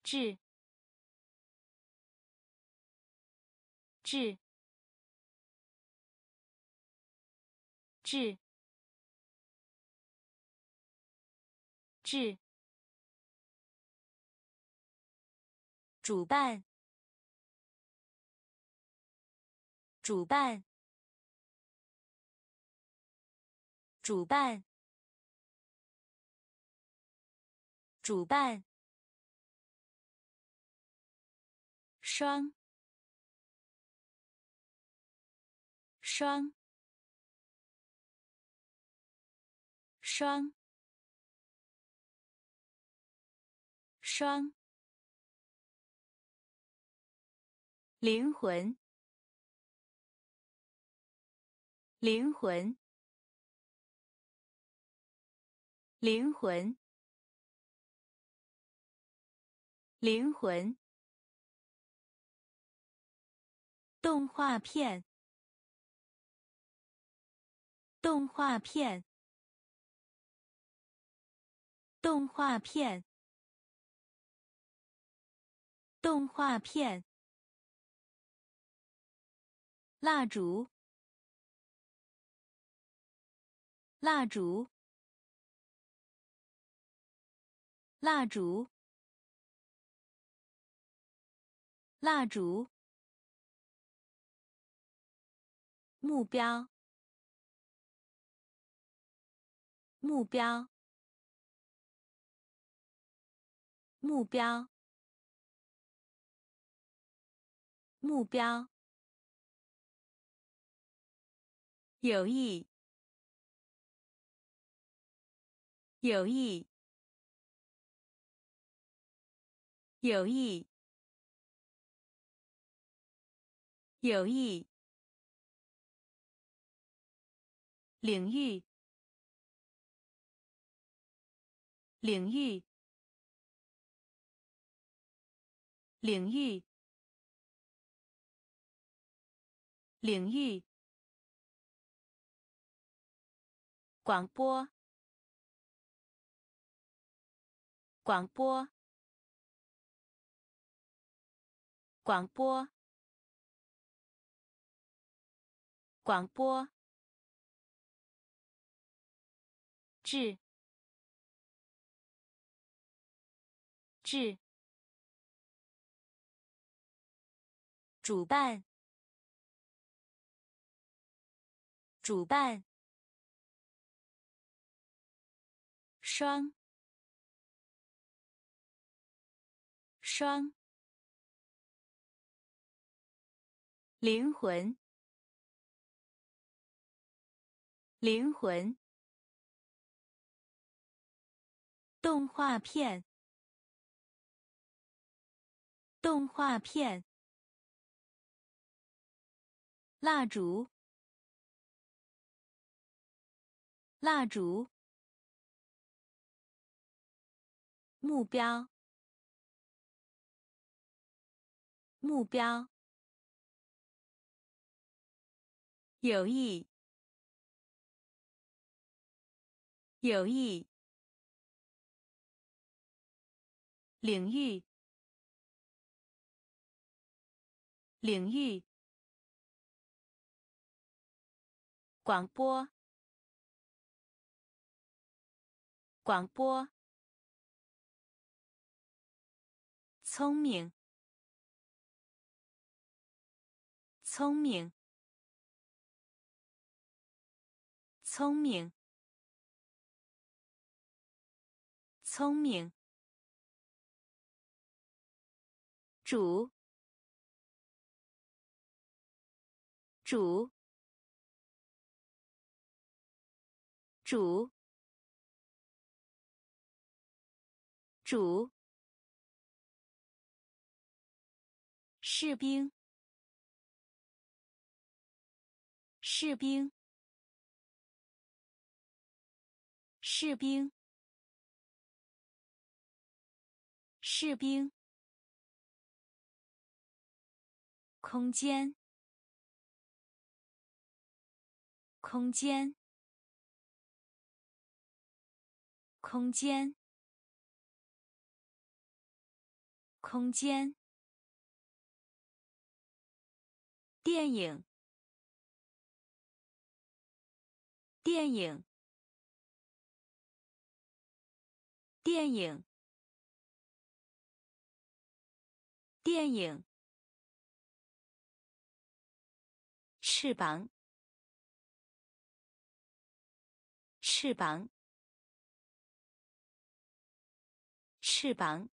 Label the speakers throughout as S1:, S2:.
S1: 治治治治主办主办主办主办双双双双灵魂灵魂灵魂灵魂动画片动画片动画片动画片蜡烛蜡烛蜡烛蜡烛目标目标目标目标有意有意有意有意领域领域领域领域广播广播广播广播治治主办主办双双灵魂灵魂动画片动画片蜡烛蜡烛目标目标有意有意领域领域广播广播聪明聪明聪明聪明主主主主士兵士兵士兵士兵空间空间空间空间，电影，电影，电影，电影，翅膀，翅膀，翅膀，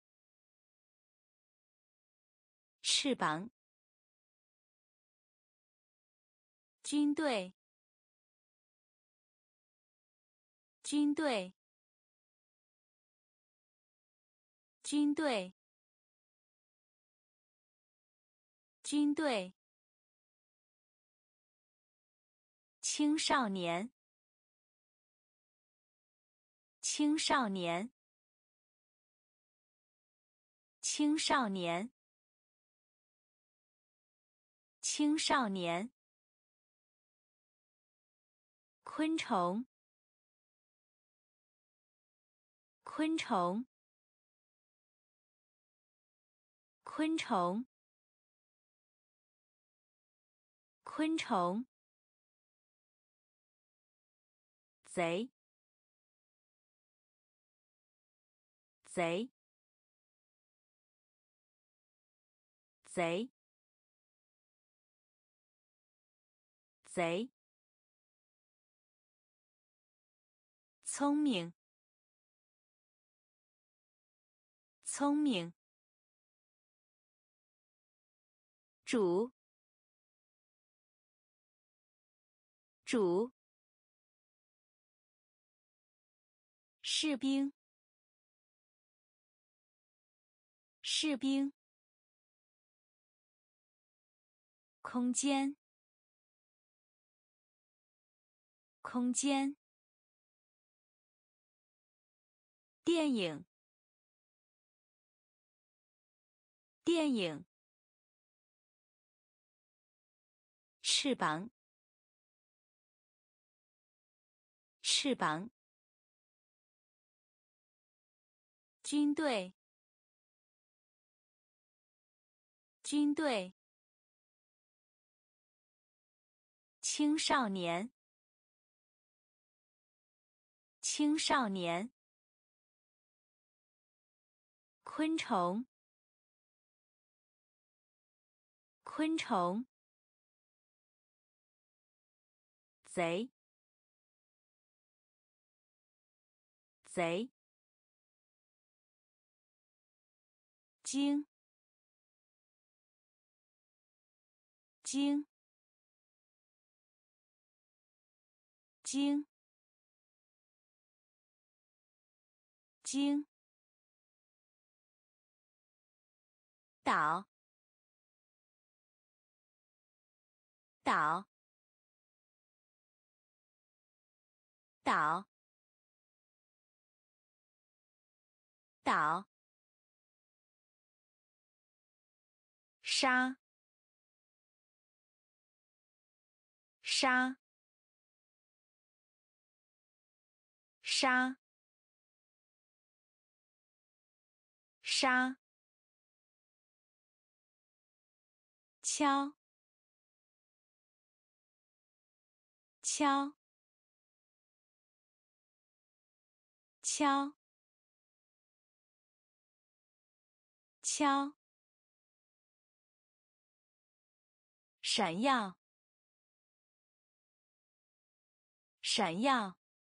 S1: 翅膀，军队，军队，军队，军队，青少年，青少年，青少年，青少年，昆虫，昆虫，昆虫，昆虫，贼，贼，贼，贼，聪明，聪明，主，主，士兵，士兵，空间，空间，电影，电影，翅膀，翅膀，军队，军队，青少年，青少年，昆虫，昆虫，贼，贼，精，精，精，精，岛，岛，岛，岛，沙，沙，沙，沙，敲，敲，敲，敲，闪耀，闪耀，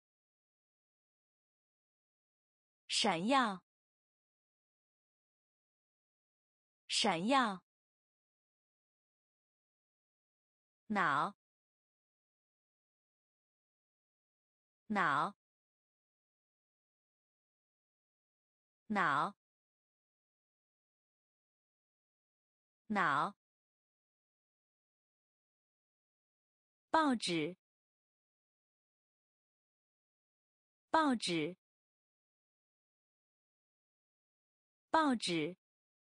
S1: 闪耀，闪耀，脑，脑，脑，脑，报纸，报纸，报纸，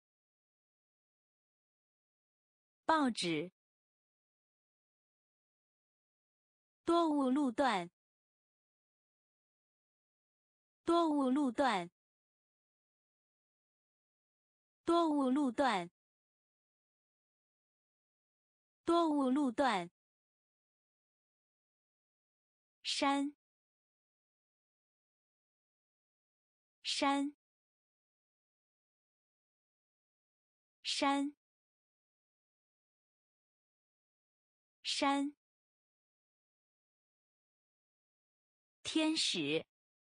S1: 报纸，多雾路段，多雾路段， 多雾路段，多雾路段。山，山，山，山。天使，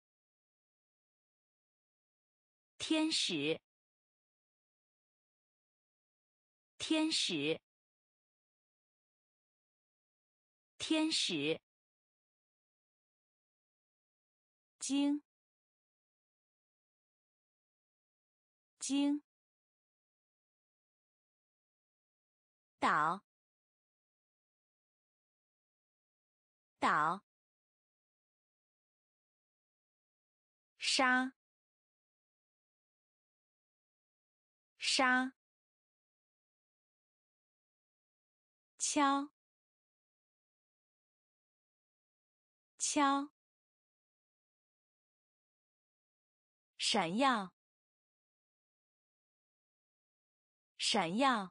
S1: 天使，天使，天使。经，经。岛，岛。沙，沙。敲，敲。闪耀，闪耀。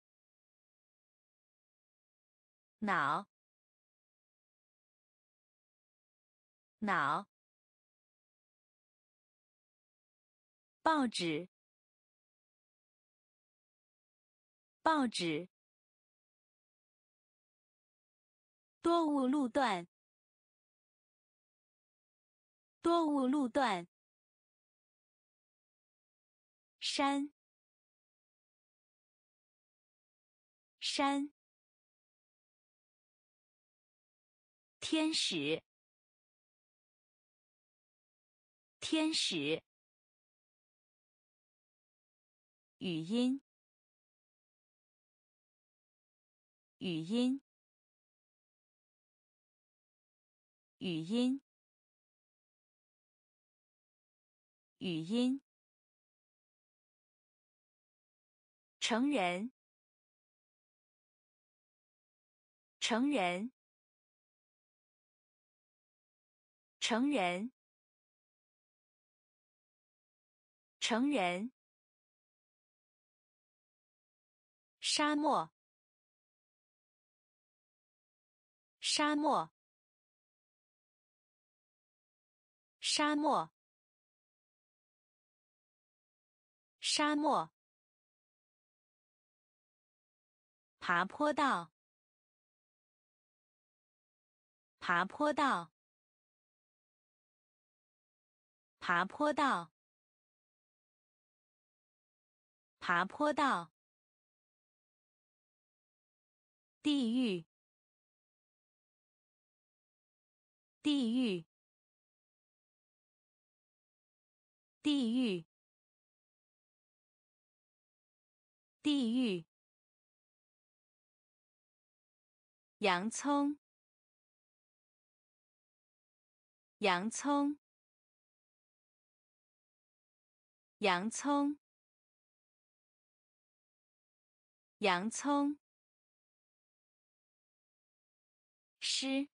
S1: 脑，脑。报纸，报纸。多雾路段，多雾路段。山，山。天使，天使。语音，语音，语音，语音。成人，成人，成人，成人。沙漠，沙漠，沙漠，沙漠。爬坡道，爬坡道，爬坡道，爬坡道。地狱，地狱，地狱，地狱。洋葱，洋葱，洋葱，洋葱。诗，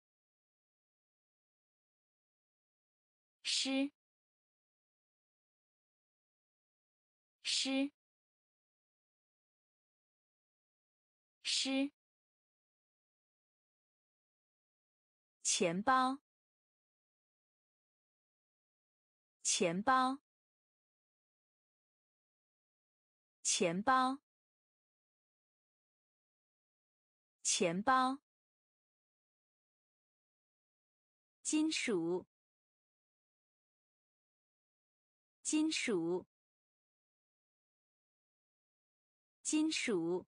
S1: 诗，诗，诗。钱包，钱包，钱包，钱包。金属，金属，金属，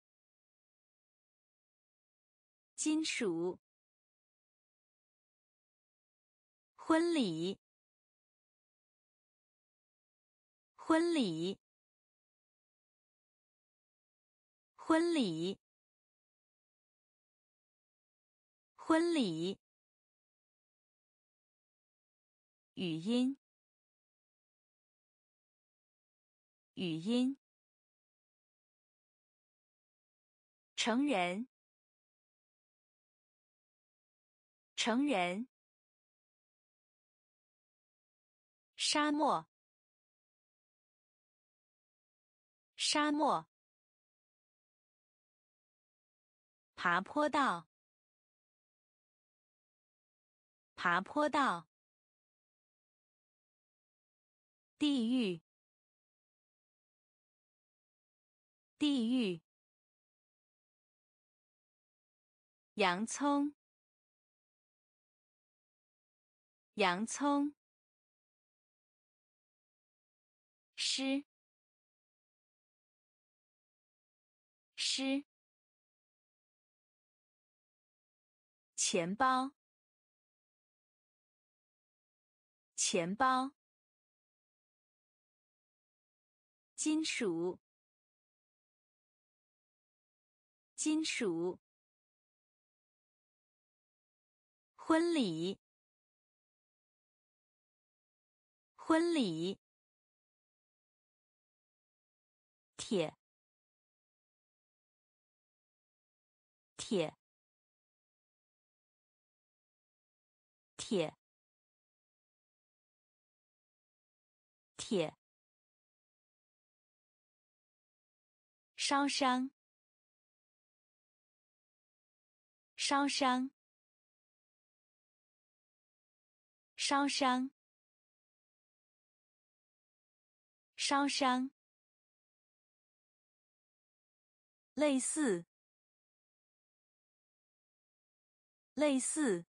S1: 金属。婚礼，婚礼，婚礼，婚礼。语音，语音。成人，成人。沙漠， 沙漠，爬坡道，爬坡道，地狱，地狱，洋葱，洋葱，诗，诗，钱包，钱包，金属，金属，婚礼，婚礼，铁，铁，铁，铁，烧伤，烧伤，烧伤，烧伤，类似，类似，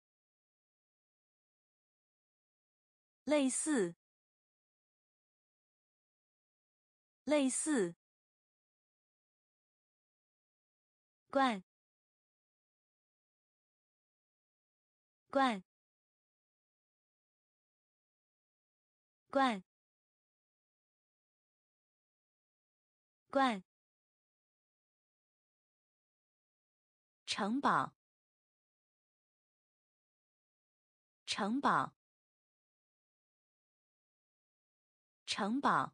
S1: 类似，类似，罐，罐，罐，罐，城堡，城堡，城堡，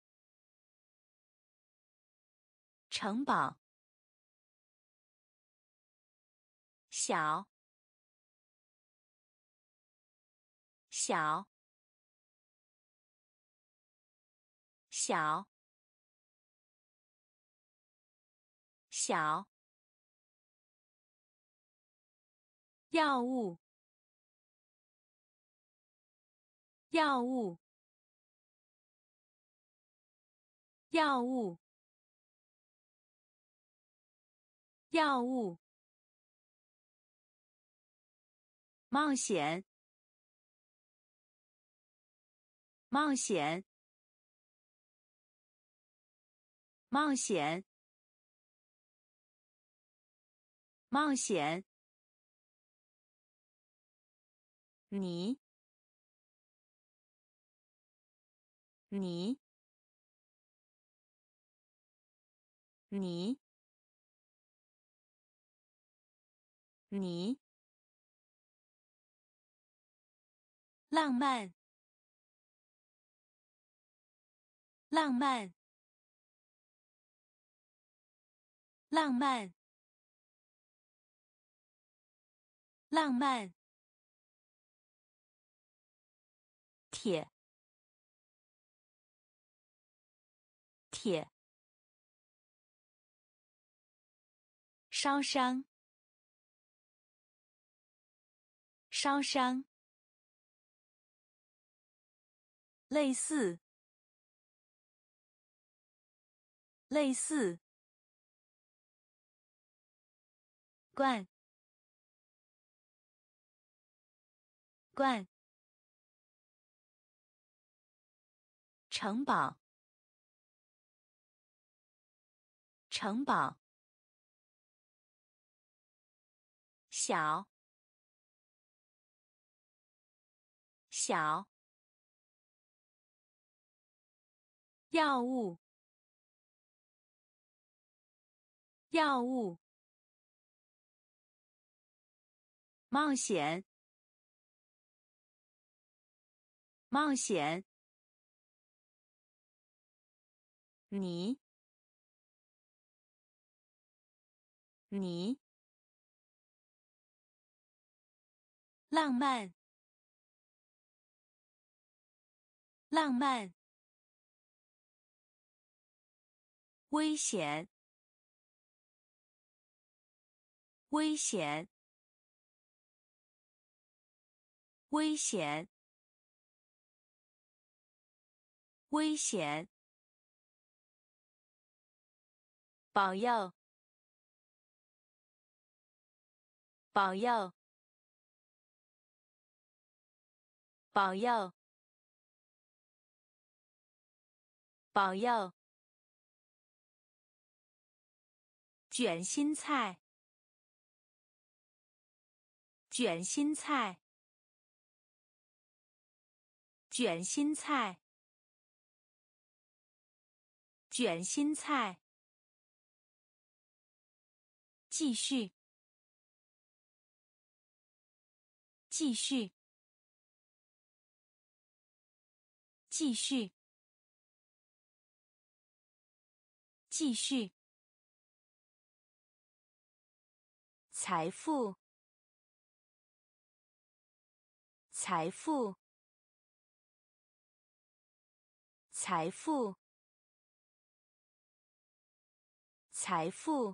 S1: 城堡，小，小，小，小，药物，药物，药物，药物，冒险，冒险，冒险，冒险，你，你，你，你，浪漫，浪漫，浪漫，浪漫，铁，铁，烧伤，烧伤，类似，类似，罐，罐，城堡，城堡，小，小，药物，药物，冒险，冒险，你，你，浪漫，浪漫， 危险，危险，危险，危险，保佑，保佑，保佑，保佑，卷心菜，卷心菜，卷心菜，卷心菜，继续，继续，继续，继续，财富，财富，财富，财富，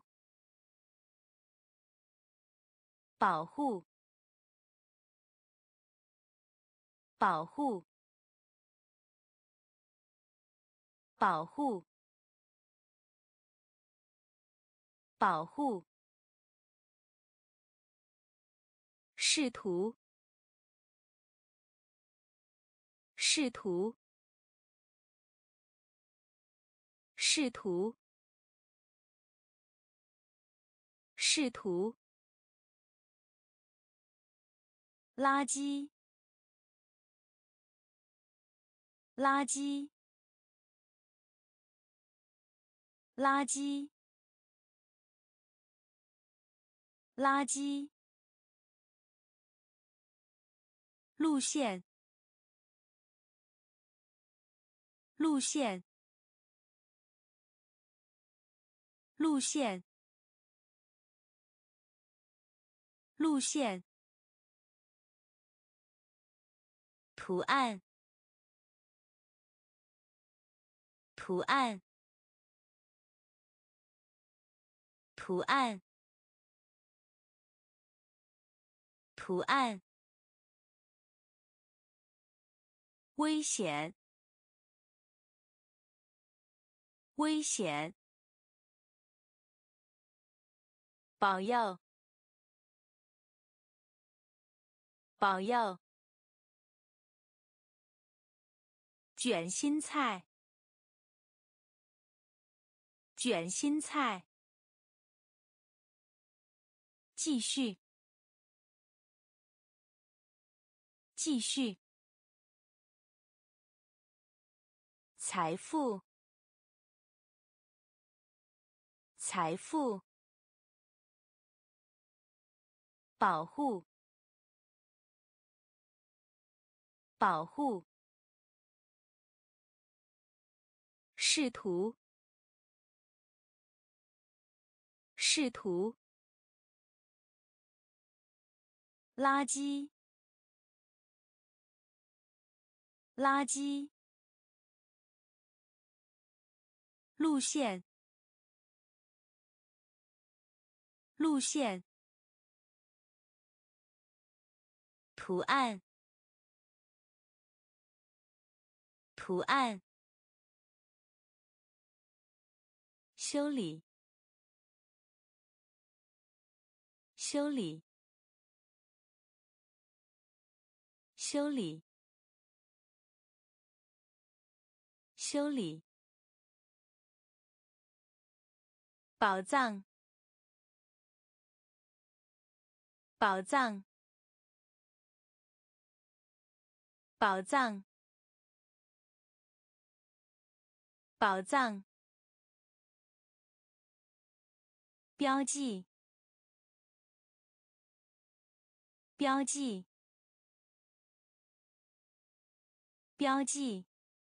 S1: 保护，保护，保护，保护，试图，试图，试图，试图，垃圾，垃圾，垃圾，垃圾，路线，路线，路线，路线，图案，图案，图案，图案，危险，危险，保佑，保佑，卷心菜，卷心菜，继续，继续，财富，财富，保护，保护，试图，试图，垃圾，垃圾，路线，路线，图案，图案，修理，修理，修理，修理，宝藏，宝藏，宝藏，宝藏，标记，标记，标记，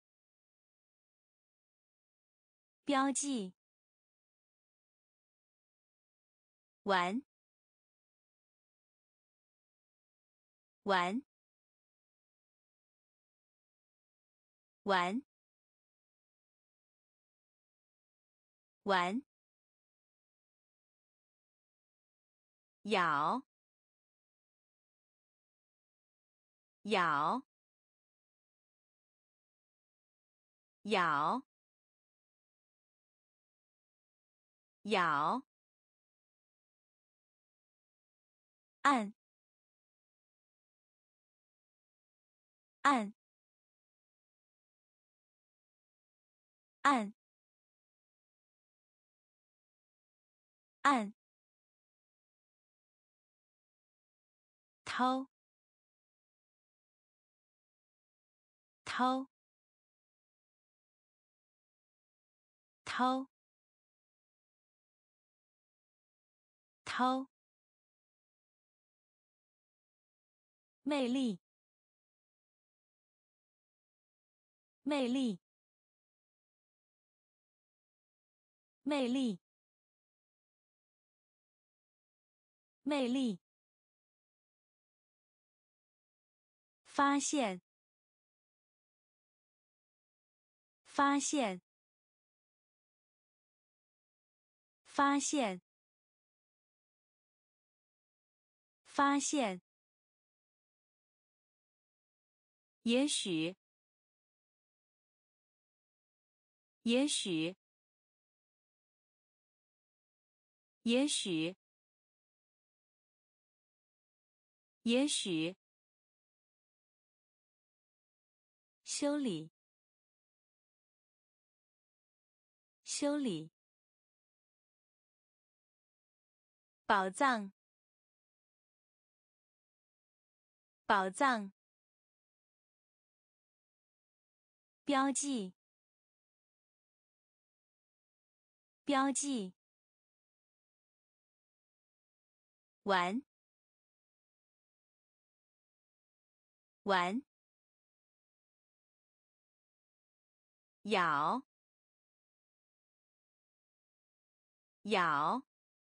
S1: 标记，玩，玩，玩， 玩，咬，咬，咬，咬，按，按，按，按，掏，掏，掏，掏，魅力，魅力，魅力，魅力，发现，发现，发现，发现，也许，也许，也许，也许，修理，修理，宝藏，宝藏，标记，标记，玩，玩，咬，咬，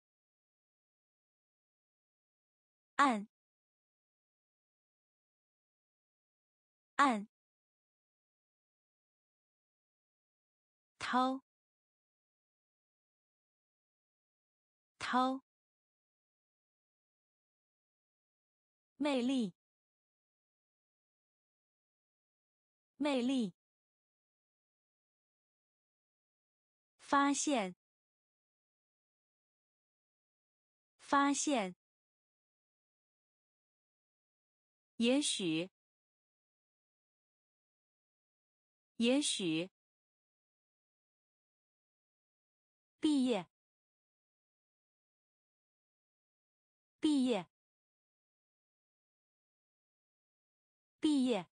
S1: 按，按，掏，掏，魅力，魅力，发现，发现，也许，也许，毕业，毕业，毕业，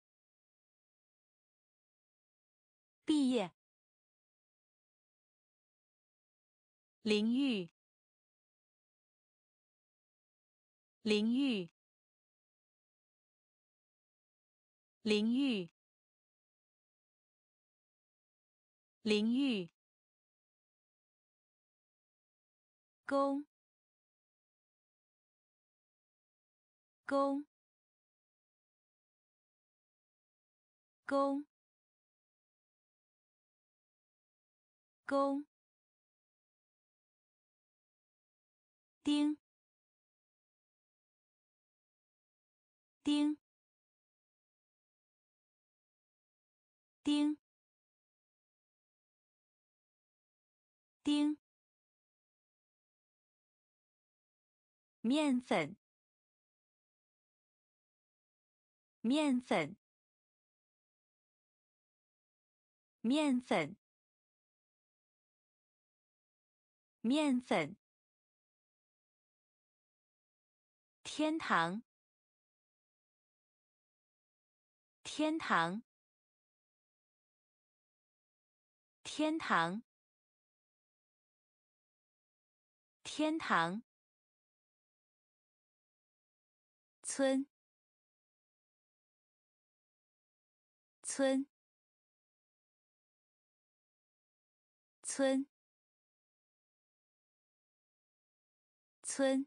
S1: 毕业，淋浴，淋浴，淋浴，淋浴，弓，弓，弓，弓，钉，钉，钉，钉，面粉，面粉，面粉，面粉，天堂，天堂，天堂，天堂，村，村，村，村，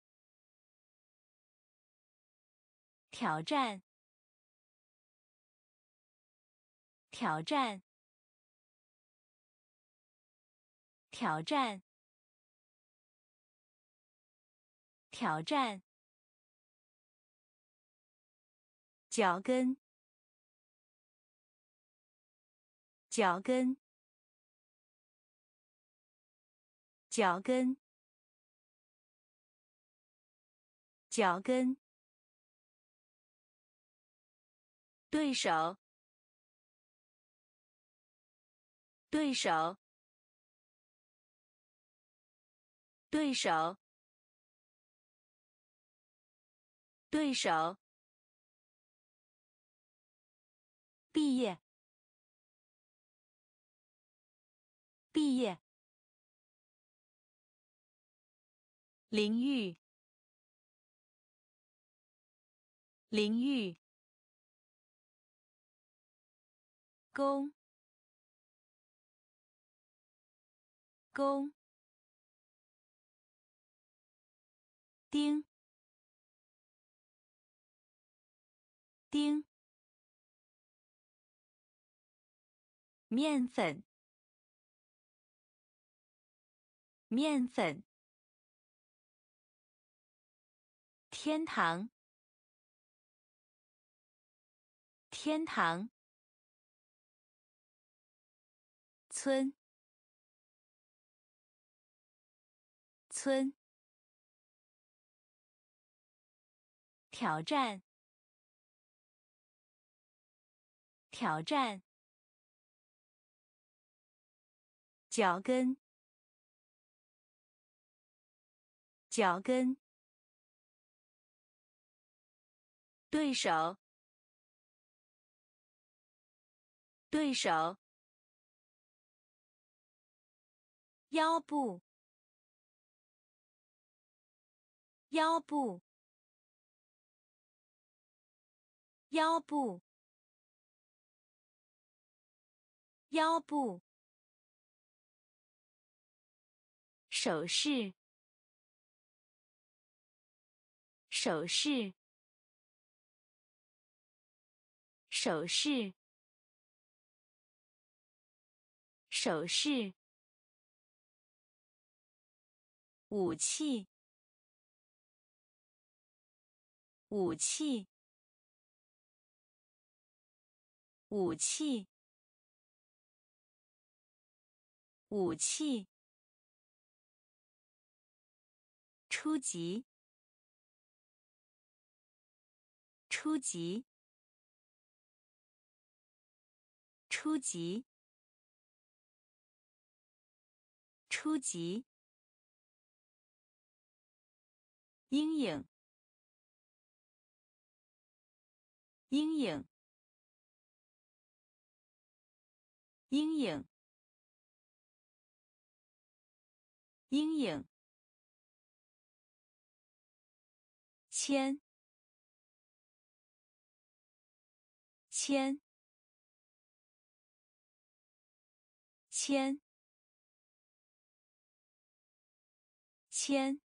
S1: 挑战，挑战， 挑战，挑战，脚跟，脚跟，脚跟，脚跟，对手，对手，对手，对手，毕业，毕业，淋浴，淋浴，弓，弓，钉，钉，面粉，面粉，天堂，天堂，村，村，挑战，挑战，脚跟，脚跟，对手，对手，腰部，腰部，腰部，腰部，手势，手势，手势，手势，武器，武器，武器，武器，初级，初级，初级，初级，阴影，阴影，阴影，阴影，铅，铅，铅，铅，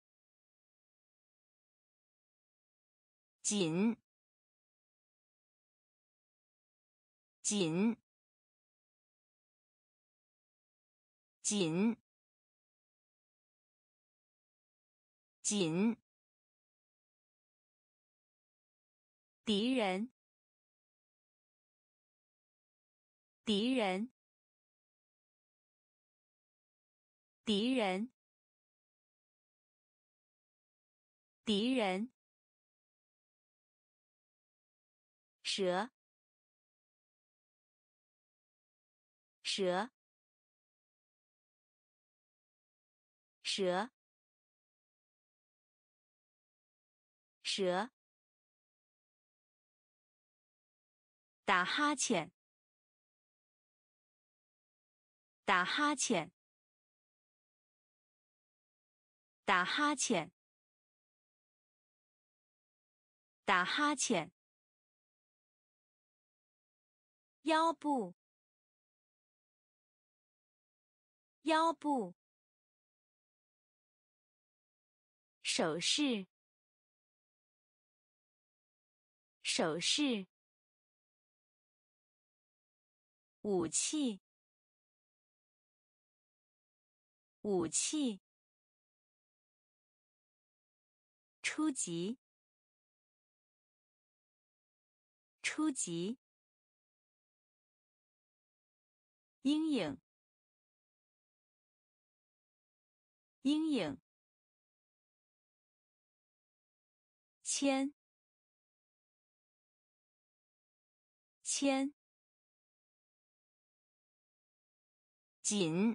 S1: 紧，紧，紧，紧，敌人，敌人，敌人，敌人，蛇，蛇，蛇，蛇，打哈欠，打哈欠，打哈欠，打哈欠，腰部，腰部，手势，手势，武器， 武器，初级，初级，阴影，阴影，铅，铅，紧，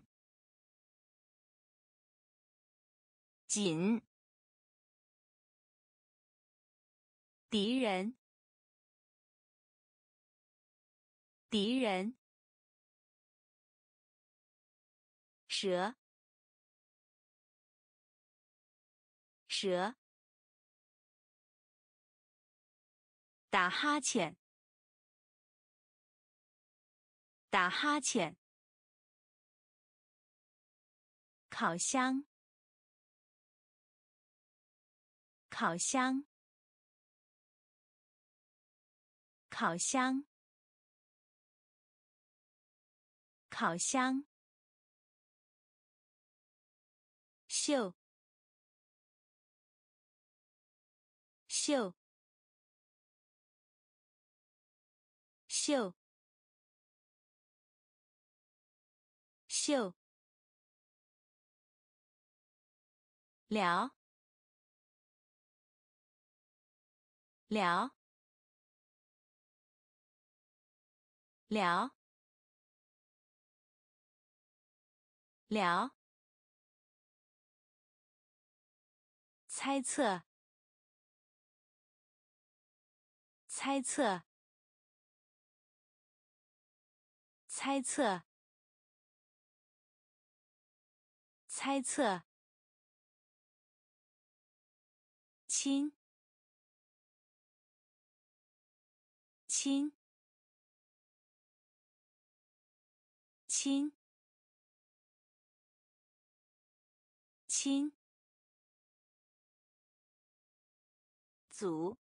S1: 紧，敌人，敌人，蛇，蛇，打哈欠，打哈欠，烤箱，烤箱，烤箱，烤箱，秀，秀，秀，秀，聊，聊，聊，聊，猜测，猜测，猜测，猜测，亲，亲，亲，亲，组，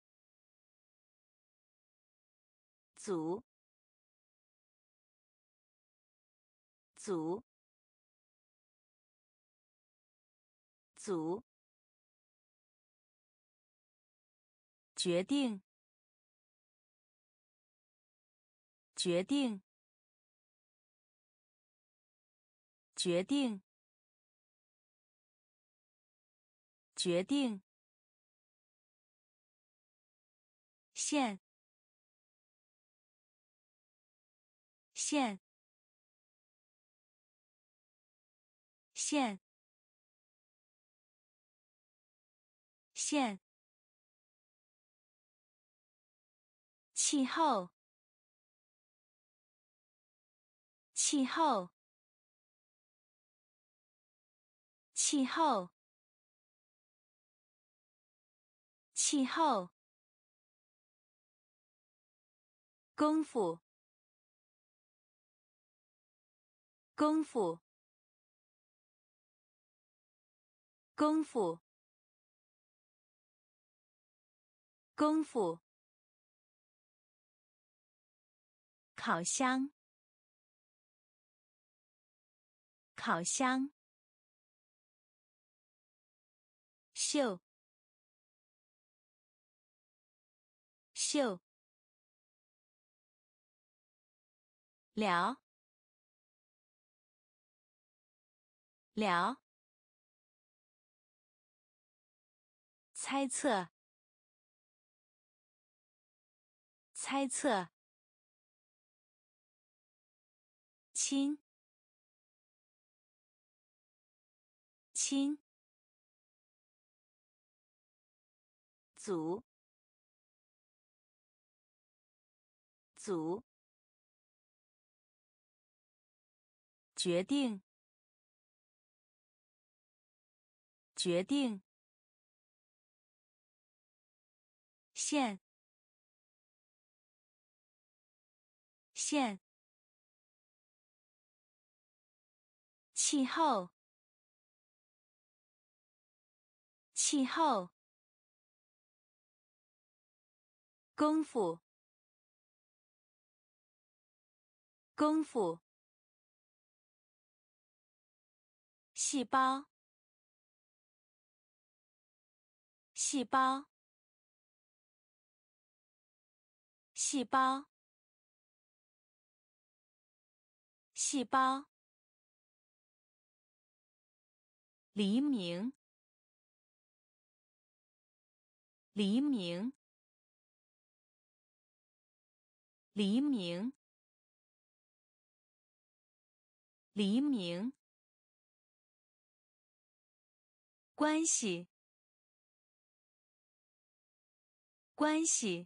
S1: 组，组，组，决定，决定，决定，决定，线，线，线，线，气候，气候，气候，气候，功夫，功夫，功夫，功夫，烤箱，烤箱，秀，秀，聊，聊，猜测，猜测，亲，亲，组，组，决定，决定，线，线，气候，气候，功夫，功夫， 细胞，细胞，细胞，细胞。黎明，黎明，黎明，黎明。关系，关系，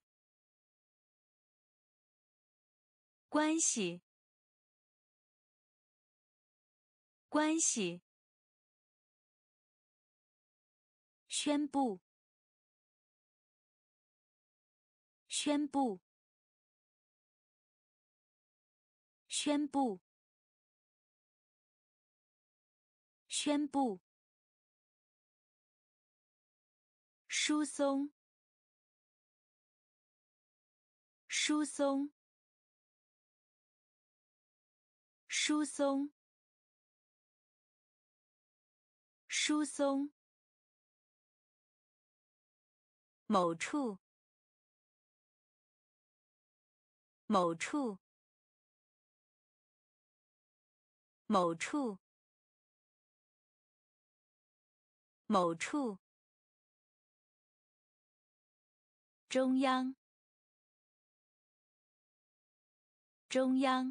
S1: 关系，关系。宣布，宣布，宣布，宣布。疏松，疏松，疏松，疏松。某处，某处，某处，某处。中央，中央，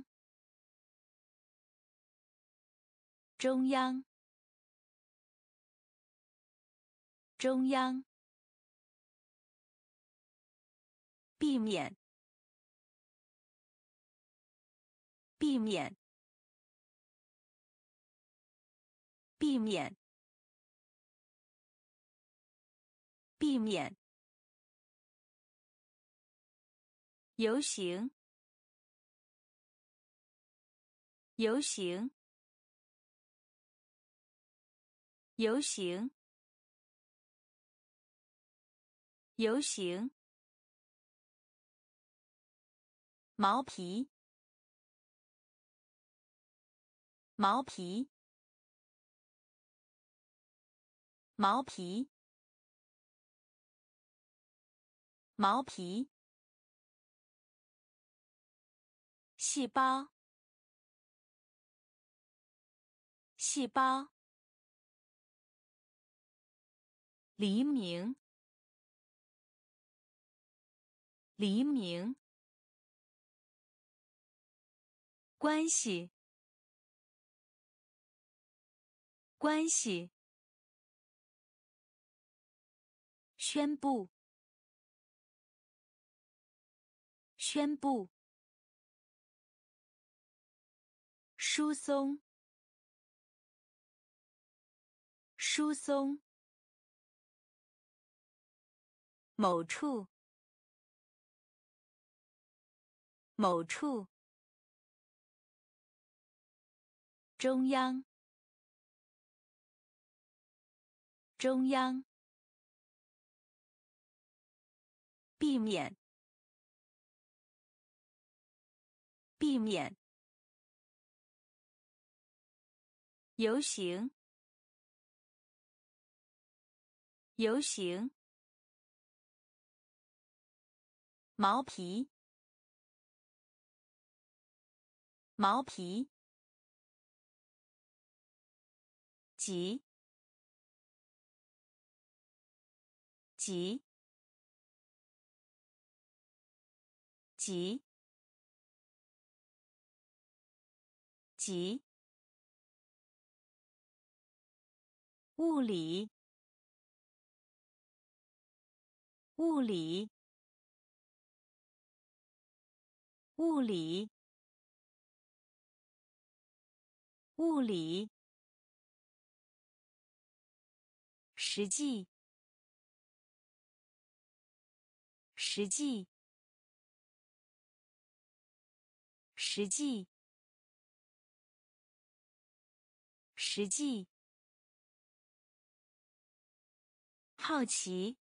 S1: 中央，中央。避免，避免，避免，避免。游行，游行，游行，游行。毛皮，毛皮，毛皮，毛皮。细胞，细胞。黎明，黎明。关系，关系。宣布，宣布。疏松，疏松。某处，某处。中央，中央。避免，避免。游行，游行。毛皮，毛皮。急，急，急，急。物理，物理，物理，物理。实际，实际，实际，实际。好奇，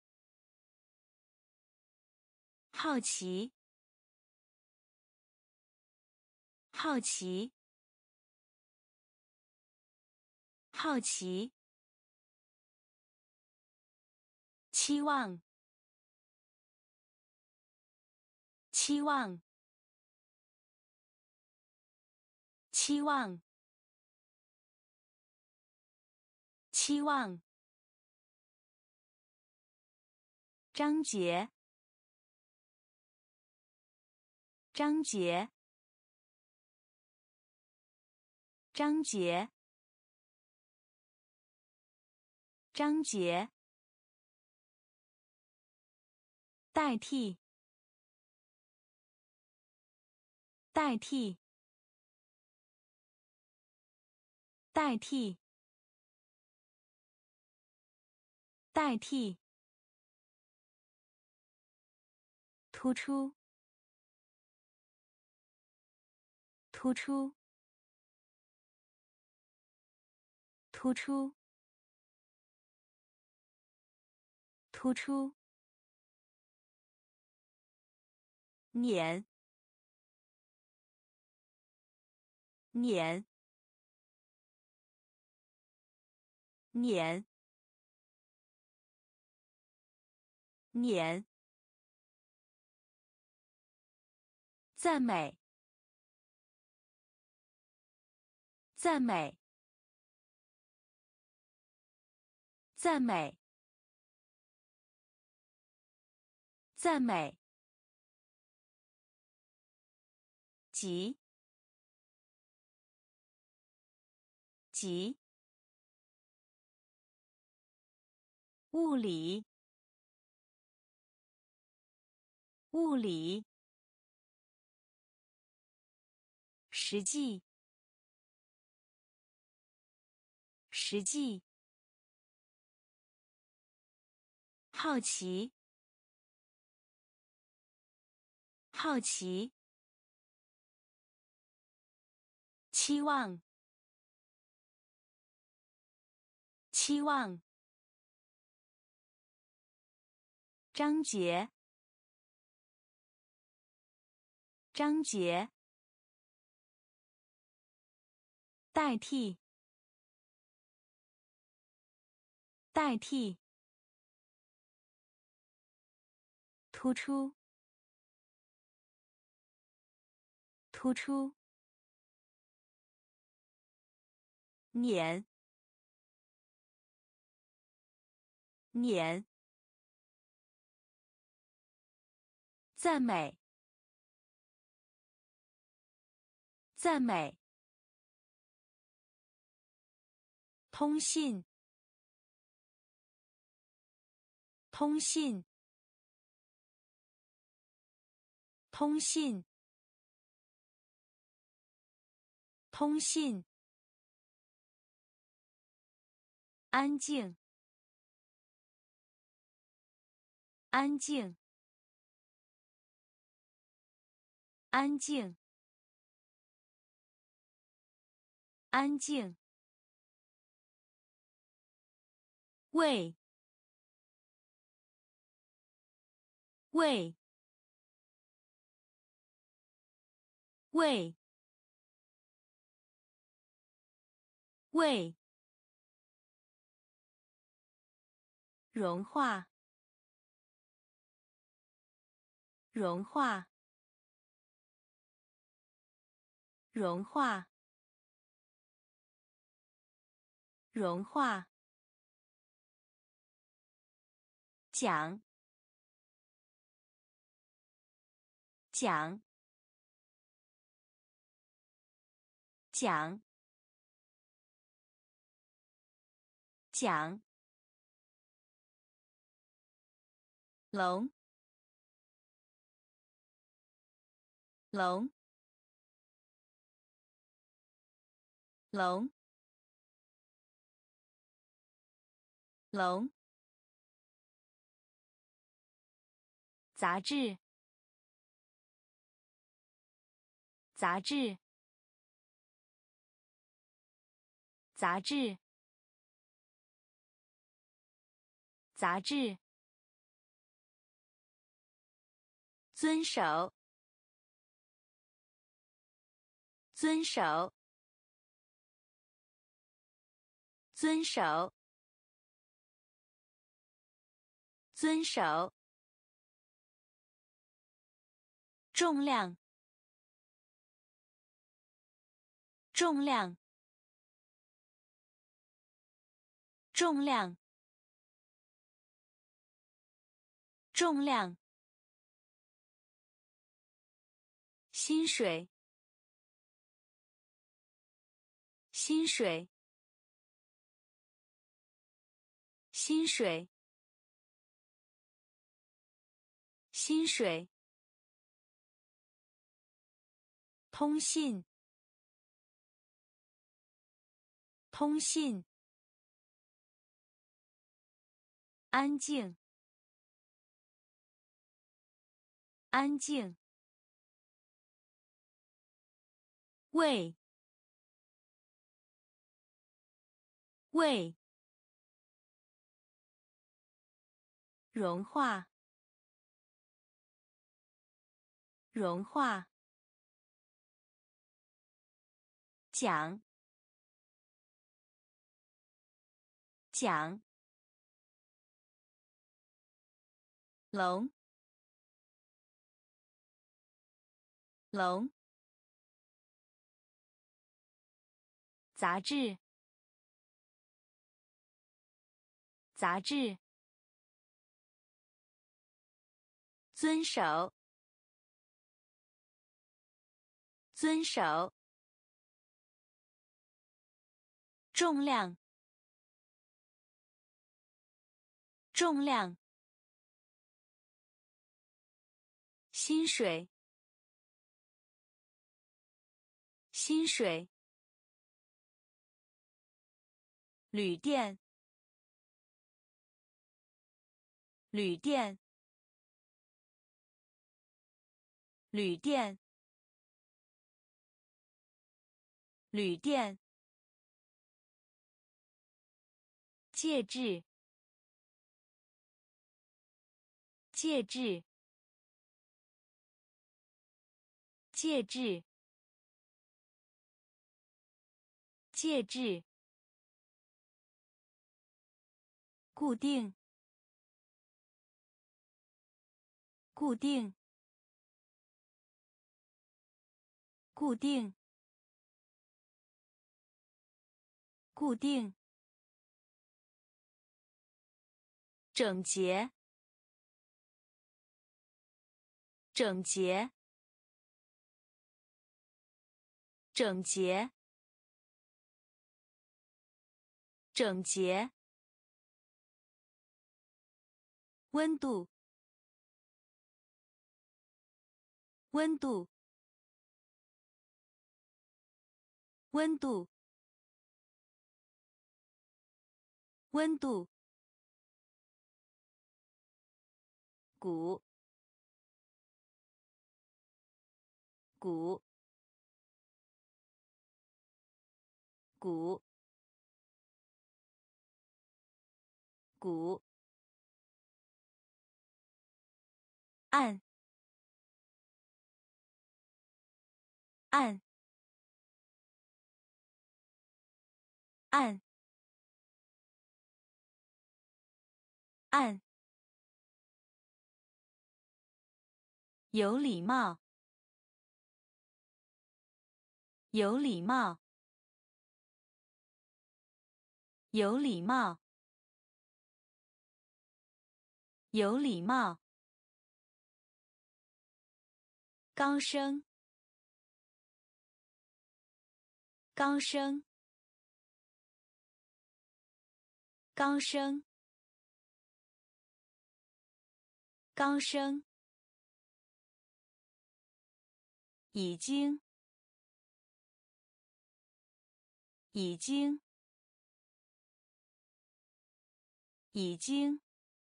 S1: 好奇，好奇， 好奇，期望，期望，期望，期望，章节，章节，章节，章节，代替，代替，代替，代替，突出，突出，突出，突出，碾，碾，碾，碾，赞美，赞美，赞美，赞美，急，急，物理，物理，实际，实际，好奇，好奇，期望，期望，章节，章节，代替，代替，突出，突出，碾，碾，赞美，赞美，通信，通信，通信，通信，安静，安静，安静，安静，喂，喂，喂，喂，融化，融化，融化，融化，讲，讲，讲，讲，龙，龙，龙，龙，杂志，杂志，杂志，杂志，遵守，遵守， 遵守，遵守。重量，重量，重量，重量。薪水，薪水，薪水，薪水。通信，通信。安静，安静。喂，喂。融化，融化。讲，讲。龙，龙。杂志，杂志。遵守，遵守。重量，重量。薪水，薪水。旅店，旅店，旅店，旅店。介质，介质，介质，介质。固定，固定，固定，固定。整洁，整洁，整洁，整洁。温度，温度，温度，温度。鼓，鼓，鼓，鼓。按，按，按，按。有礼貌，有礼貌，有礼貌，有礼貌。高声，高声，高声，高声。已经，已经，已经，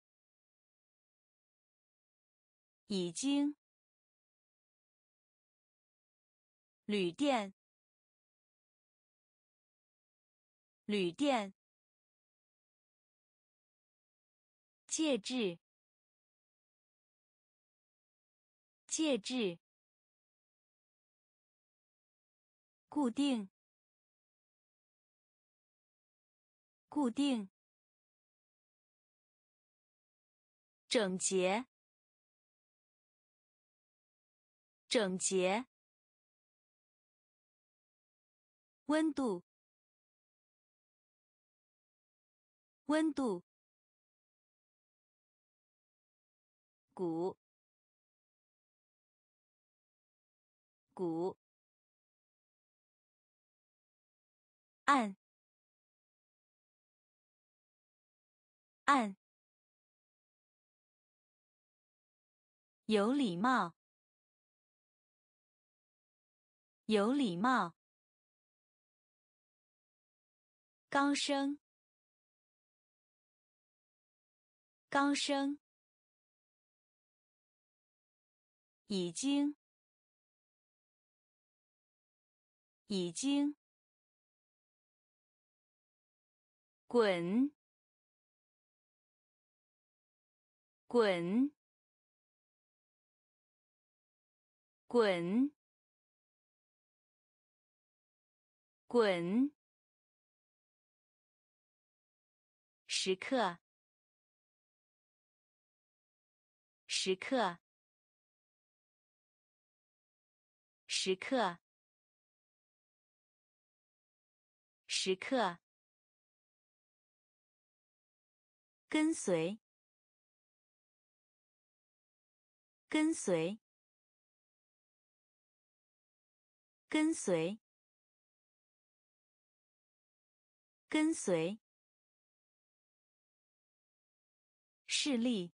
S1: 已经。旅店，旅店。介质，介质。固定， 固定，整洁，整洁，温度，温度，鼓，鼓，按，按，有礼貌，有礼貌，高声，高声，已经，已经，滚，滚，滚，滚，时刻，时刻，时刻，时刻，跟随，跟随，跟随，跟随，视力，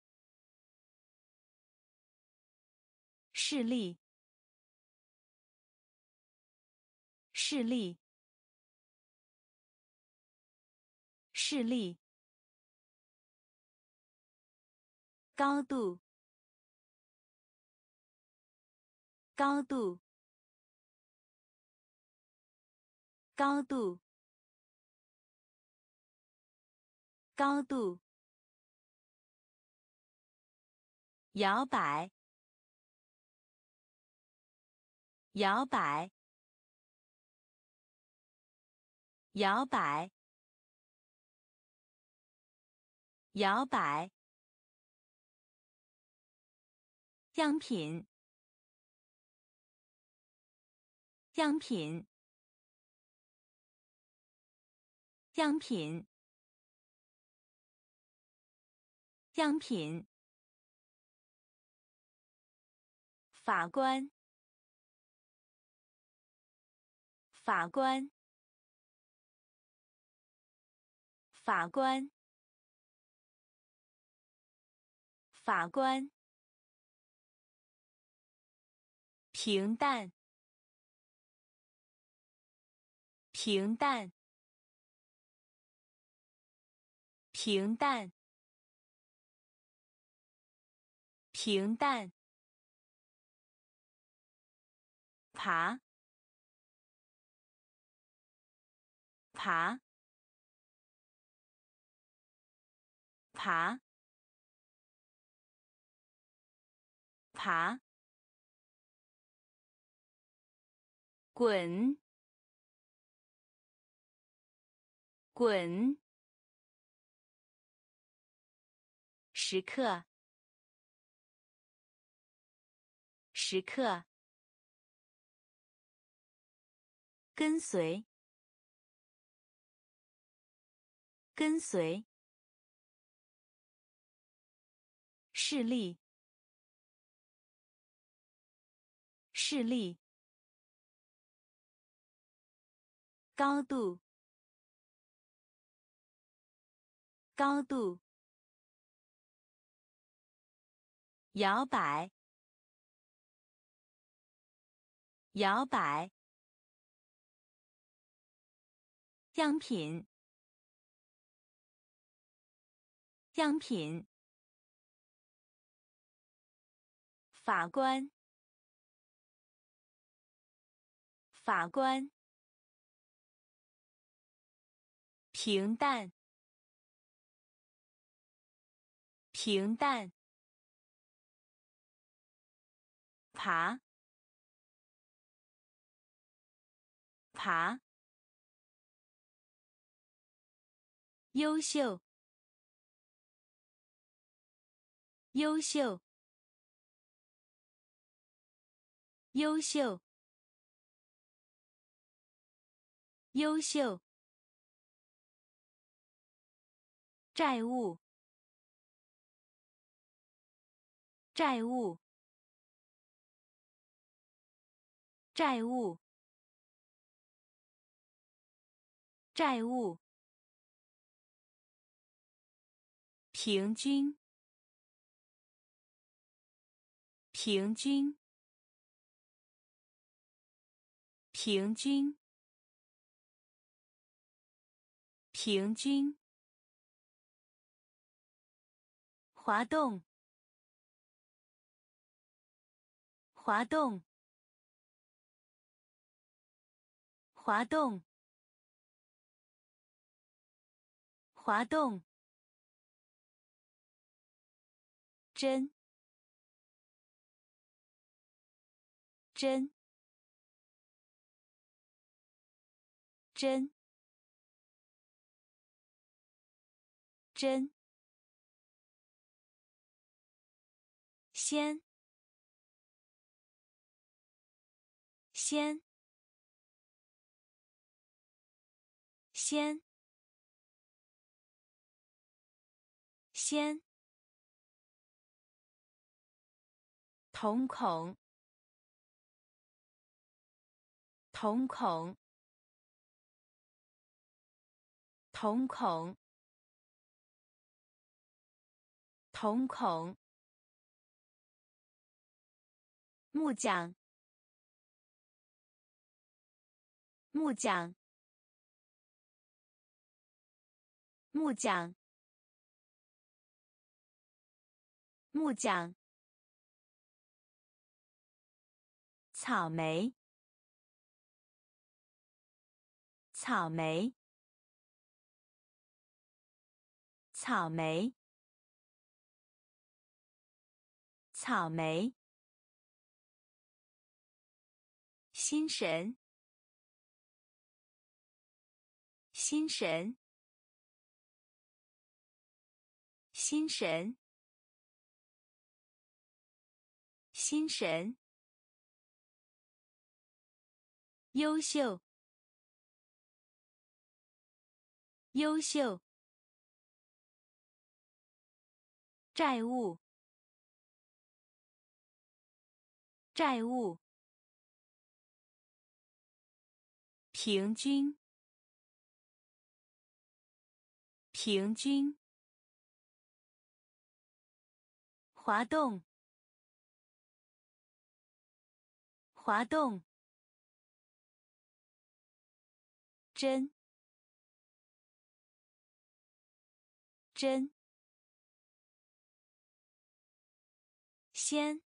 S1: 视力，视力，视力，高度，高度，高度，高度，摇摆，摇摆，摇摆，摇摆，样品，样品，样品，样品，法官，法官，法官，法官，平淡，平淡，平淡，平淡，爬，爬，爬，爬，滚，滚，时刻，时刻，跟随，跟随，视力，视力，高度，高度，摇摆，摇摆，样品，样品，法官，法官，平淡，平淡，爬，爬， 优秀，优秀，优秀，优秀，债务，债务，债务，债务，平均，平均，平均，平均，滑动，滑动，滑动，滑动，针，针，针，针，先，先，先，先，瞳孔，瞳孔，瞳孔，瞳孔，木匠，木匠，木匠，木匠，草莓，草莓，草莓，草莓，心神，心神，心神，心神，优秀，优秀，债务，债务，平均，平均，滑动，滑动，针，针，先，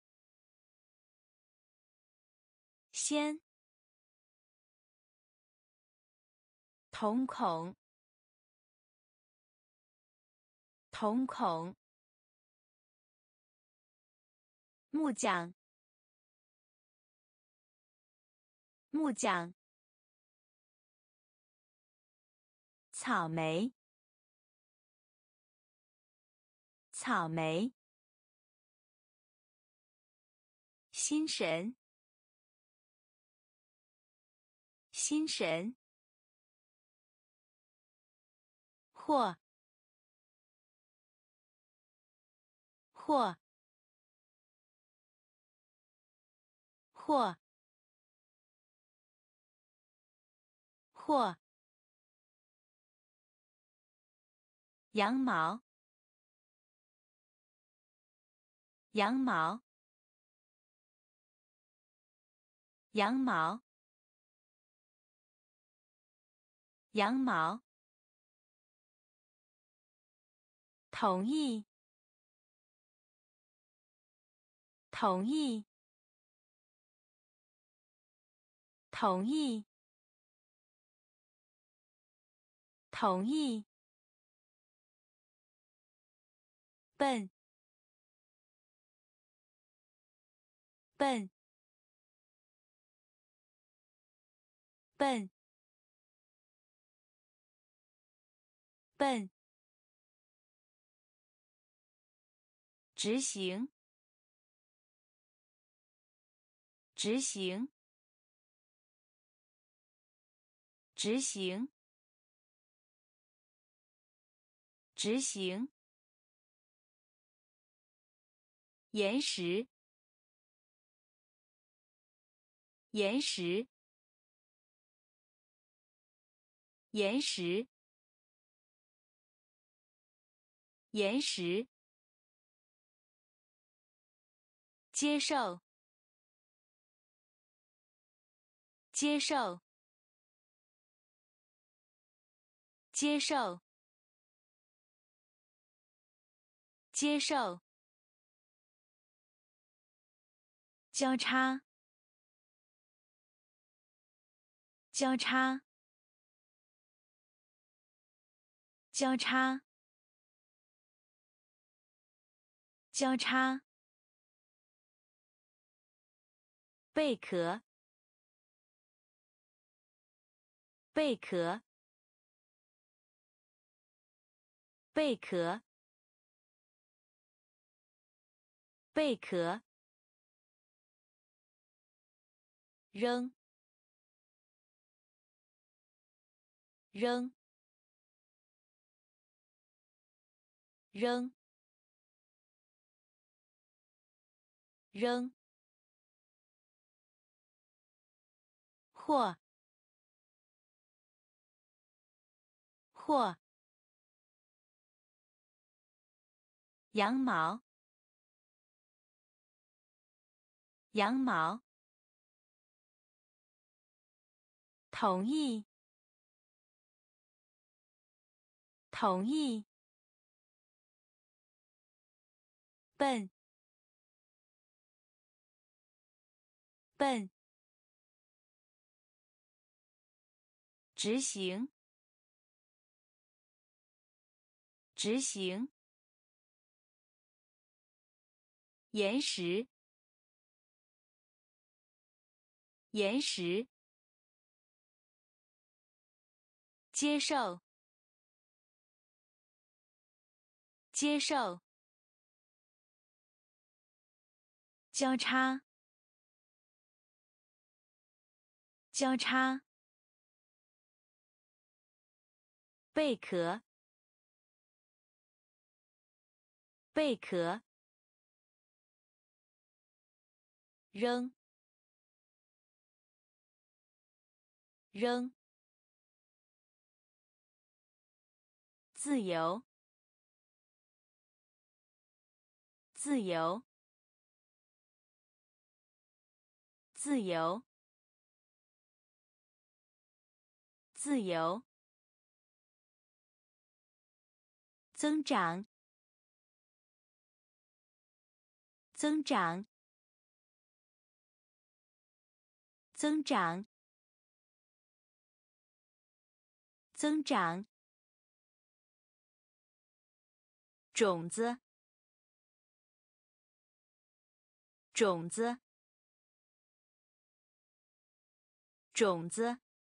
S1: 先，瞳孔，瞳孔，木匠，木匠，草莓，草莓，心神，心神，或，或，或，或，羊毛，羊毛，羊毛，羊毛，同意，同意，同意，同意，笨，笨，笨， 笨，执行，执行，执行，执行，岩石，岩石，岩石，岩石，接受，接受，接受，接受，交叉，交叉，交叉，交叉，贝壳，贝壳，贝壳，贝壳，扔，扔，扔，扔，或，或，羊毛，羊毛，同意，同意，笨，笨，执行，执行，岩石，岩石，接受，接受，交叉，交叉，贝壳，贝壳，扔，扔，自由，自由，自由，自由，增长，增长，增长，增长，种子，种子，种子，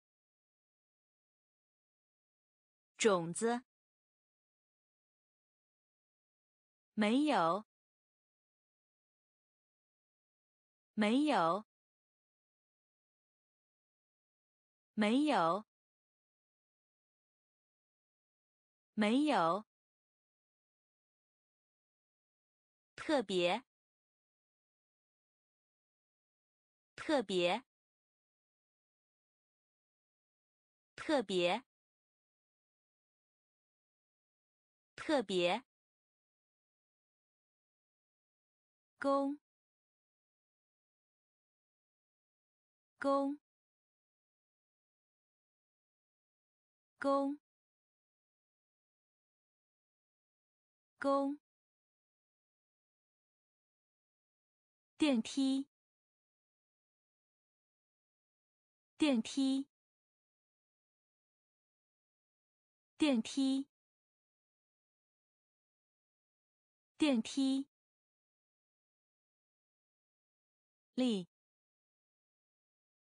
S1: 种子，没有，没有，没有，没有，特别，特别，特别，特别，公，公，公，公，电梯，电梯，电梯，电梯，力，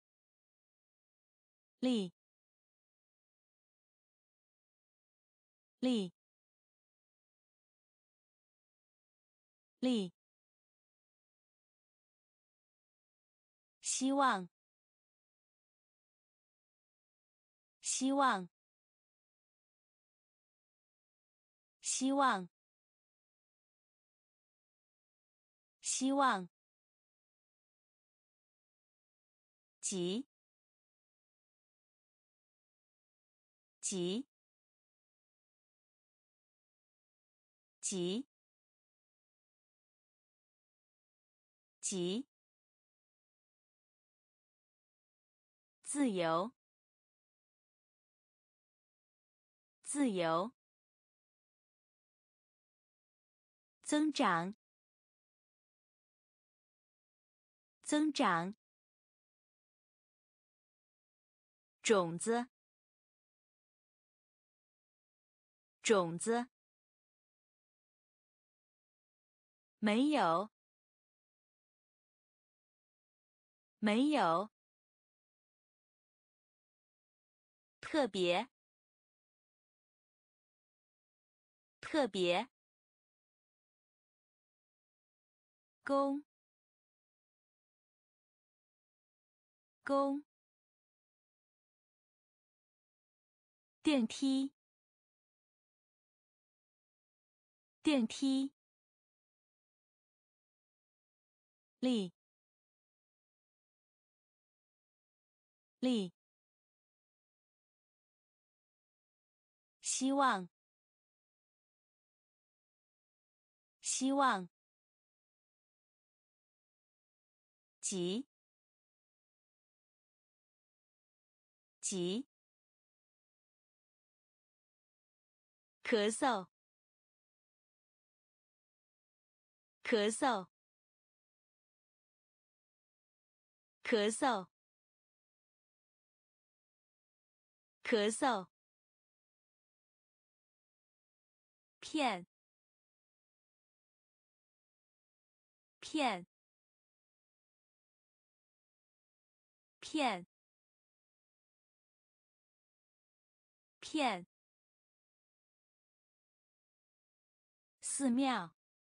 S1: 力， 力，力，希望，希望，希望，希望，急，急，急，急，自由，自由，增长，增长，种子，种子，没有，没有，特别，特别，弓，弓，电梯，电梯，力，力，希望，希望，急，急，咳嗽，咳嗽，咳嗽，咳嗽，骗，骗，骗，骗，寺庙，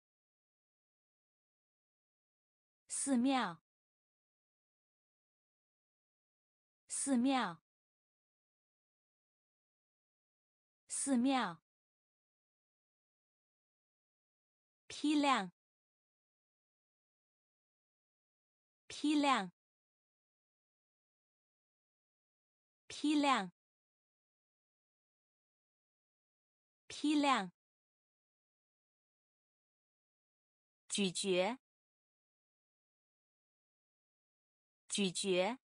S1: 寺庙，寺庙，寺庙，批量，批量，批量，批量，咀嚼，咀嚼，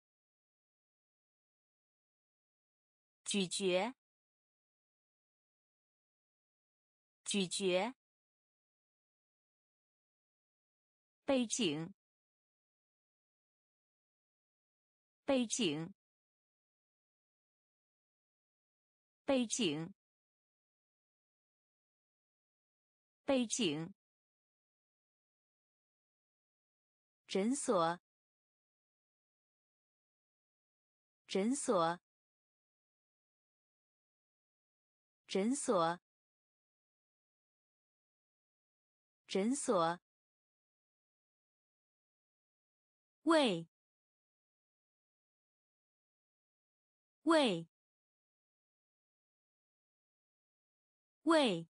S1: 咀嚼，咀嚼，背景，背景，背景，背景，诊所，诊所，诊所，诊所，胃，胃，胃，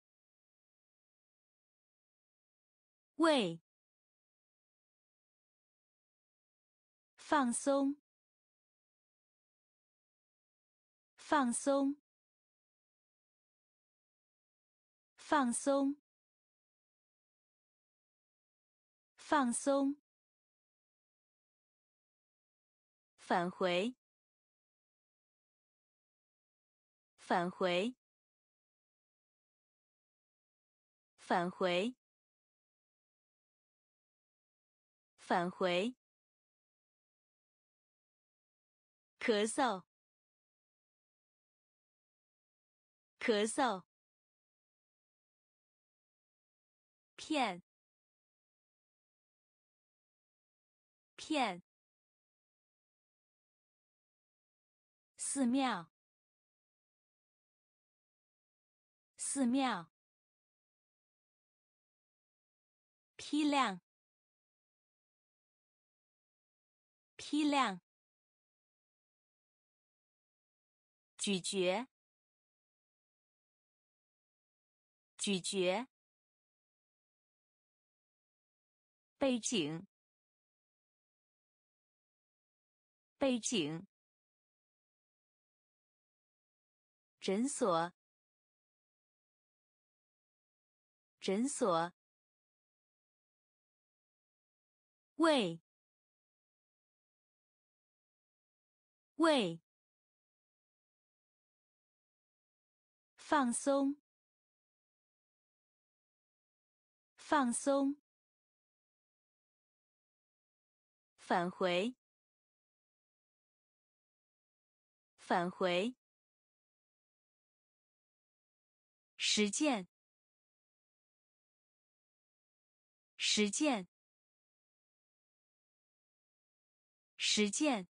S1: 胃，放松，放松，放松，放松，返回，返回，返回，返回，咳嗽，咳嗽，骗，骗，寺庙， 寺庙，批量，批量，咀嚼，咀嚼，背景，背景，诊所，诊所，胃，胃，放松，放松，返回，返回，实践，实践，实践，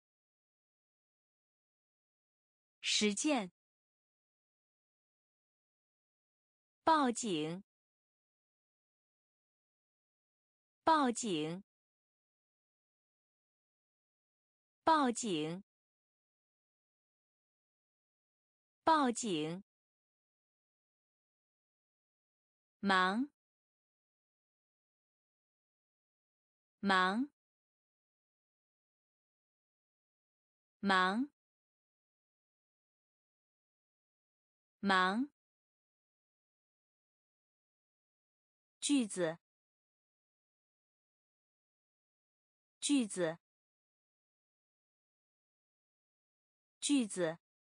S1: 实践，报警，报警，报警，报警，忙，忙，忙，忙，句子，句子，句子，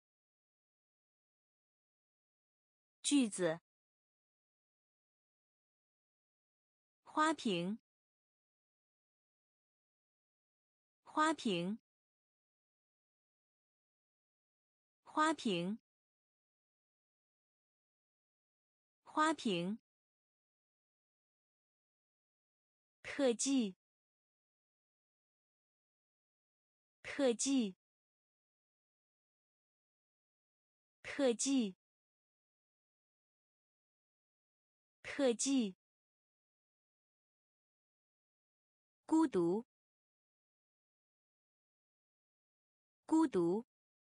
S1: 句子，花瓶，花瓶，花瓶，花瓶，特技，特技，特技，特技，孤独，孤独，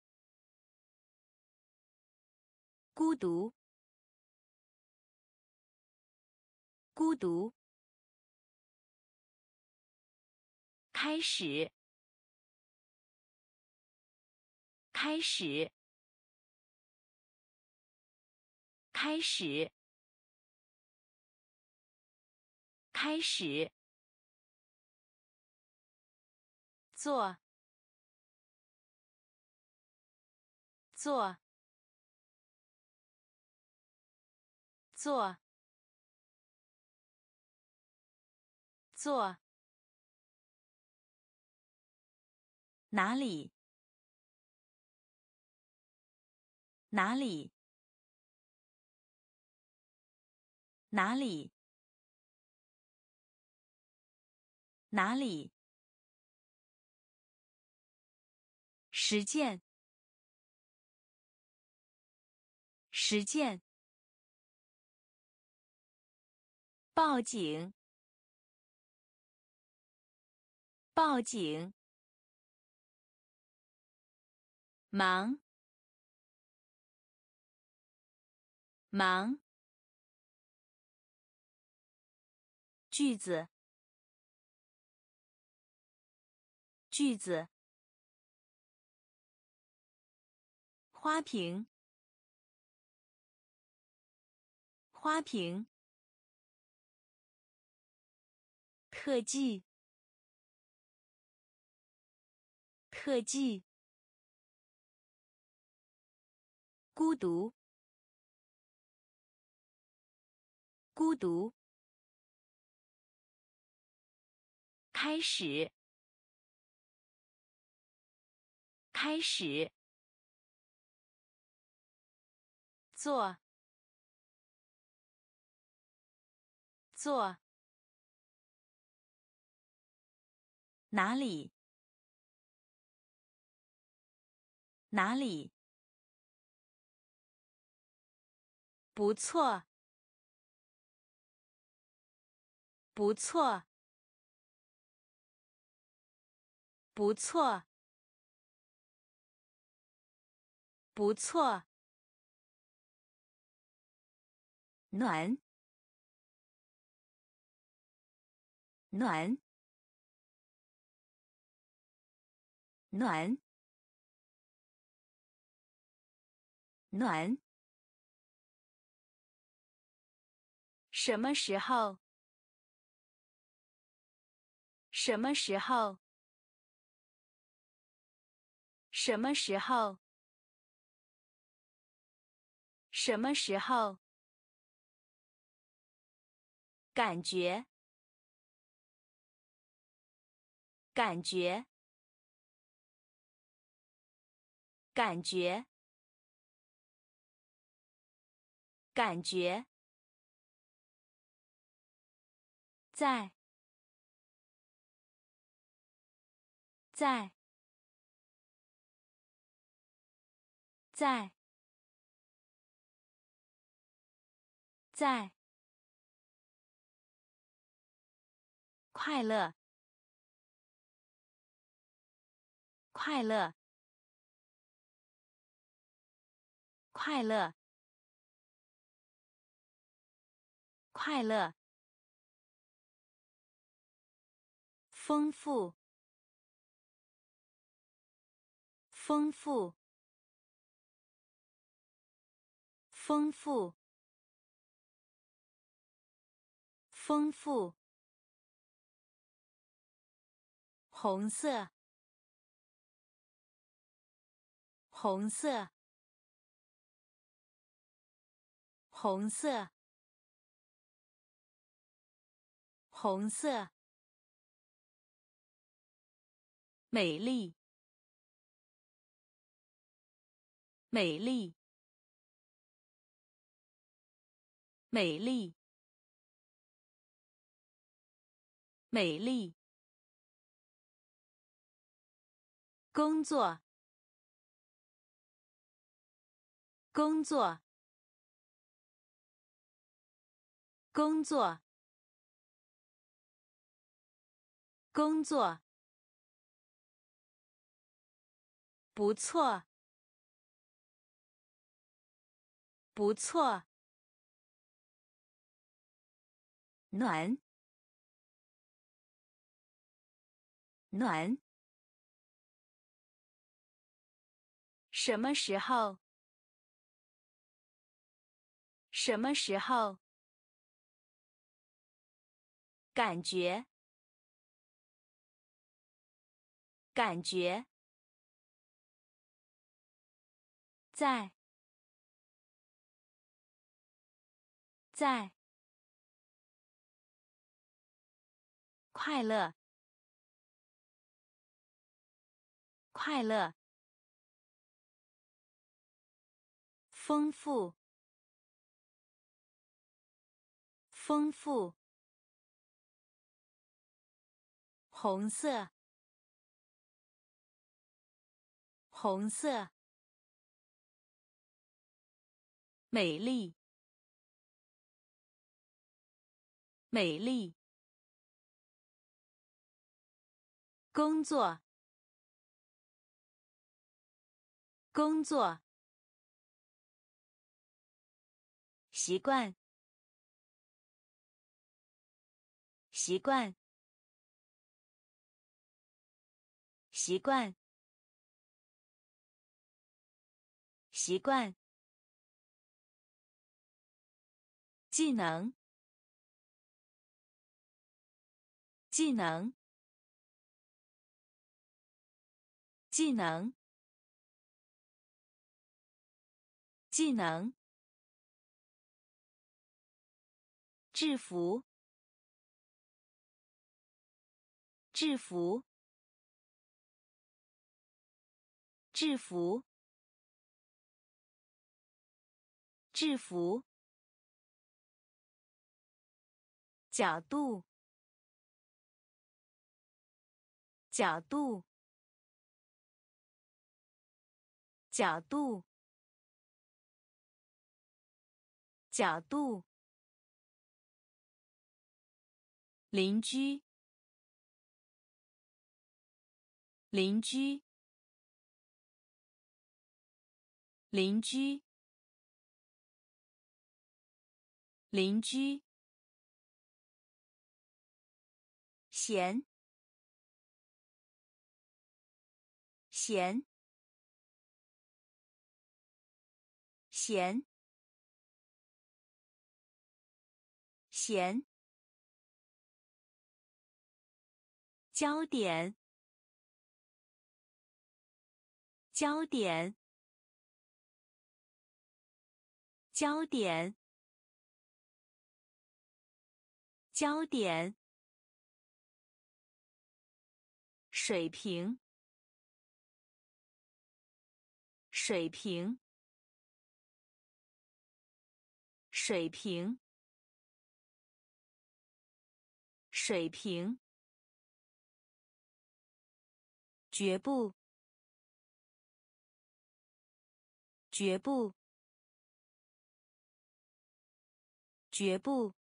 S1: 孤独，孤独，开始，开始，开始，开始，做，做，做，做，哪里，哪里，哪里，哪里，实践，实践，报警，报警，忙，忙，句子，句子，花瓶，花瓶，特技，特技，孤独，孤独，开始，开始，做，做，哪里，哪里， 不错，不错，不错，不错。暖，暖，暖，暖。什么时候？什么时候？什么时候？什么时候？感觉，感觉，感觉，感觉。在，在，在，在。快乐，快乐，快乐，快乐。丰富，丰富，丰富，丰富。红色，红色，红色，红色。美丽，美丽，美丽，美丽。工作，工作，工作，工作。不错，不错。暖，暖。什么时候？什么时候？感觉，感觉。在，在。快乐，快乐。丰富，丰富。红色，红色。美丽，美丽。工作，工作。习惯，习惯，习惯，习惯。技能，技能，技能，技能。制服，制服，制服，制服。角度，角度，角度， 角度，邻居，邻居，邻居，邻居，咸，咸，咸，咸，焦点，焦点，焦点，焦点，水平，水平，水平，水平，绝不，绝不，绝不，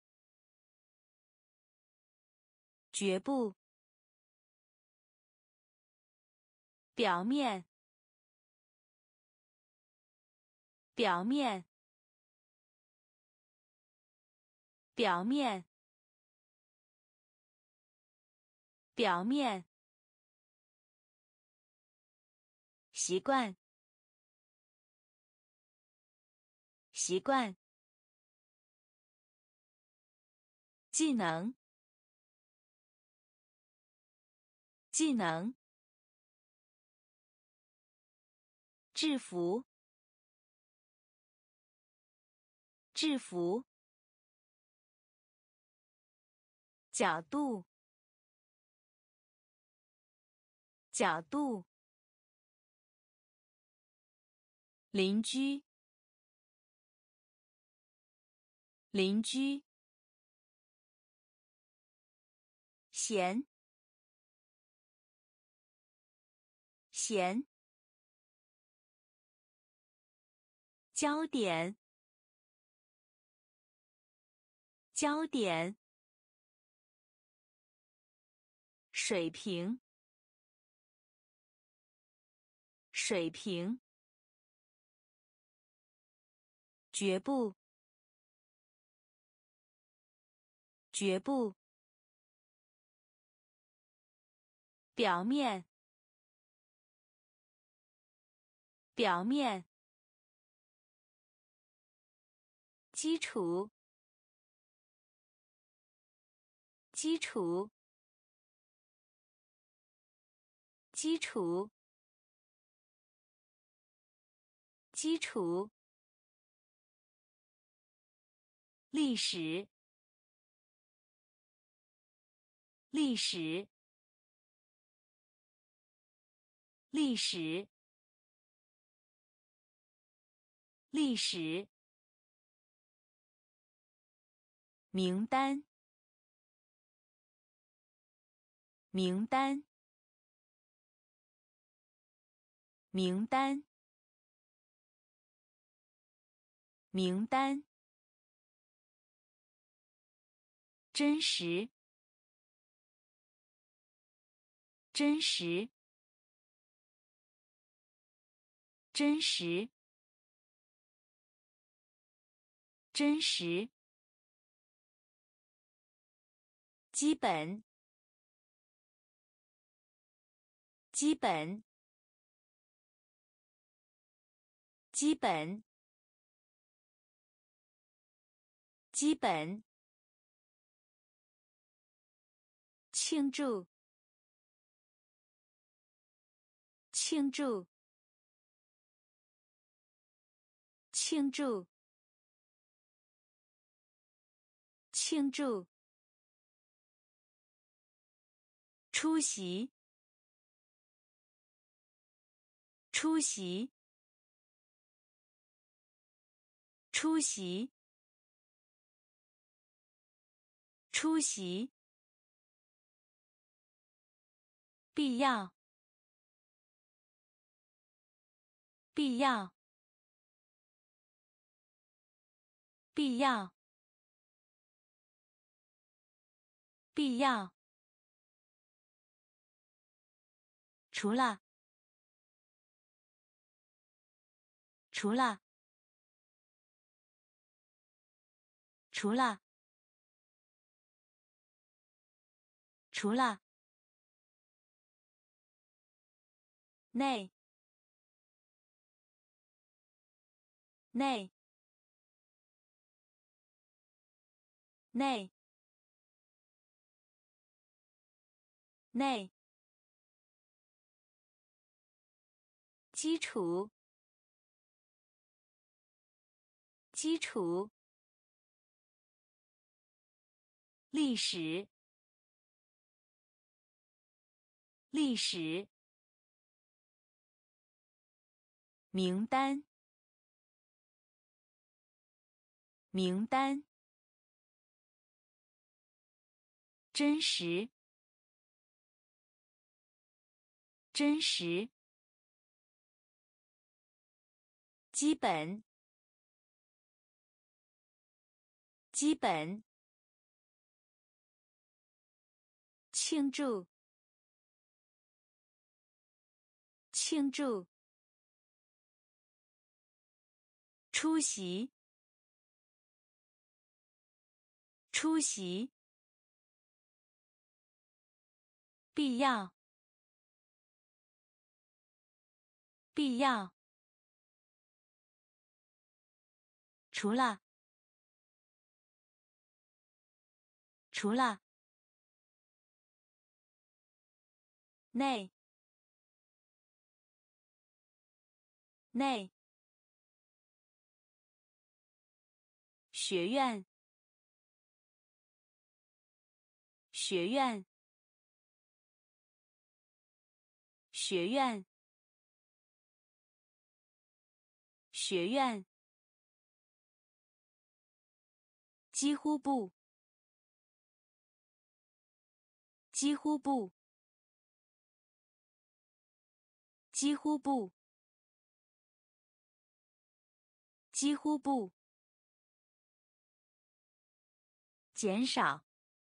S1: 绝不，表面，表面，表面，表面，习惯，习惯，技能，技能，制服，制服，角度，角度，邻居，邻居，咸，咸，焦点，焦点，水平，水平，绝不，绝不，表面，表面，基础，基础，基础，基础，历史，历史，历史，历史，名单，名单，名单，名单，真实，真实，真实，真实，基本，基本，基本，基本，庆祝，庆祝，庆祝，庆祝，出席，出席，出席，出席，必要，必要， 必要，必要。除了，除了，除了，除了。内，内，内，内。基础，基础。历史，历史。名单，名单。真实，真实。基本，基本。庆祝，庆祝。出席，出席。必要，必要。除了，除了。内，内。学院，学院，学院，学院。几乎不，几乎不，几乎不，几乎不。减少，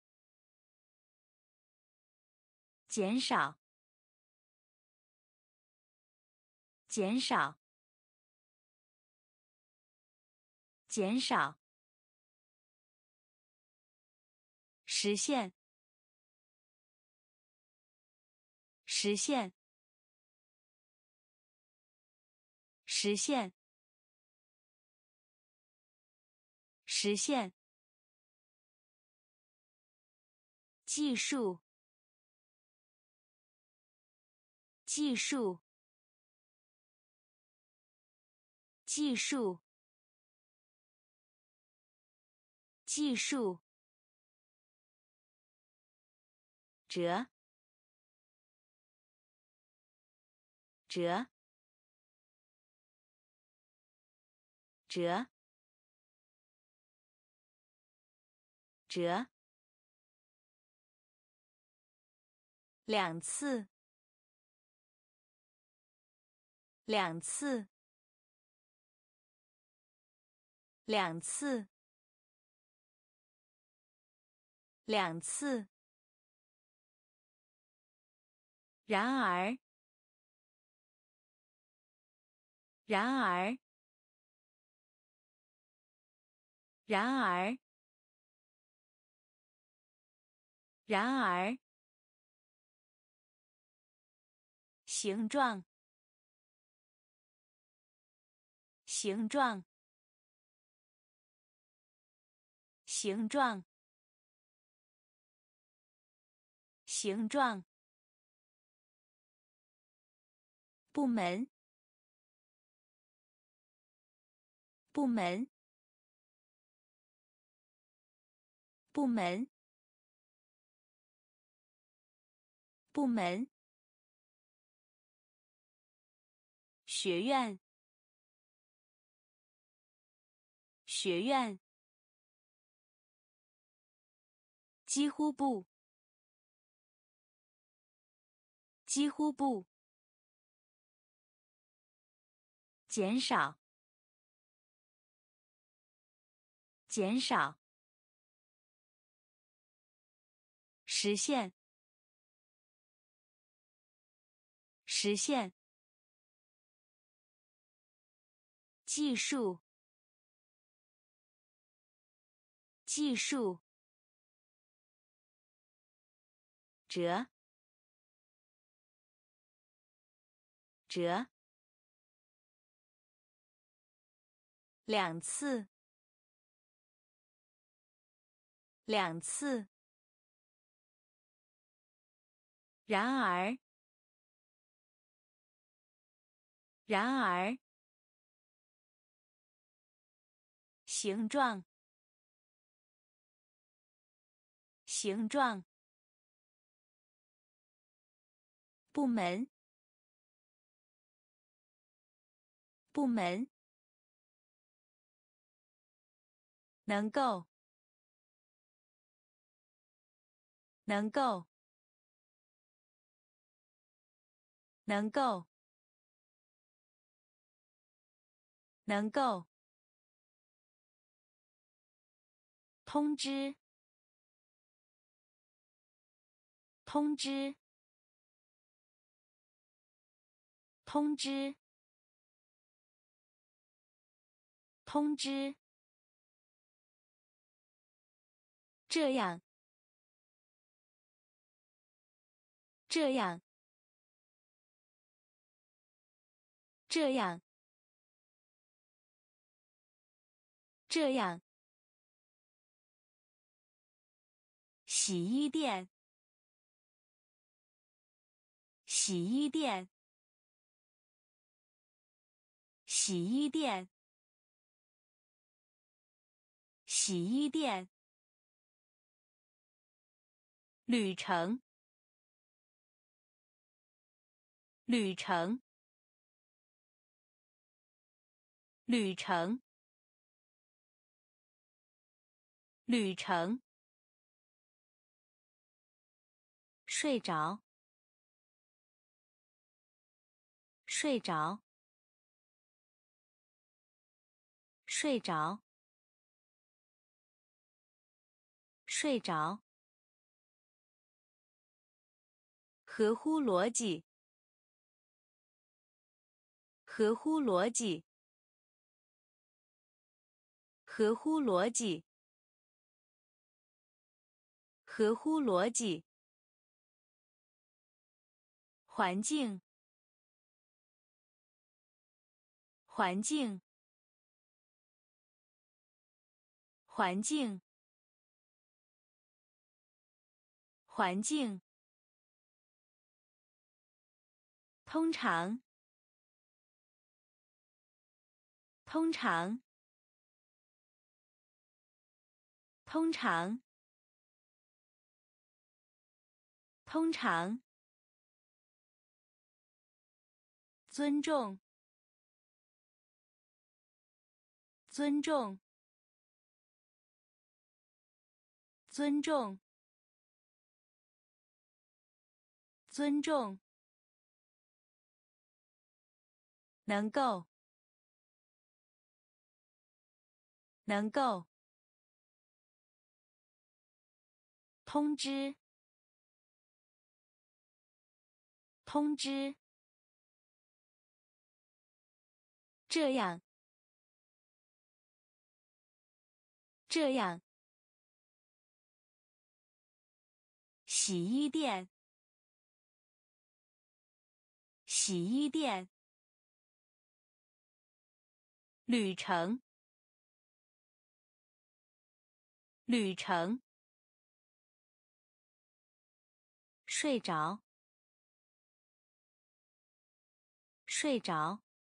S1: 减少，减少，减少。实现，实现，实现，实现。技术，技术，技术，技术。折，折，折，折。两次，两次，两次，两次。然而，然而，然而，然而。形状，形状，形状，形状。部门，部门，部门，部门。学院，学院。几乎不，几乎不。减少， 减少，实现，实现，技术，技术，折，折，两次，两次，然而，然而，形状，形状，部门，部门，能够，能够，能够，能够，通知，通知，通知，通知，这样，这样，这样，这样，洗衣店，洗衣店，洗衣店，洗衣店，旅程，旅程，旅程，旅程，睡着，睡着，睡着，睡着，合乎逻辑，合乎逻辑，合乎逻辑，合乎逻辑，环境，环境，环境，环境，通常，通常，通常，通常，尊重，尊重，尊重，尊重，能够，能够，通知，通知，这样，这样，洗衣店，洗衣店，旅程，旅程，睡着，睡着，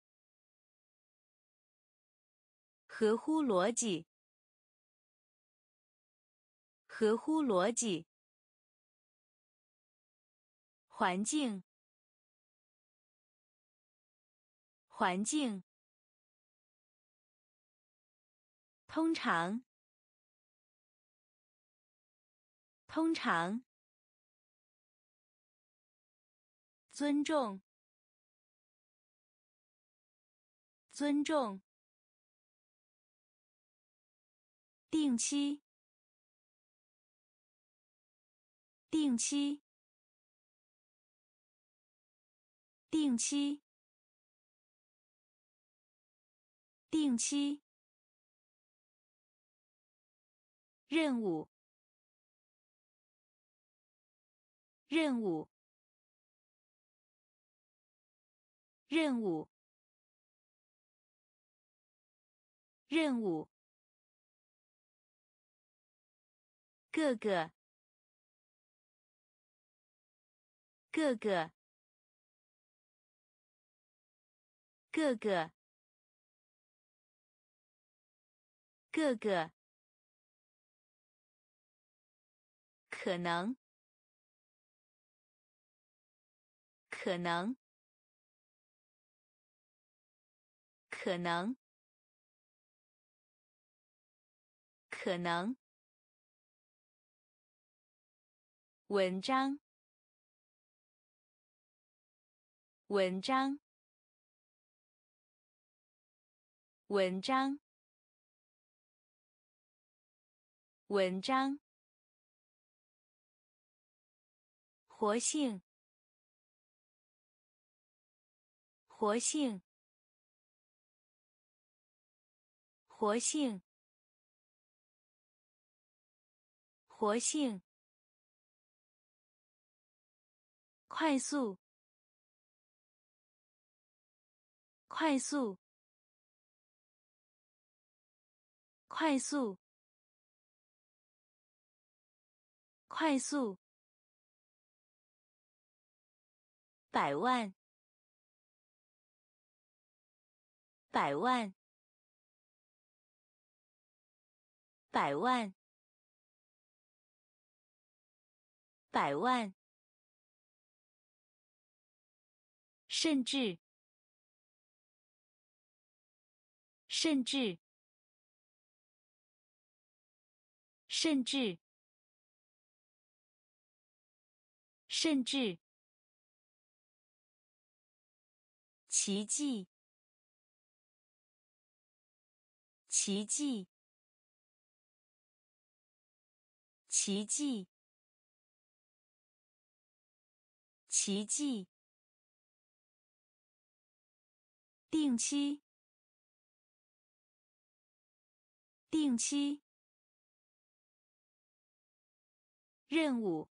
S1: 合乎逻辑，合乎逻辑，环境，环境，通常，通常，尊重，尊重， 定期，定期，定期，定期，任务，任务，任务，任务，各个，各个，各个，各个，可能，可能，可能，可能，文章，文章，文章，文章，活性，活性，活性，活性，快速，快速，快速，快速，百万，百万，百万，百万，甚至，甚至，甚至，甚至，奇迹，奇迹，奇迹，奇迹，定期，定期，任务，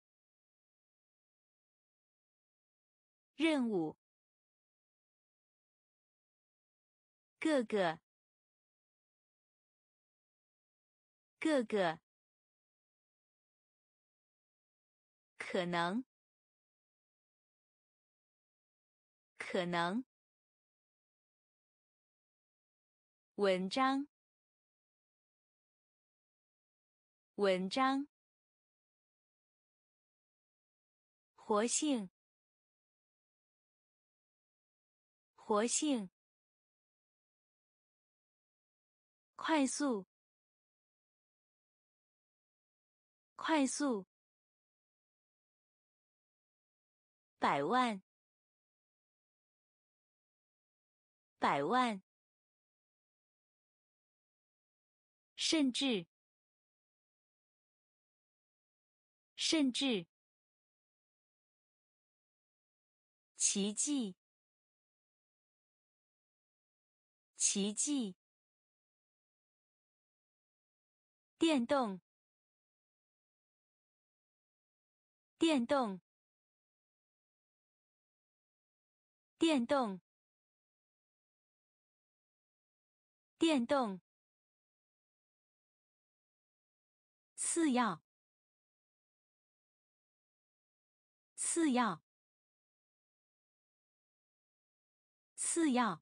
S1: 任务，各个，各个，可能，可能，文章，文章，活性，活性，快速，快速，百万，百万，甚至，甚至，奇迹，奇迹，电动，电动，电动，电动，次要，次要，次要，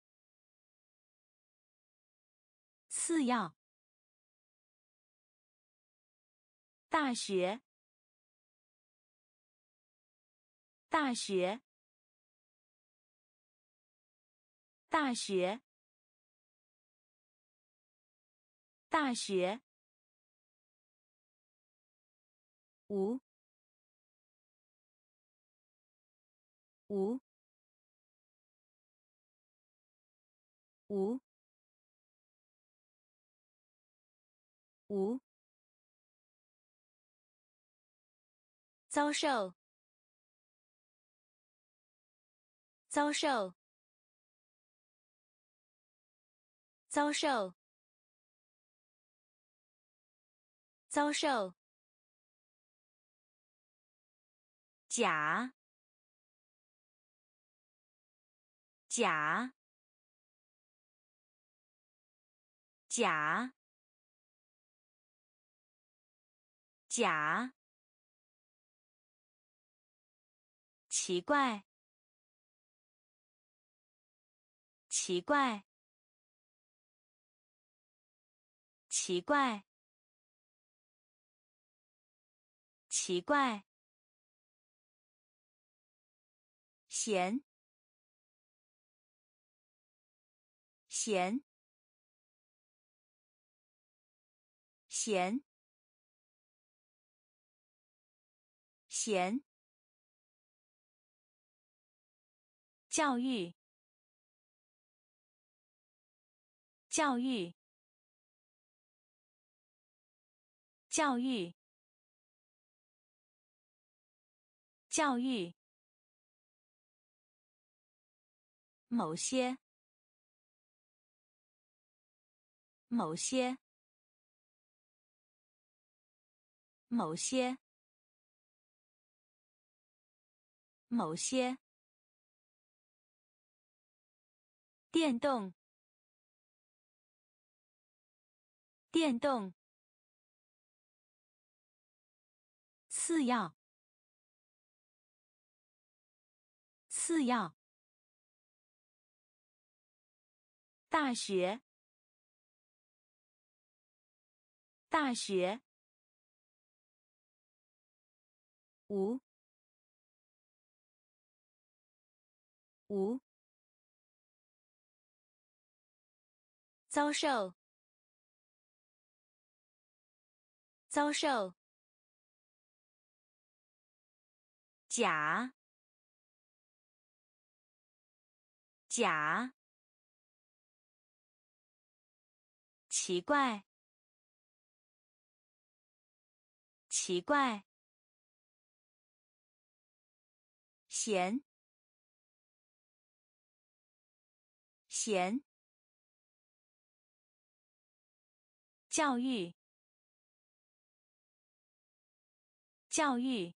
S1: 次要，大学，大学，大学，大学，无，无，无， 无，遭受，遭受，遭受，遭受，甲，甲，甲，甲，奇怪，奇怪，奇怪，奇怪，咸，咸，咸，咸，教育，教育，教育，教育，某些，某些，某些，某些，电动，电动，次要，次要，大学，大学，无，无，遭受，遭受，甲，甲，奇怪，奇怪，咸，咸，教育，教育，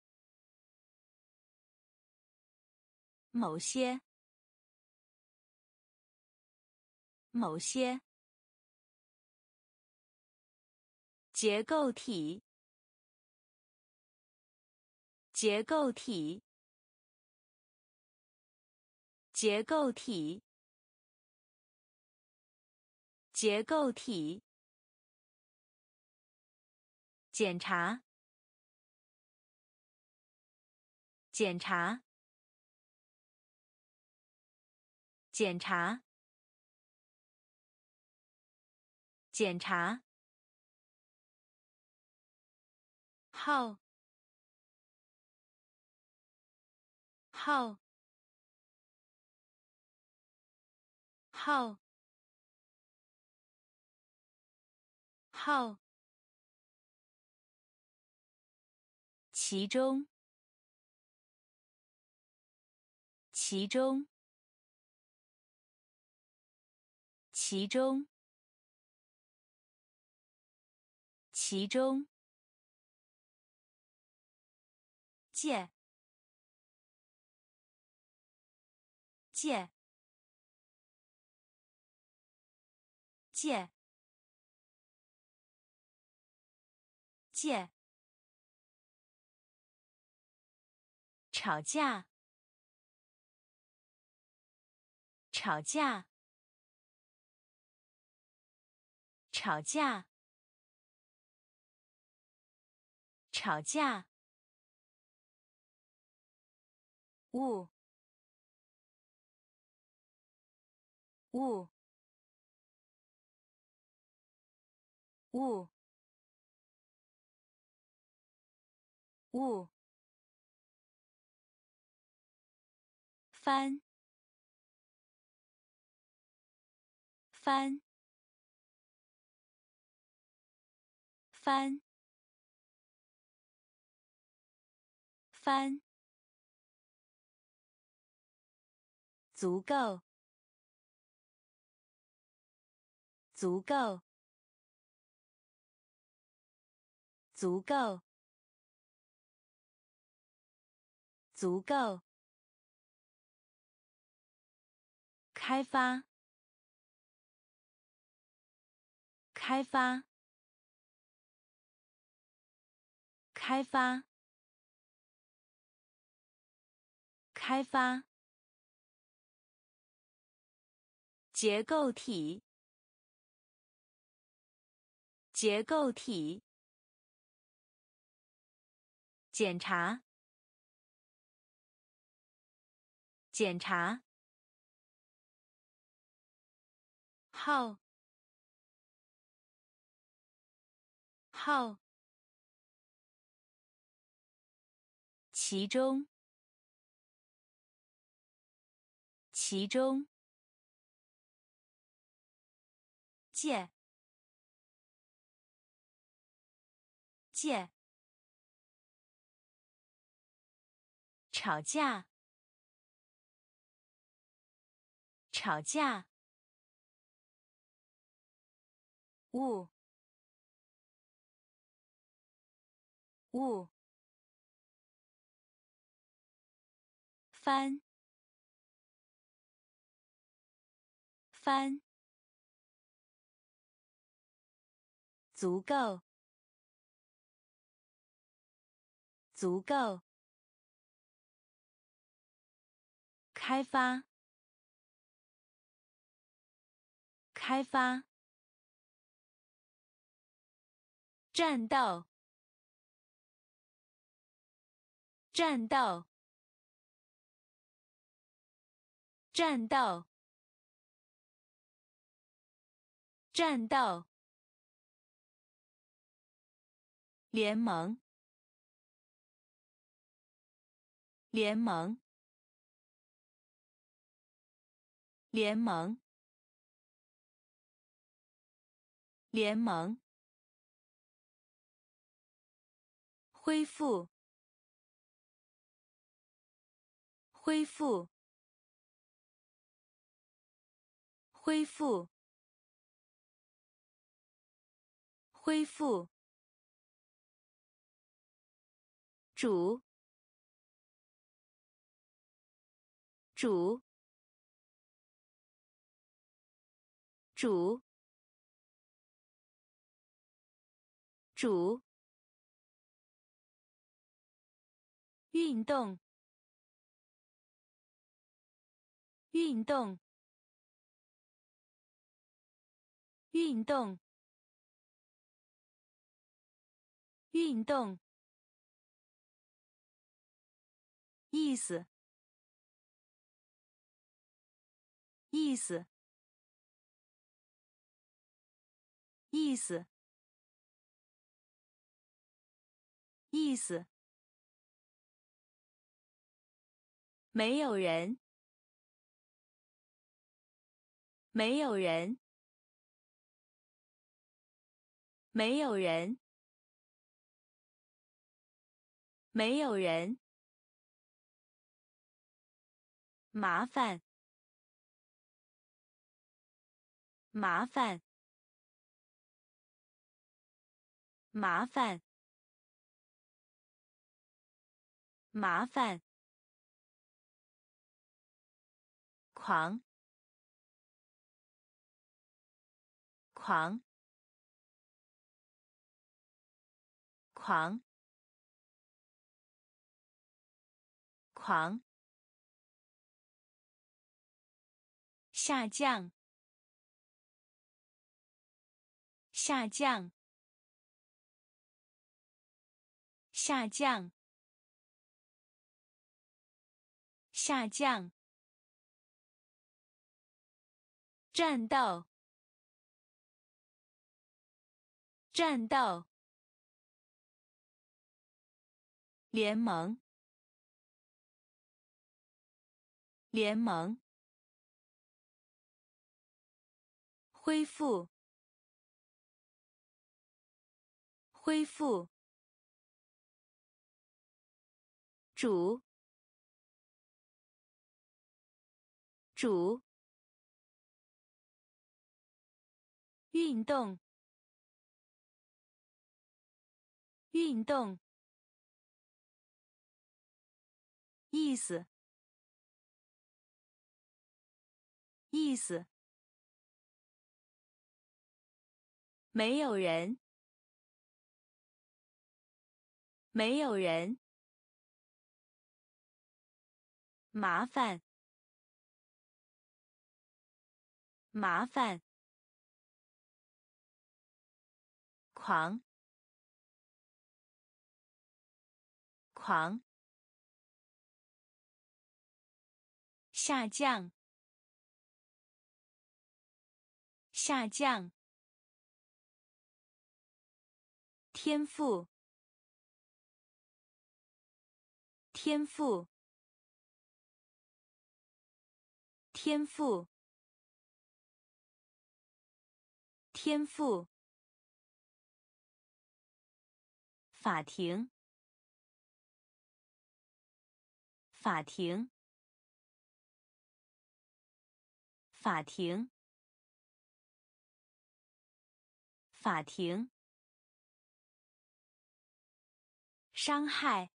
S1: 某些，某些，结构体，结构体，结构体，结构体，检查，检查，检查，检查，号，号，号，号，其中，其中，其中，其中，借，借，借，借，吵架，吵架，吵架，吵架，物，物，物，物，翻，翻， 翻翻足够足够足够足够开发开发开发开发结构体结构体检查检查号号其中其中借借吵架吵架误误翻翻足够足够开发开发战斗战斗战斗战斗联盟联盟联盟联盟恢复恢复恢复恢复主主主主运动运动运动运动意思意思意思意思没有人没有人没有人没有人麻烦麻烦麻烦麻烦狂狂狂狂下降下降下降下降战斗战斗联盟联盟恢复恢复。主。主。运动。运动。意思。意思。没有人。没有人。麻烦。麻烦。狂。狂。下降。下降。天赋。天赋。天赋。天赋。法庭。法庭。法庭。法庭。伤害。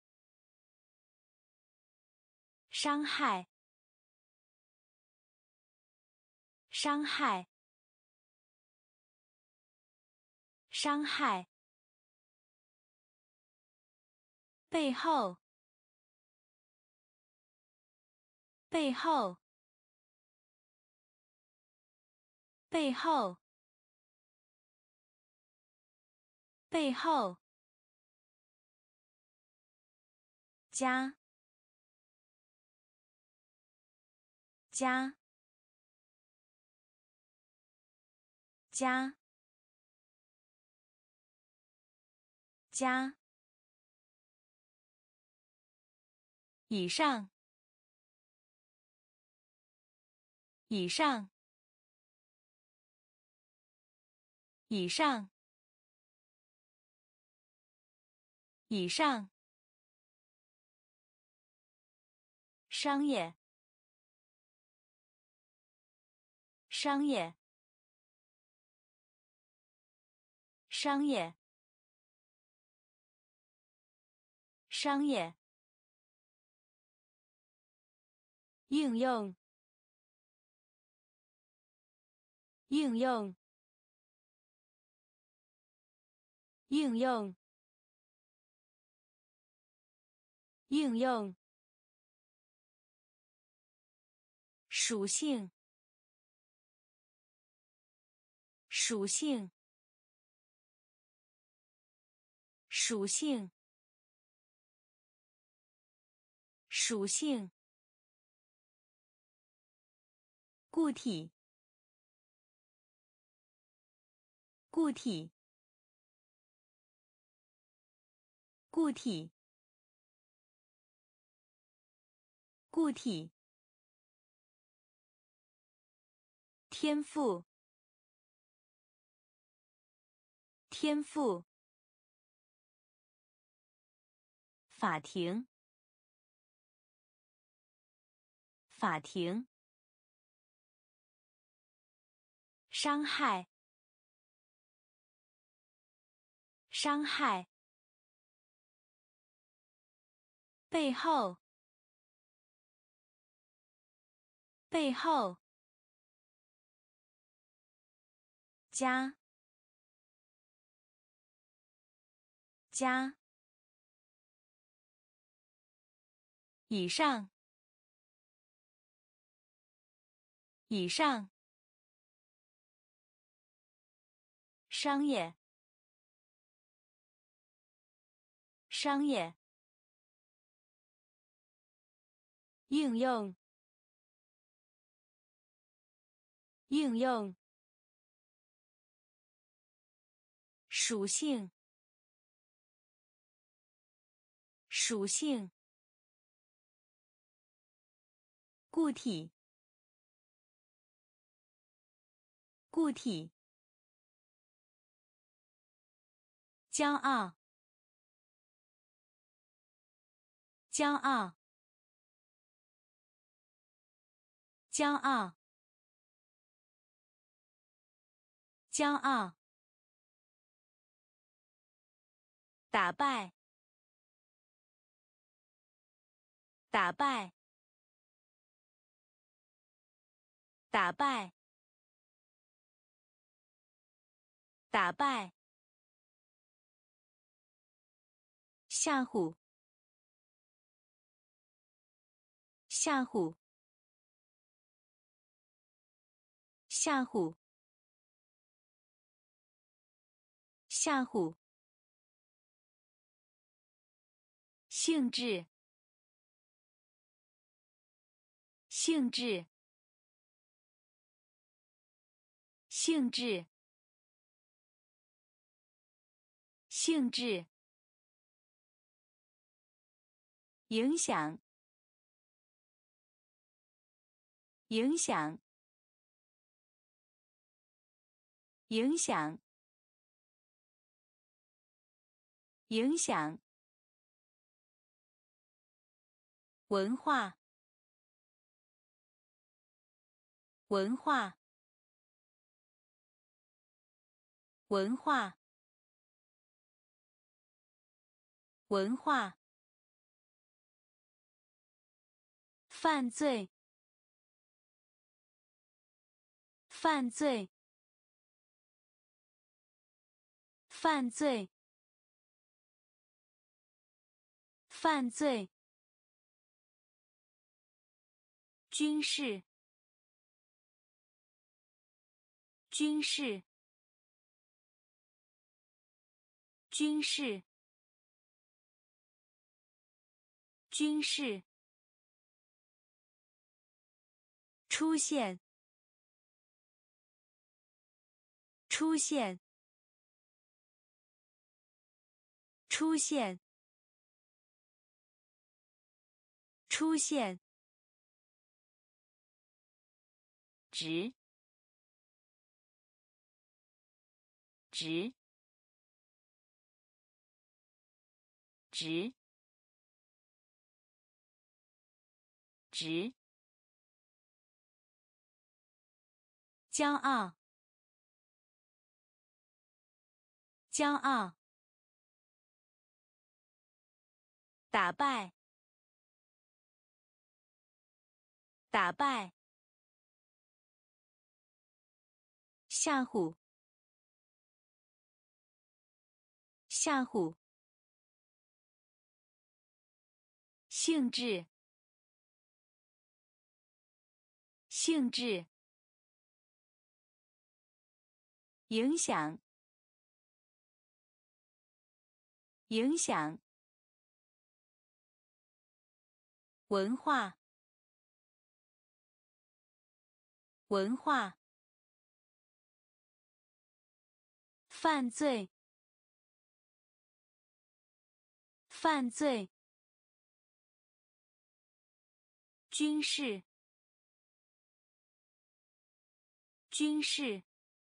S1: 伤害。伤害。伤害。背后。背后。背后。背后。加。加。加。加。以上。以上。以上。以上。商业。商业。商业。商业。应用。应用。应用。应用。属性。属性。属性。属性。固体。固体。固体。固体。天赋。天赋。法庭。法庭。伤害。伤害。背后。背后。加。加。以上。以上。商业。商业。应用。应用。属性。属性。固体。固体。 骄傲，骄傲，骄傲，骄傲，打败，打败，打败，打败，吓唬，吓唬，吓唬，吓唬，性质，性质，性质，性质，影响，影响，影响，影响，文化，文化，文化，文化，犯罪，犯罪，犯罪，犯罪，军事，军事，军事，军事，出现，出现，出现，出现，直，直，直，直，骄傲，骄傲，打败，打败，吓唬，吓唬，性质，性质，影响，影响，文化，文化，犯罪，犯罪，军事，军事，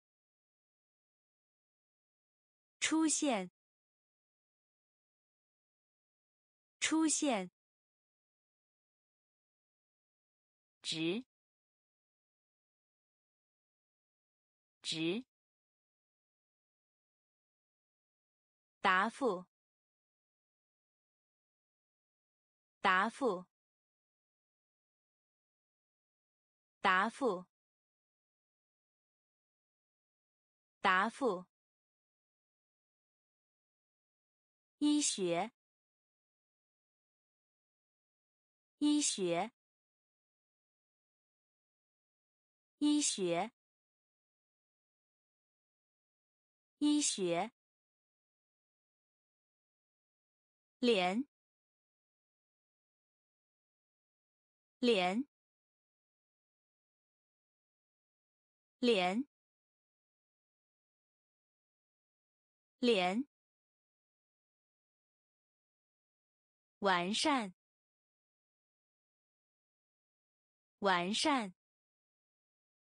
S1: 出现，出现，直，直，答复，答复，答复，答复，医学，医学，医学，医学，脸，脸，脸，脸，完善，完善，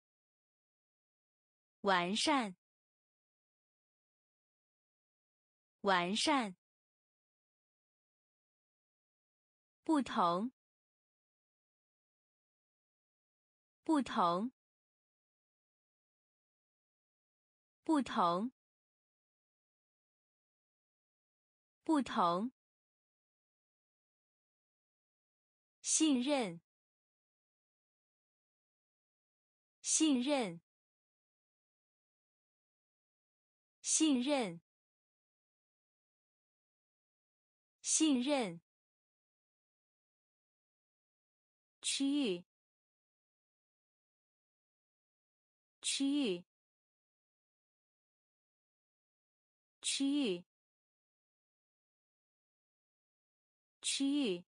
S1: 完善， 完善，不同，不同，不同，不同，信任，信任，信任，信任，区域，区域，区域，区域，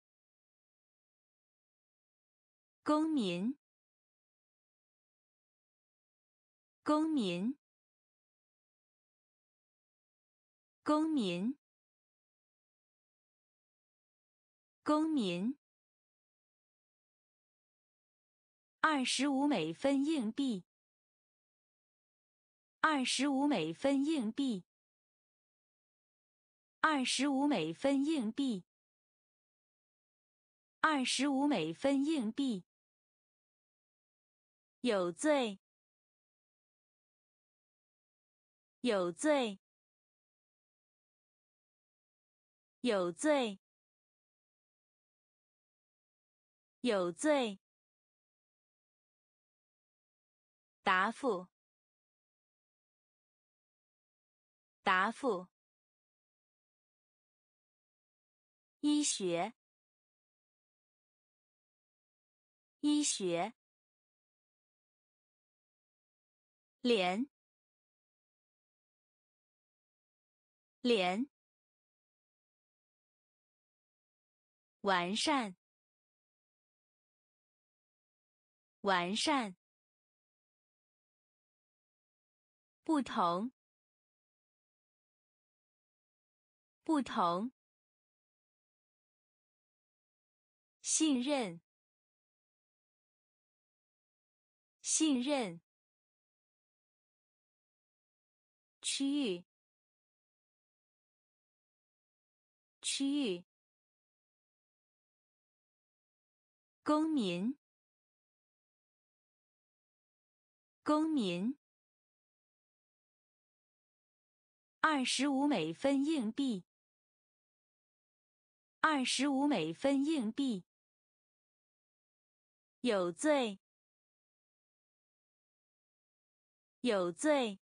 S1: 公民，公民，公民，公民，25美分硬币，25美分硬币，25美分硬币，25美分硬币，有罪，有罪，有罪，有罪，答复，答复，医学，医学，连，连，完善，完善，不同，不同，信任，信任，区域，区域，公民，公民，25美分硬币，25美分硬币，有罪，有罪，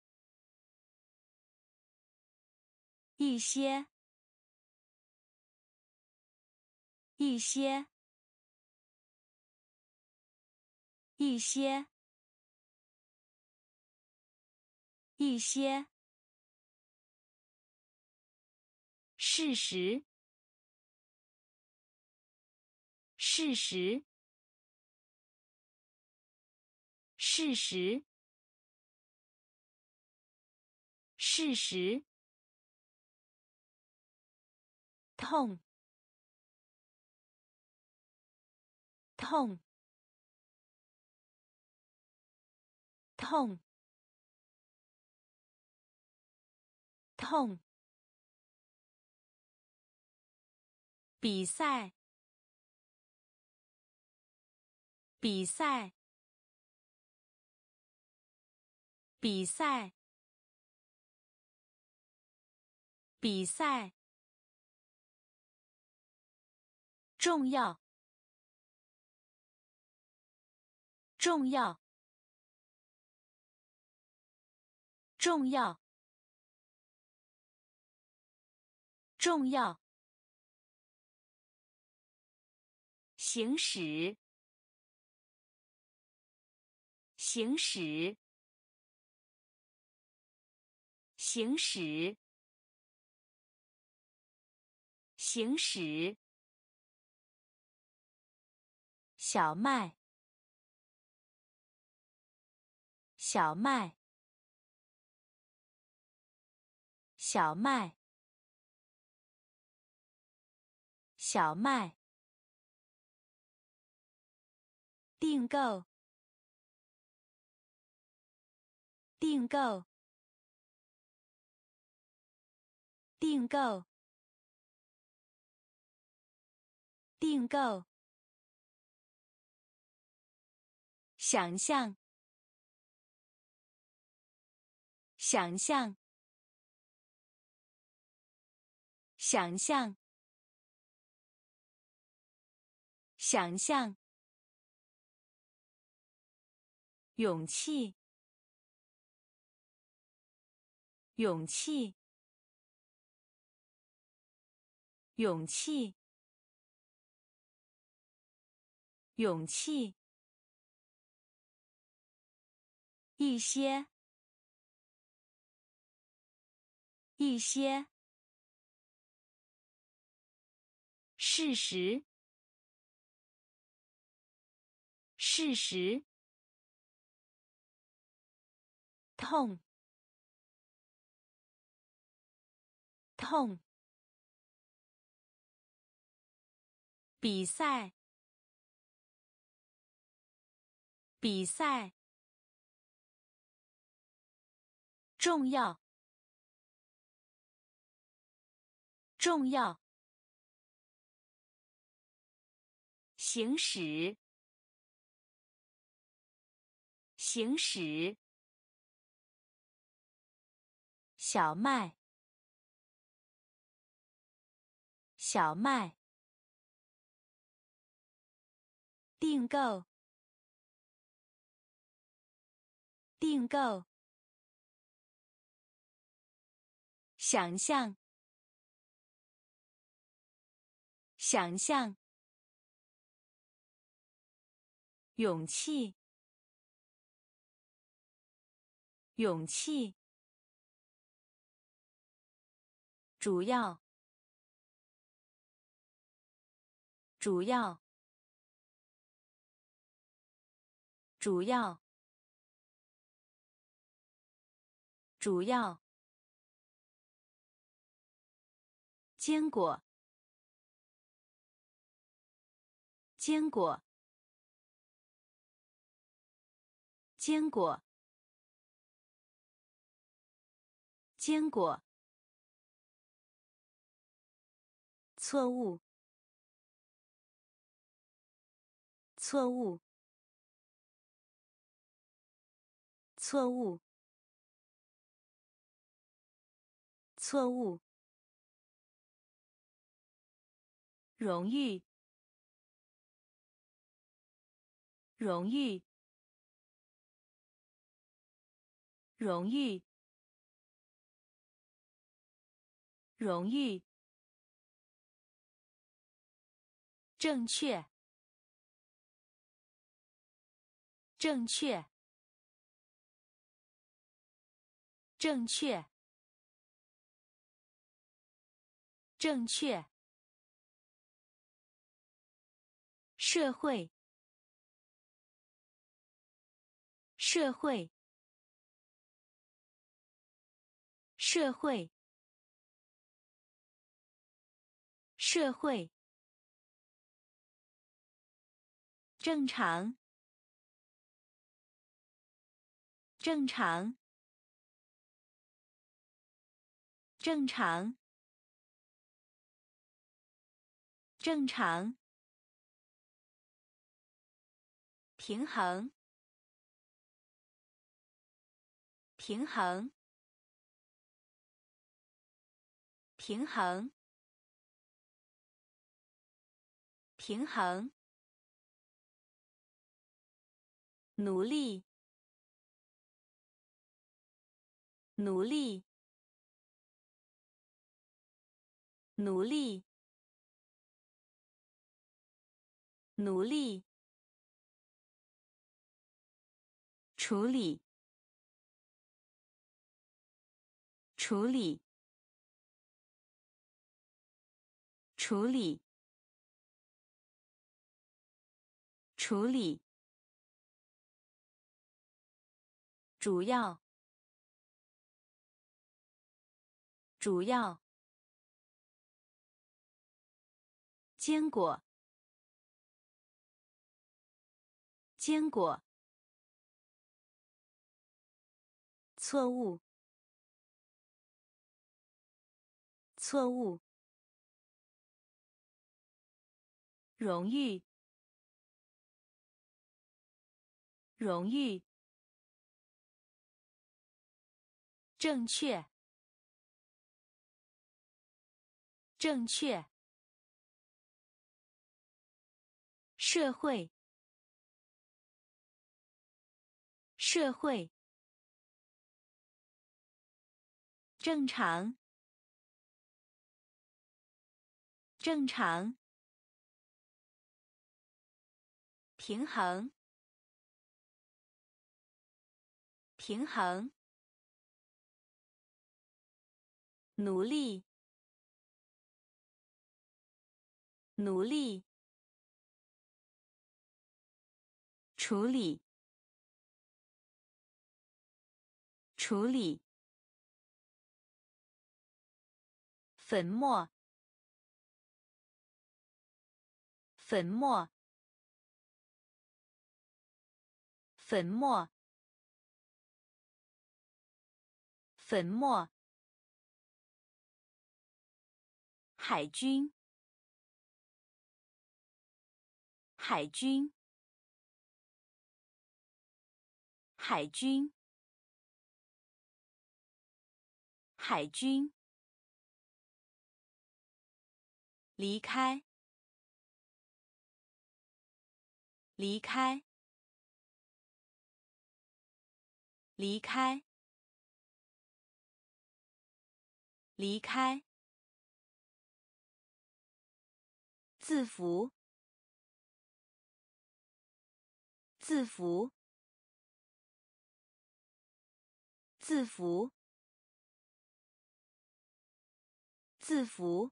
S1: 一些，一些，一些，一些，事实，事实，事实，事实，痛，痛，痛，痛，比赛，比赛，比赛，比赛，重要，重要，重要，重要，行驶，行驶，行驶，行驶，小麦，小麦，小麦，小麦，订购，订购， 订购，订购。想象，想象，想象，想象。勇气，勇气，勇气，勇气。一些，一些。事实，事实。痛，痛。比赛，比赛。重要，重要。行驶，行驶。小麦，小麦。订购，订购。想象，想象。勇气，勇气。主要，主要，主要，主要。坚果，坚果，坚果，坚果。错误，错误，错误，错误。荣誉，荣誉，荣誉，荣誉。正确，正确，正确，正确。社会，社会，社会，社会。正常，正常，正常，正常。平衡，平衡，平衡，平衡。努力，努力，努力，努力。处理，处理，处理，处理。主要，主要。坚果，坚果。错误， 错误，荣誉，荣誉，正确，正确，社会，社会，正常，正常，平衡，平衡，努力，努力，处理，处理，粉末，粉末，粉末，粉末，海军，海军，海军，海军，离开，离开，离开，离开，字符，字符，字符，字符，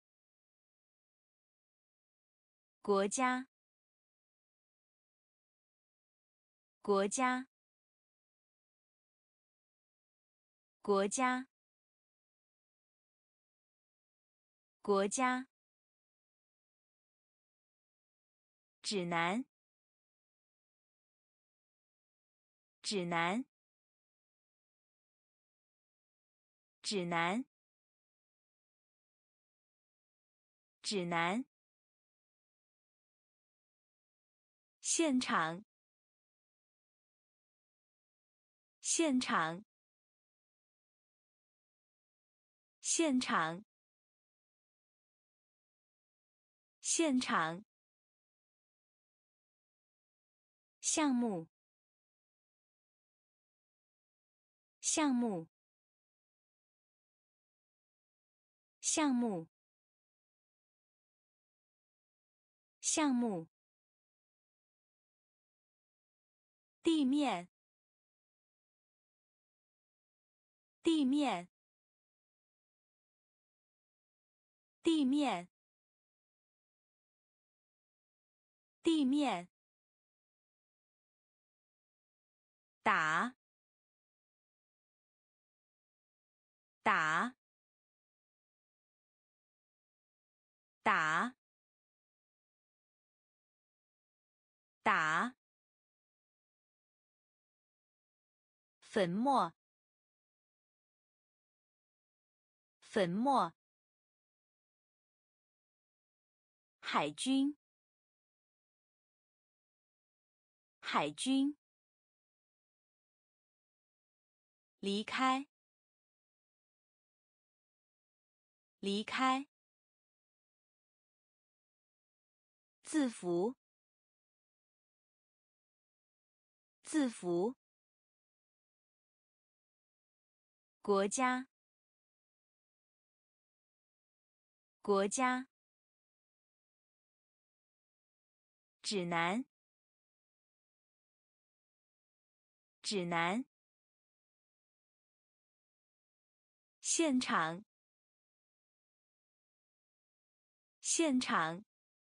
S1: 国家，国家，国家，国家，指南，指南，指南，指南，现场，现场，现场，现场，项目，项目，项目，项目，地面，地面，地面，地面，打，打，打，打，粉末，粉末，海军，海军，离开，离开，字符，字符，国家，国家，指南，指南，现场，现场，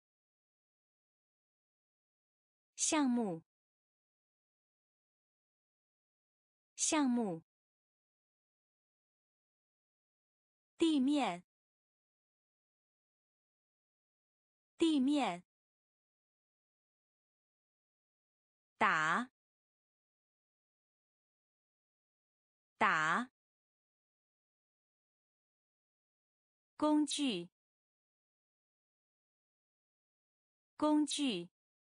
S1: 项目，项目，地面，地面，打，打， 工具，工具，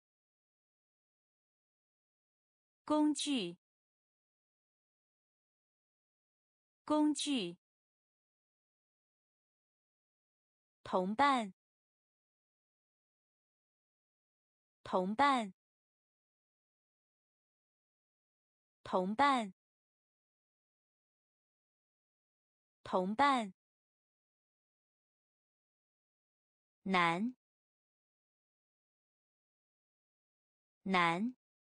S1: 工具，工具，同伴，同伴，同伴，同伴，难，难，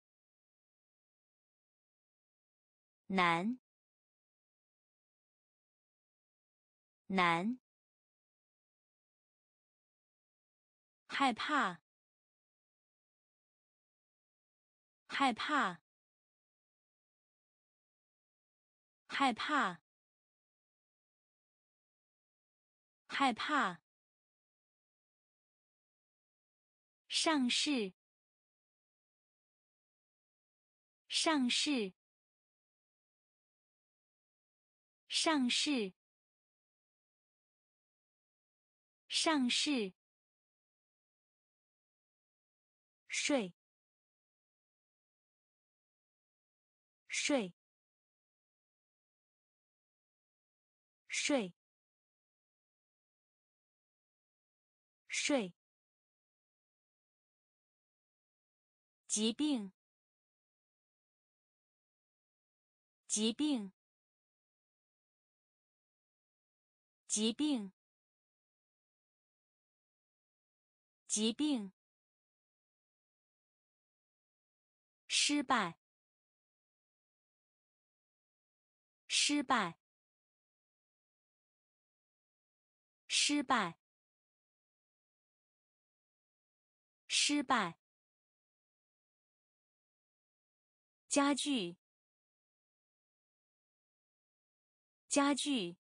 S1: 难，难，害怕，害怕，害怕，害怕，上市，上市，上市，上市，税，税，税，税，疾病，疾病，疾病，疾病，失败，失败，失败，失败，家具，家具，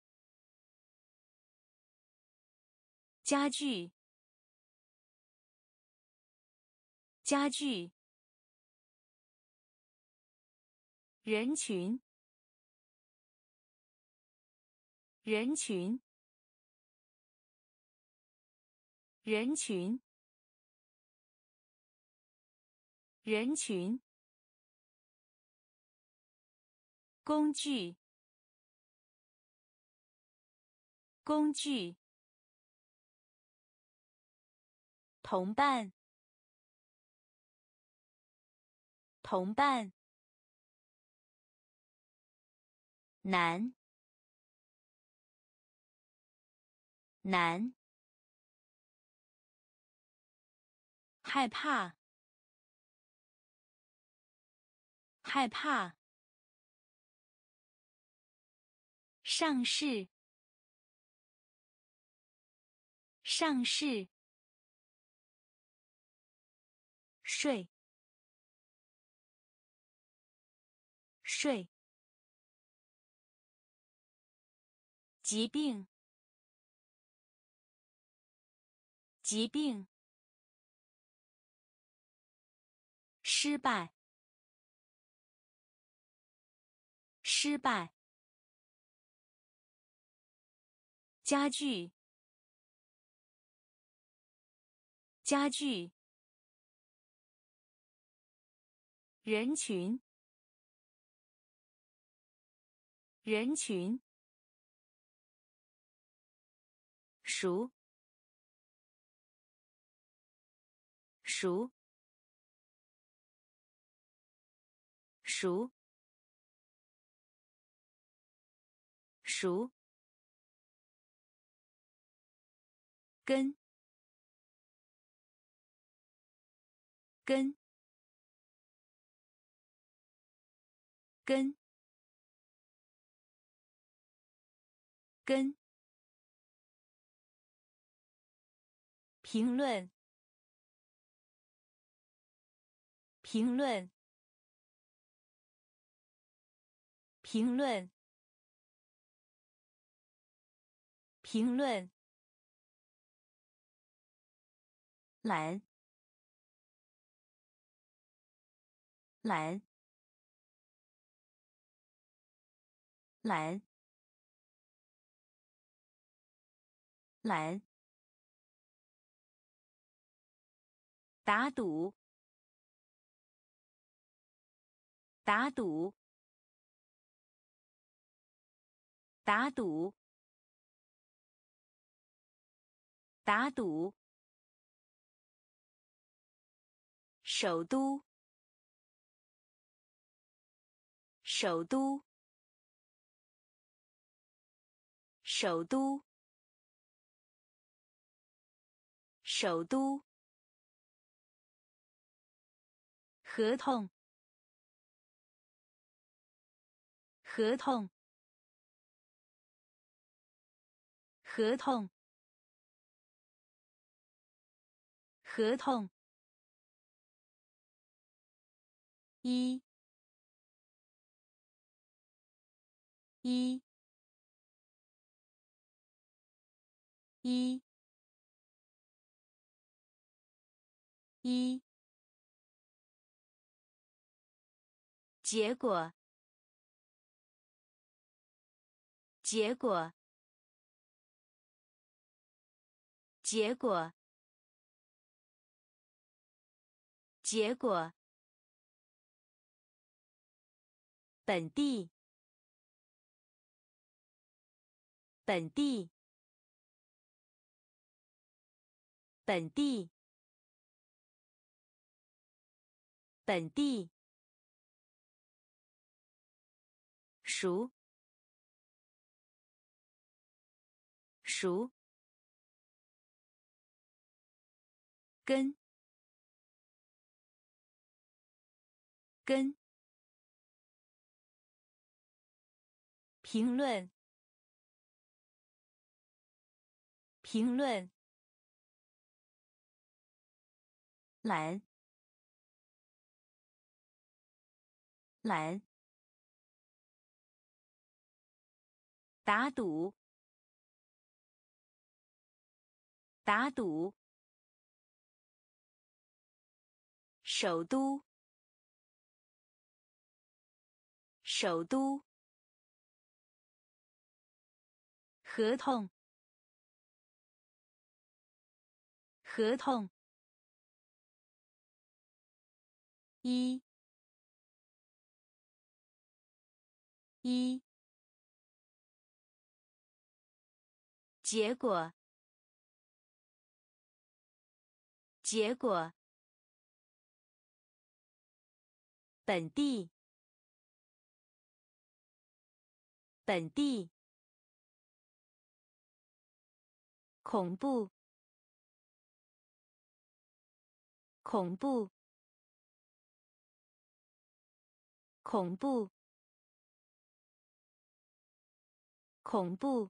S1: 家具，家具，人群，人群，人群，人群，工具，工具，同伴，同伴，难，难，害怕，害怕，上市，上市，税，税，疾病，疾病，失败，失败，家具，家具，人群，人群，熟，熟，熟，熟，根，根，根，根，评论，评论，评论，评论，懒，懒，懒， 懒，打赌，打赌，打赌，打赌，首都，首都，首都，首都，合同，合同，合同，合同，一，一，一，一，结果，结果，结果，结果，本地，本地，本地，本地，熟，熟，跟，跟，评论，评论，懒，懒，打赌，打赌，首都，首都，合同，合同，一，一，结果，结果，本地，本地，恐怖，恐怖，恐怖，恐怖，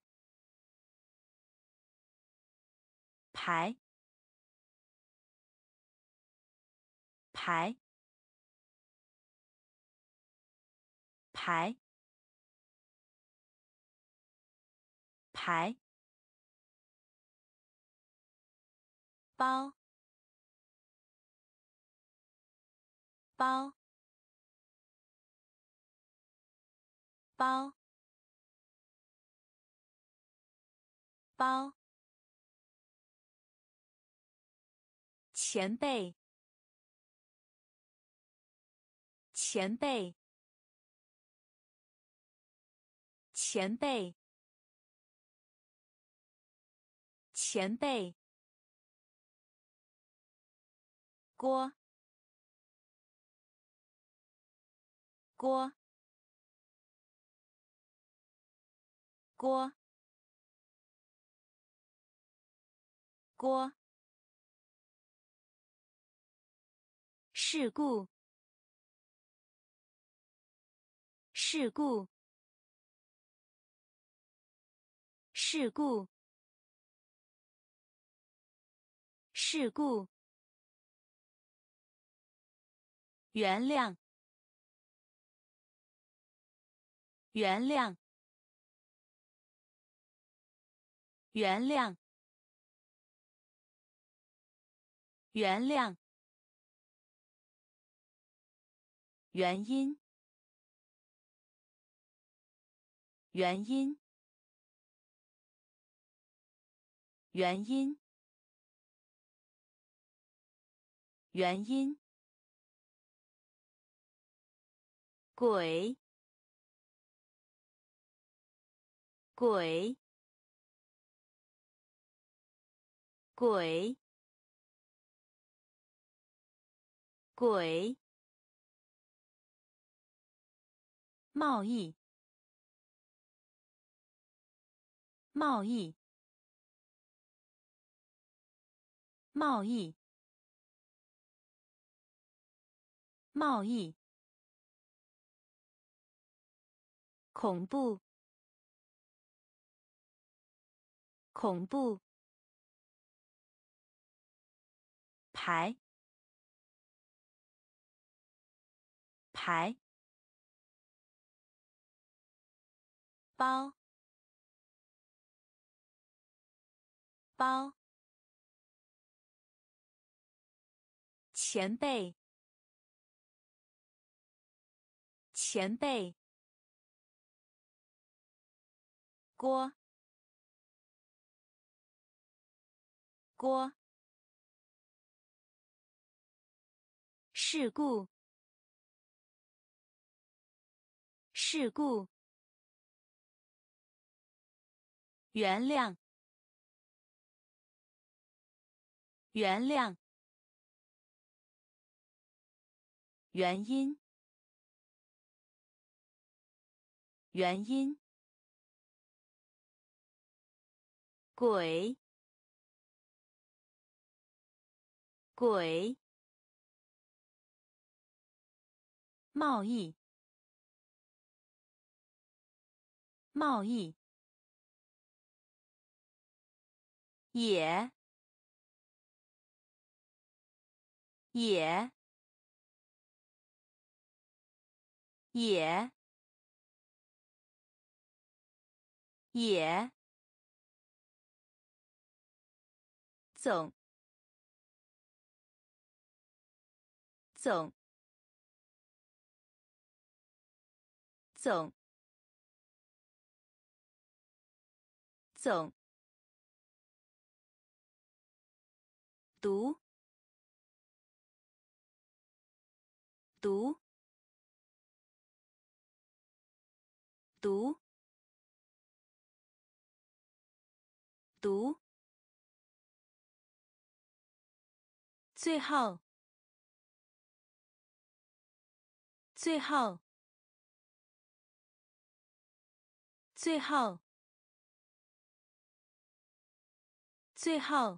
S1: 排，排，排，排，包，包，包，包，前辈，前辈，前辈，前辈，锅，锅，锅，锅，事故，事故，事故，事故，原谅，原谅，原谅，原谅，原因，原因， 原因，原因，鬼，鬼，鬼，鬼，贸易，贸易，贸易，贸易，恐怖，恐怖，排，排，包，包，前辈，前辈，锅，锅，事故，事故，原谅，原谅，原因，原因，鬼，鬼，贸易，贸易，也，也，也，也，总，总，总，总，读，读，读，读，最后，最后，最后，最后，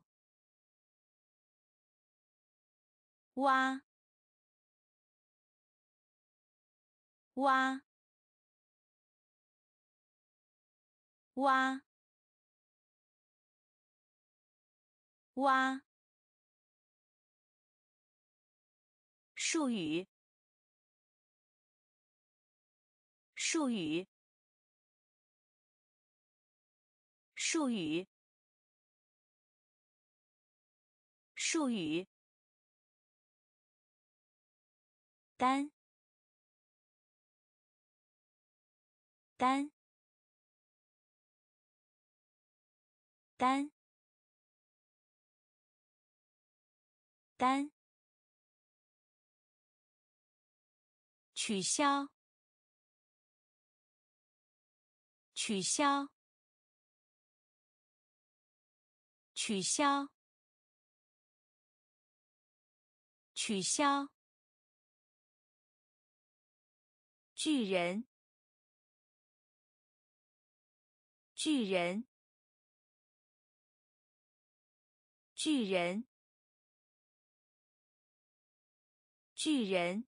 S1: 挖，挖，挖，挖，术语，术语，术语，术语，单，单，单，单，取消，取消，取消，取消，巨人，巨人，巨人，巨人，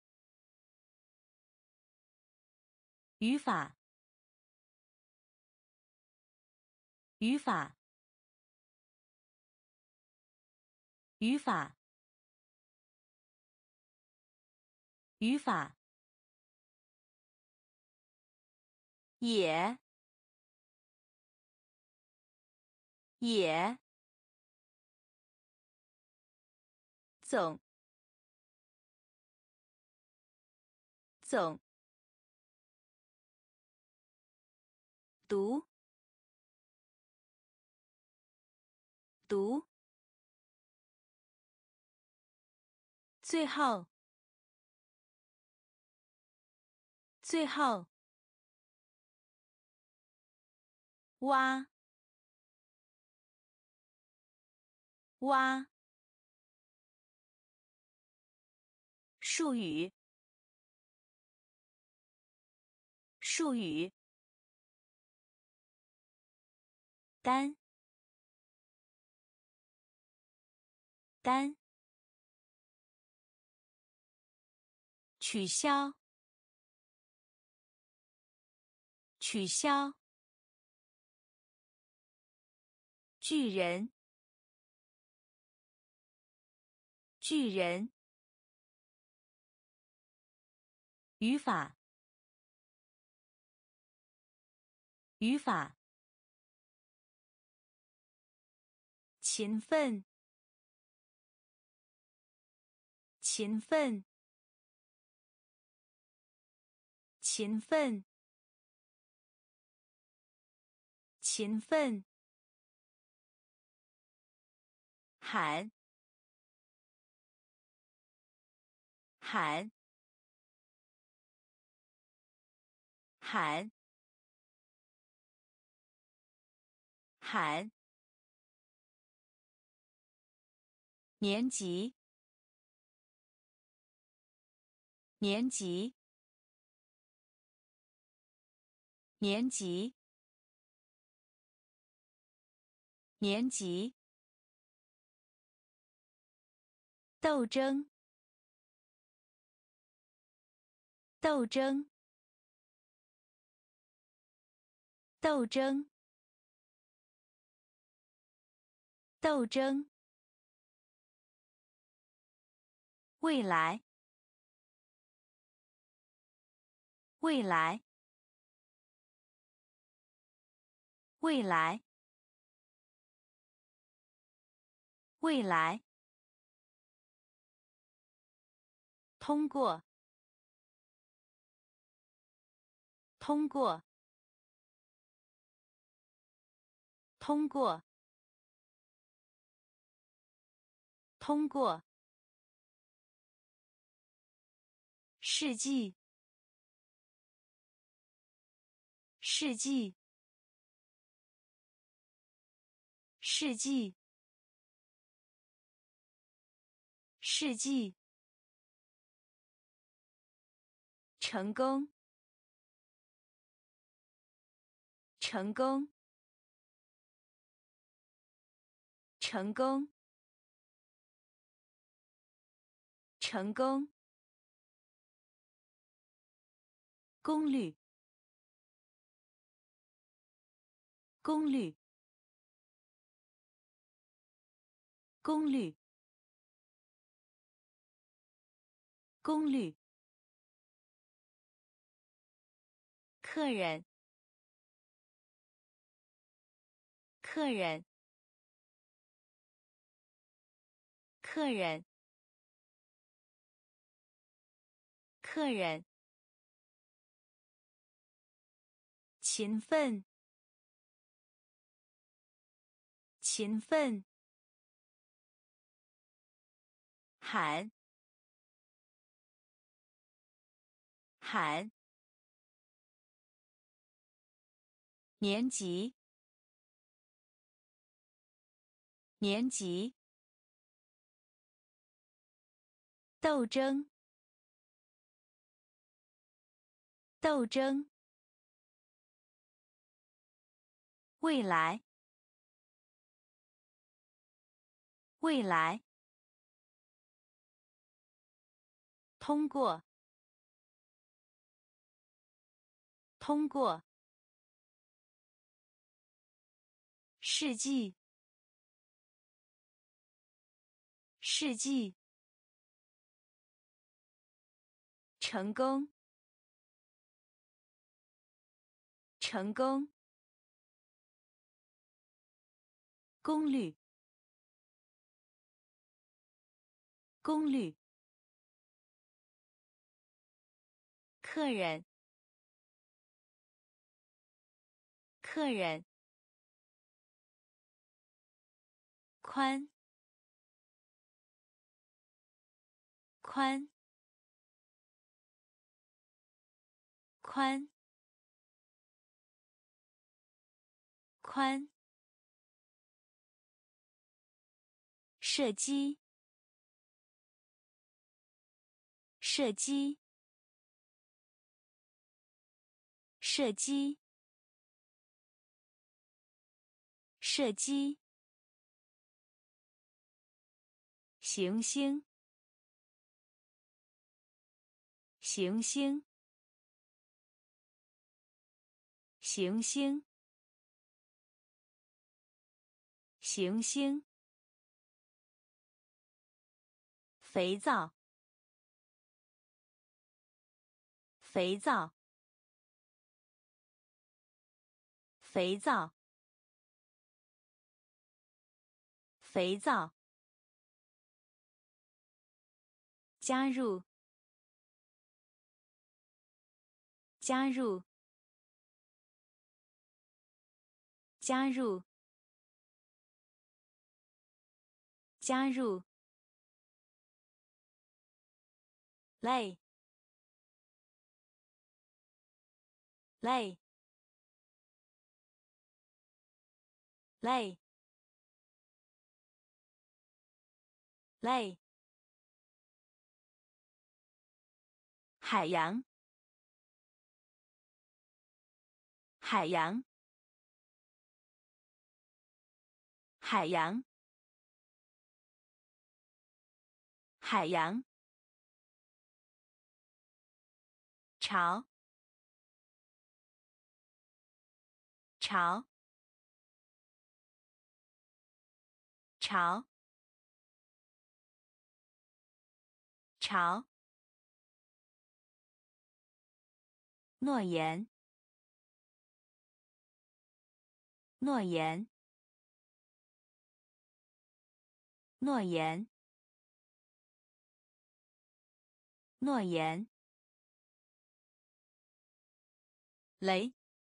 S1: 语法，语法，语法，语法，也，也，总，总，读， 最后，最后，挖，挖，术语，术语，单，单，取消，取消，巨人，巨人，语法，语法，勤奋，勤奋，勤奋，勤奋，喊，喊，喊，喊，年级，年级，年级，年级，斗争，斗争，斗争，斗争，未来，未来，未来，未来，通过，通过，通过，通过，世纪，世纪，世纪，世纪，成功，成功，成功，成功，功率，功率，功率，功率，客人，客人，客人，客人，勤奋，勤奋，喊，喊，年级，年级，斗争，斗争，未来，未来，通过，通过，世纪，世纪，成功，成功，功率，功率，客人，客人，宽， 宽宽宽射击射击射击射击行星行星行星行星肥皂肥皂肥皂肥皂加入加入加入加入累累累累海洋海洋海洋海洋潮潮潮潮诺言诺言诺言诺言雷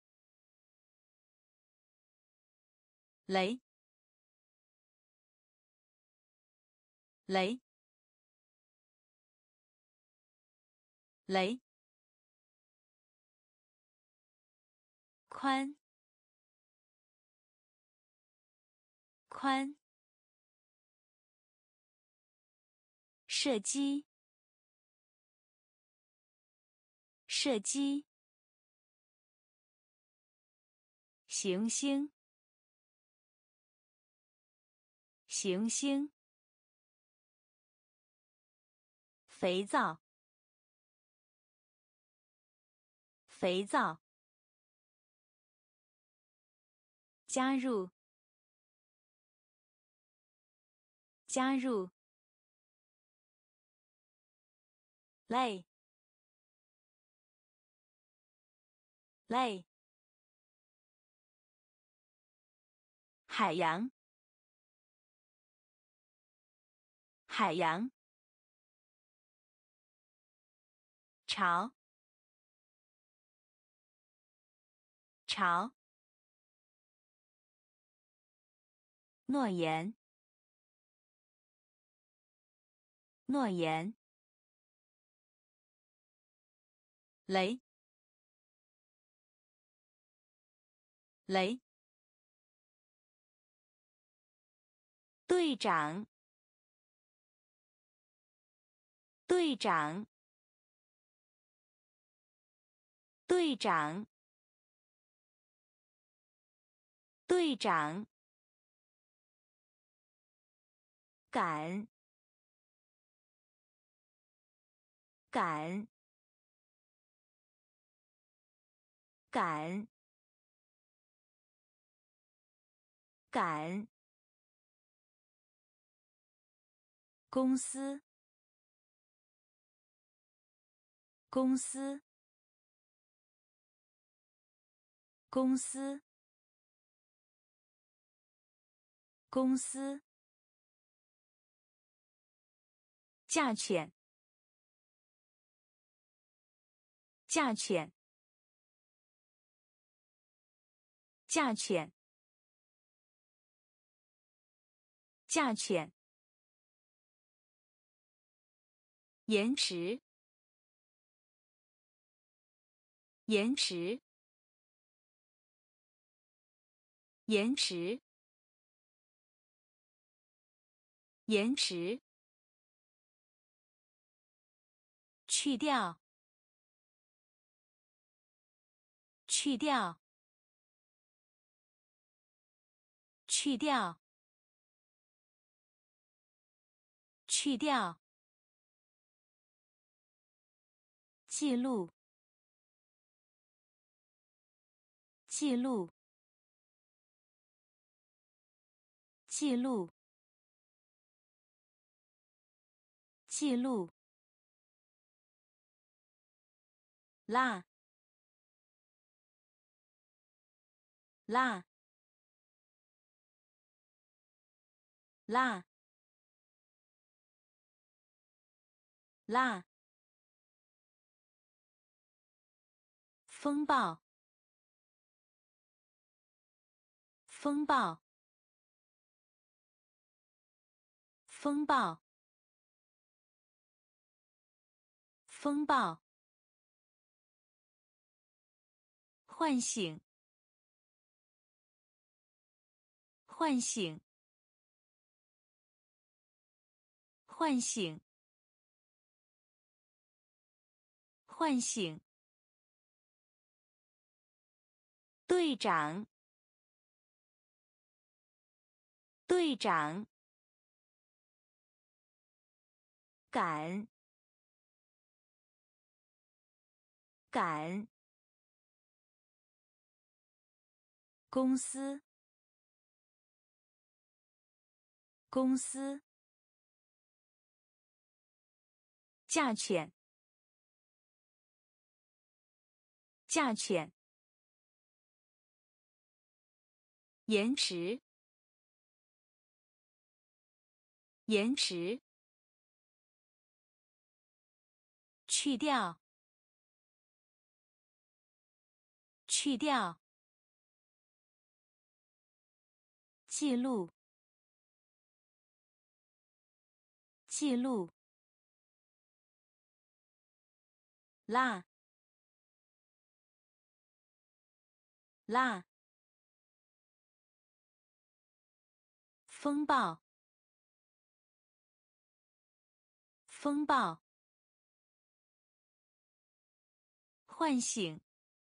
S1: 雷雷雷宽宽射击射击行星行星肥皂肥皂加入加入累累海洋海洋潮潮诺言诺言雷雷队长队长队长队长赶赶赶赶公司公司公司公司价钱价钱价钱价钱延迟，延迟，延迟，延迟，去掉，去掉，去掉，去掉，记录，记录，记录，记录，拉，拉，拉，拉，风暴，风暴，风暴，风暴，唤醒，唤醒，唤醒，唤醒，队长，队长，赶，赶，公司，公司，价钱，价钱，延迟，延迟，去掉，去掉，记录，记录，拉，拉，风暴，风暴，唤醒，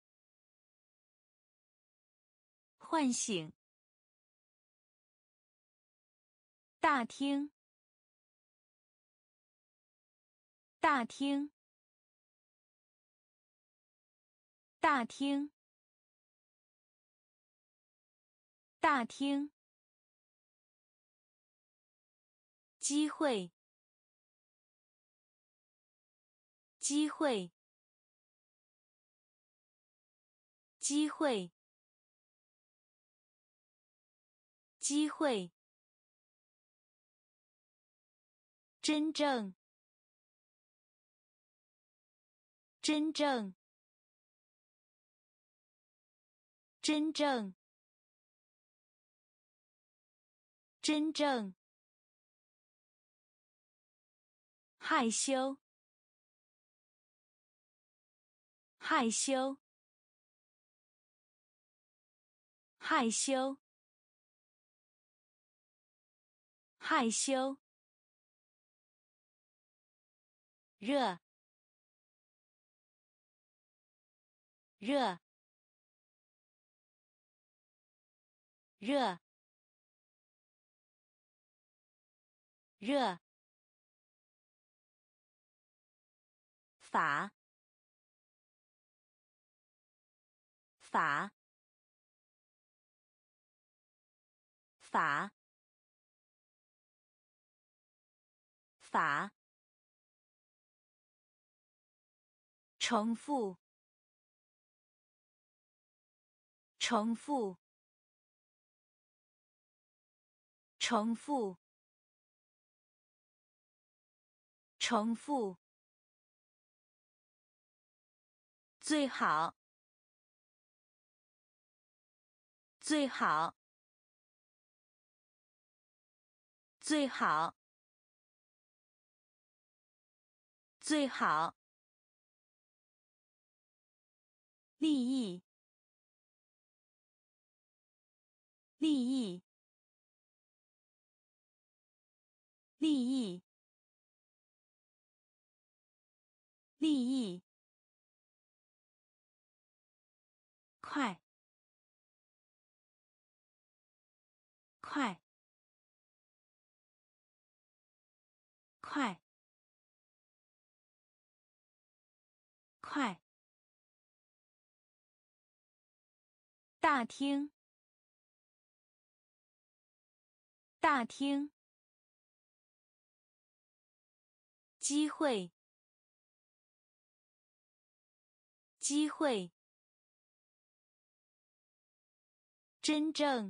S1: 唤醒，大厅，大厅，大厅，大厅，机会，机会，机会，机会，真正，真正，真正，真正，害羞，害羞，害羞，害羞，热，热，热，热，法，法，法，法，重复，重复，重复，重复，最好，最好，最好， 最好，利益，利益，利益，利益，快，快，快，快，大厅，大厅，机会，机会，真正，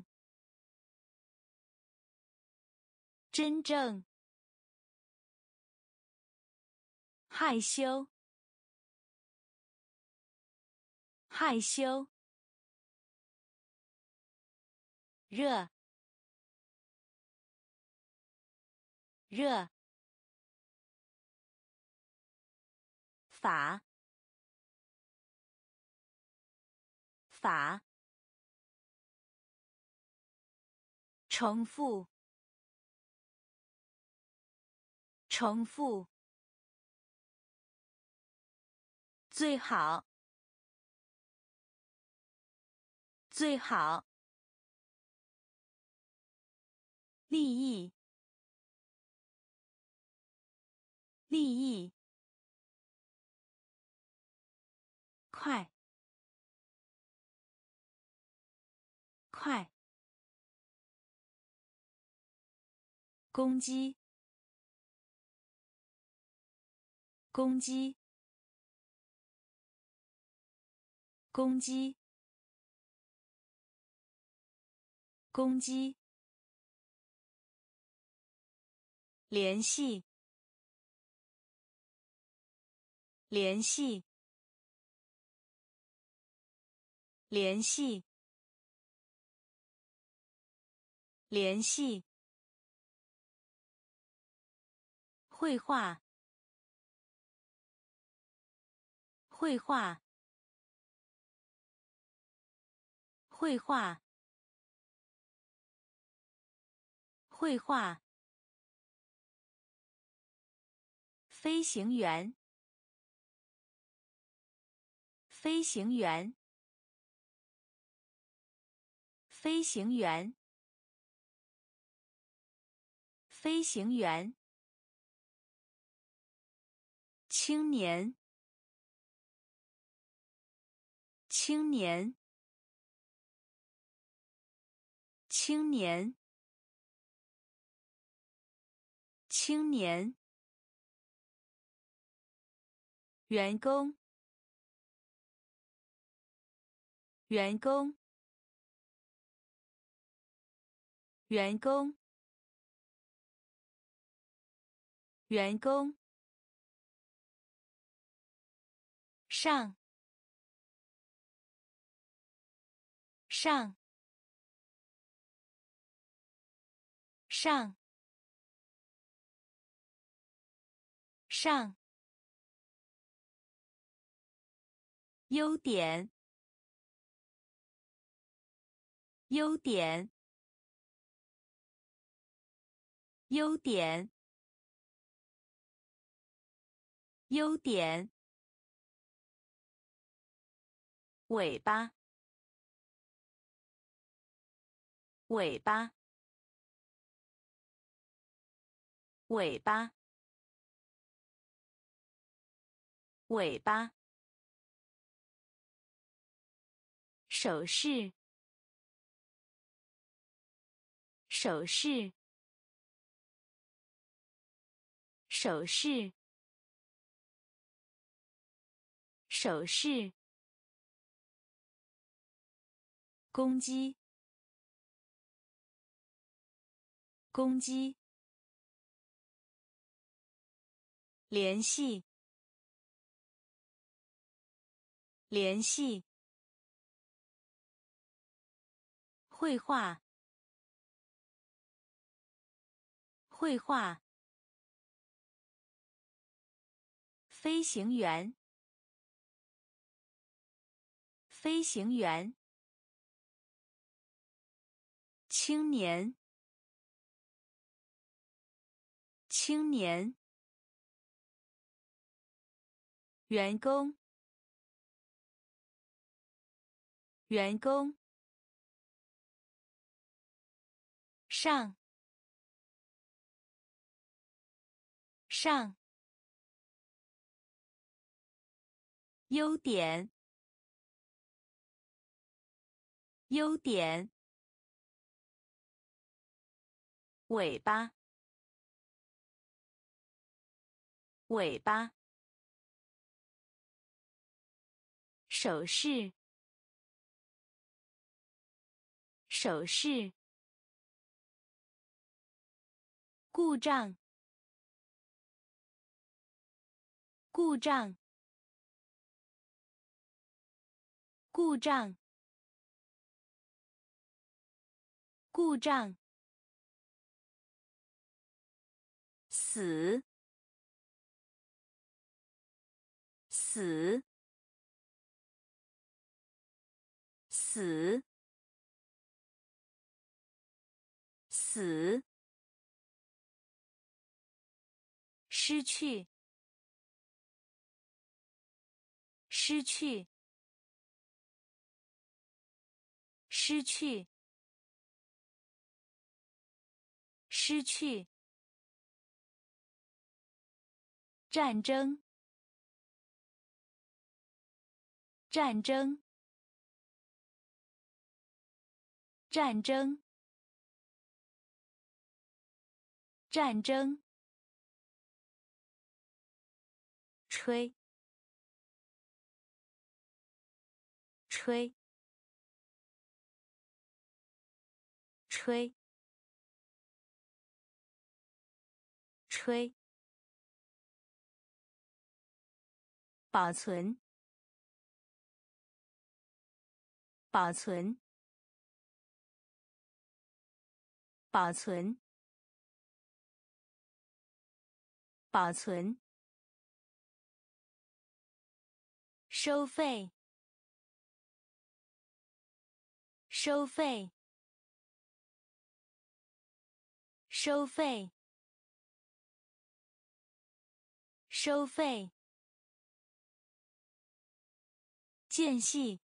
S1: 真正，害羞，害羞，热，热，法，法，重复，重复，最好，最好，利益，利益，快，快，攻击，攻击，攻击，攻击，联系，联系，联系，联系，绘画，绘画，绘画，绘画，飞行员，飞行员，飞行员，飞行员，青年，青年，青年，青年，员工，员工，员工，员工，上，上，上，上，优点，优点，优点，优点，尾巴，尾巴，尾巴，尾巴，手势，手势，手势，手势，攻击，攻击，联系，联系，绘画，绘画， 飞行员，飞行员。青年，青年。员工，员工。上，上。优点，优点。尾巴，尾巴。手势，手势。故障，故障，故障，故障。死，死，死，死。失去，失去，失去，失去。战争，战争，战争，战争。吹，吹，吹，吹。保存，保存，保存，保存。收费，收费，收费，收费。间隙，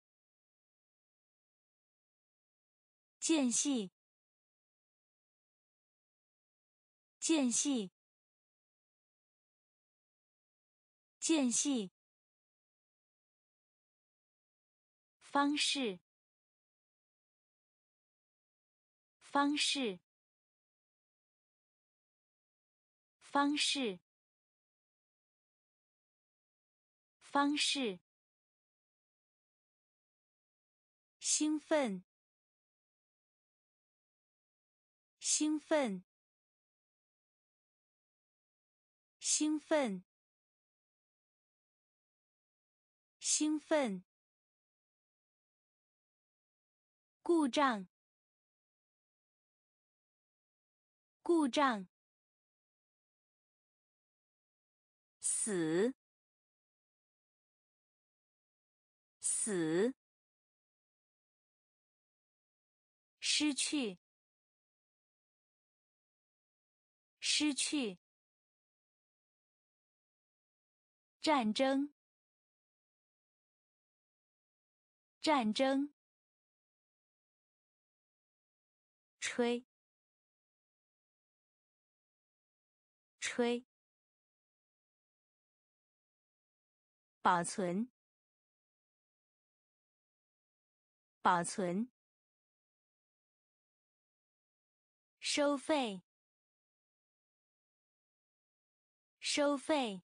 S1: 间隙，间隙，间隙。方式，方式，方式，方式。兴奋，兴奋，兴奋，兴奋。故障，故障。死，死。失去，失去。战争，战争。吹，吹。保存，保存。收费，收费。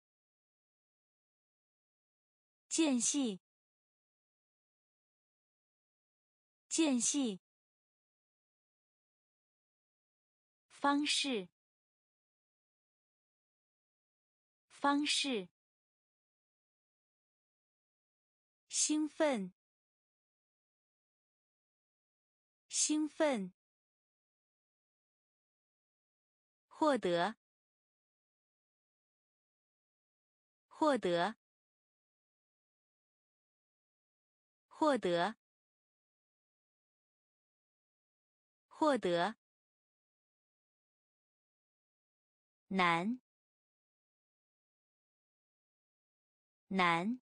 S1: 间隙，间隙。方式，方式。兴奋，兴奋。获得， 获得，获得，获得，难，难，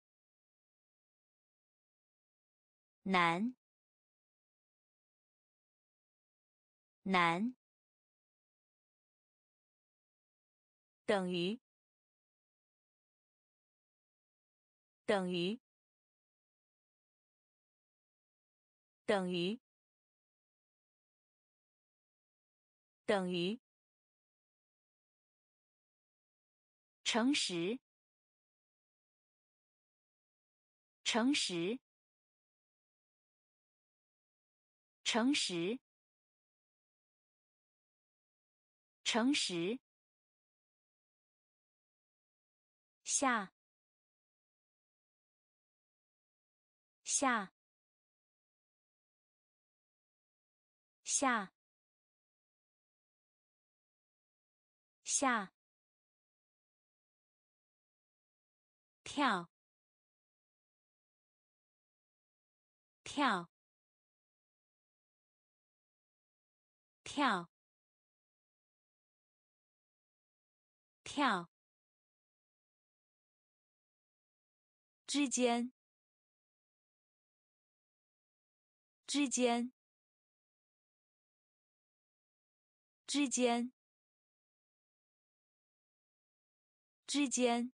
S1: 难，难，等于，等于，等于，等于，诚实，诚实，诚实，诚实，下，下，下，下，跳，跳，跳，跳，之间，之间，之间，之间，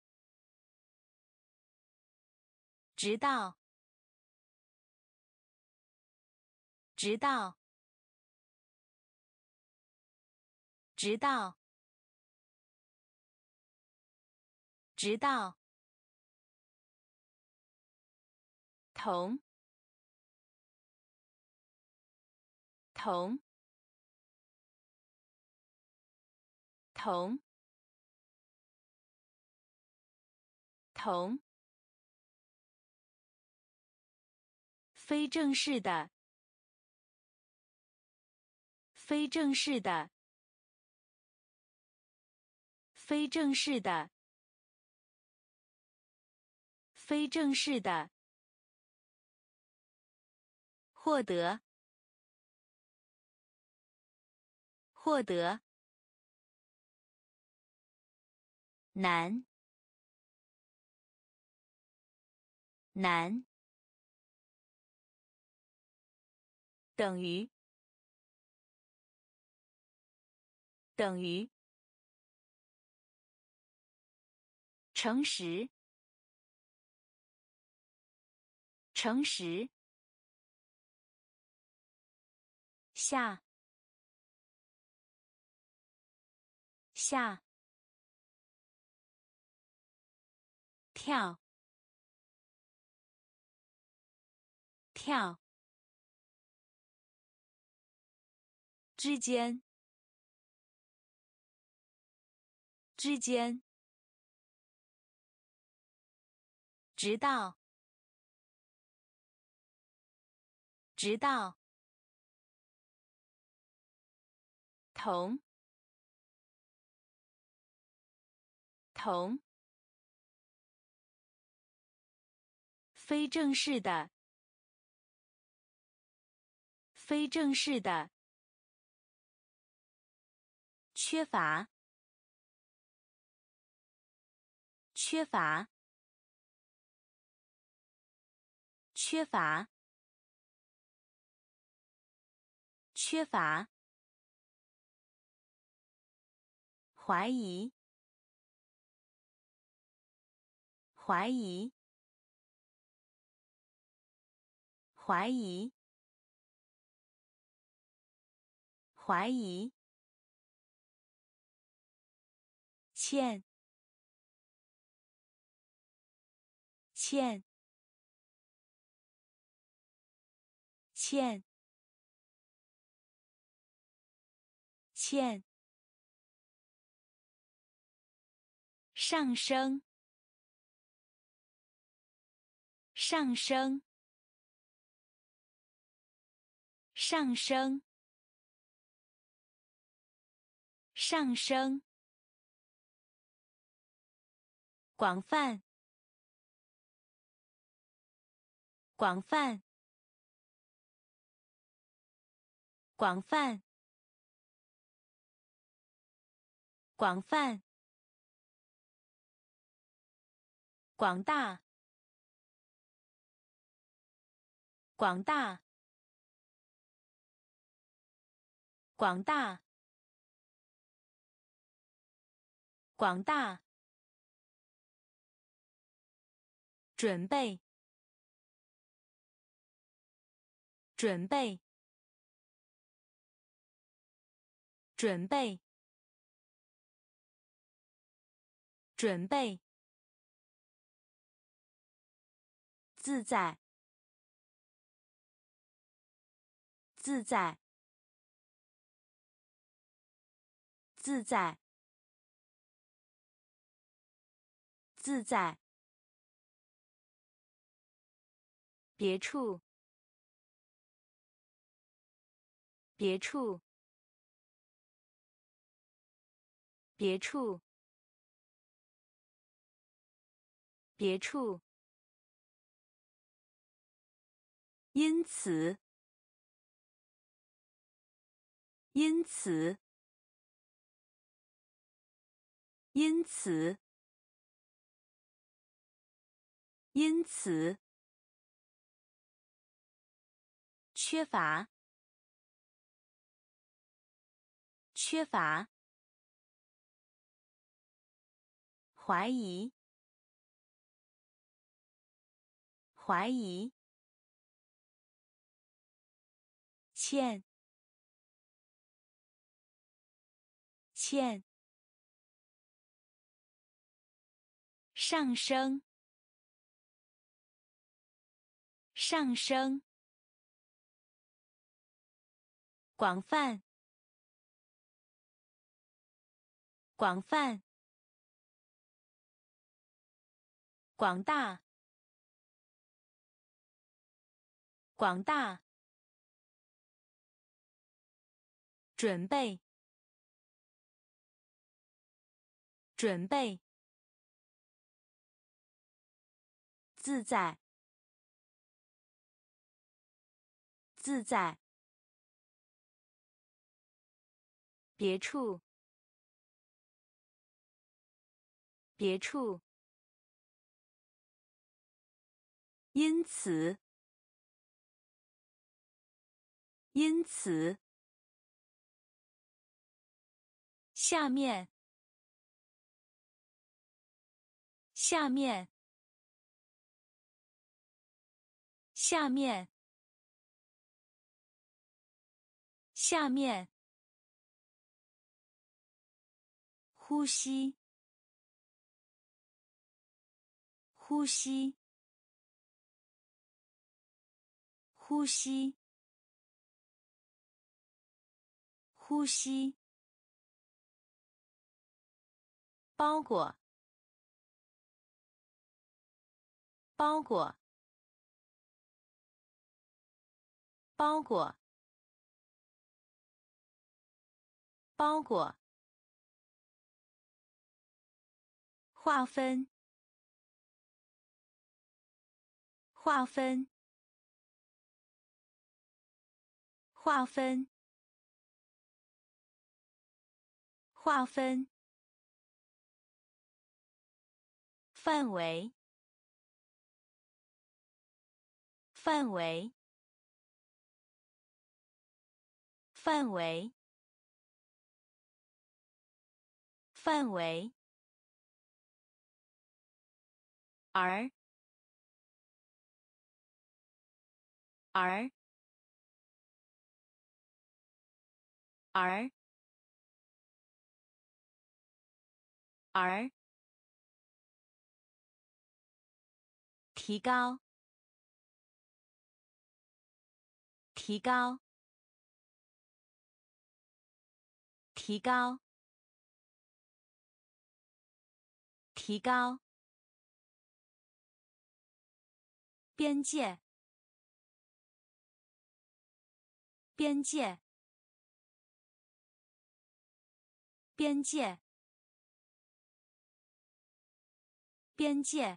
S1: 直到，直到，直到，直到，同，同，同，同，非正式的，非正式的，非正式的，非正式的，获得，获得，难，难，等于，等于，诚实，诚实，下，下，跳，跳，之间，之间，直到，直到，同，同，非正式的，非正式的，缺乏，缺乏，缺乏，缺乏，怀疑，怀疑，怀疑，怀疑，欠，欠，欠，欠，上升，上升，上升，上升， 广泛，广泛，广泛，广泛，广大，广大，广大，广大，准备，准备，准备，准备，自在，自在，自在，自在，别处，别处，别处，别处，因此，因此，因此，因此，缺乏，缺乏，怀疑，怀疑，欠，欠，上升，上升，广泛，广泛，广大，广大，准备，准备，自在，自在，别处，别处，因此，因此，下面，下面，下面，下面，呼吸，呼吸，呼吸，呼吸，包裹，包裹，包裹，包裹，划分，划分，划分，划分，范围，范围，范围，范围，而，而，而，而，提高，提高，提高，提高，边界，边界，边界， 边界，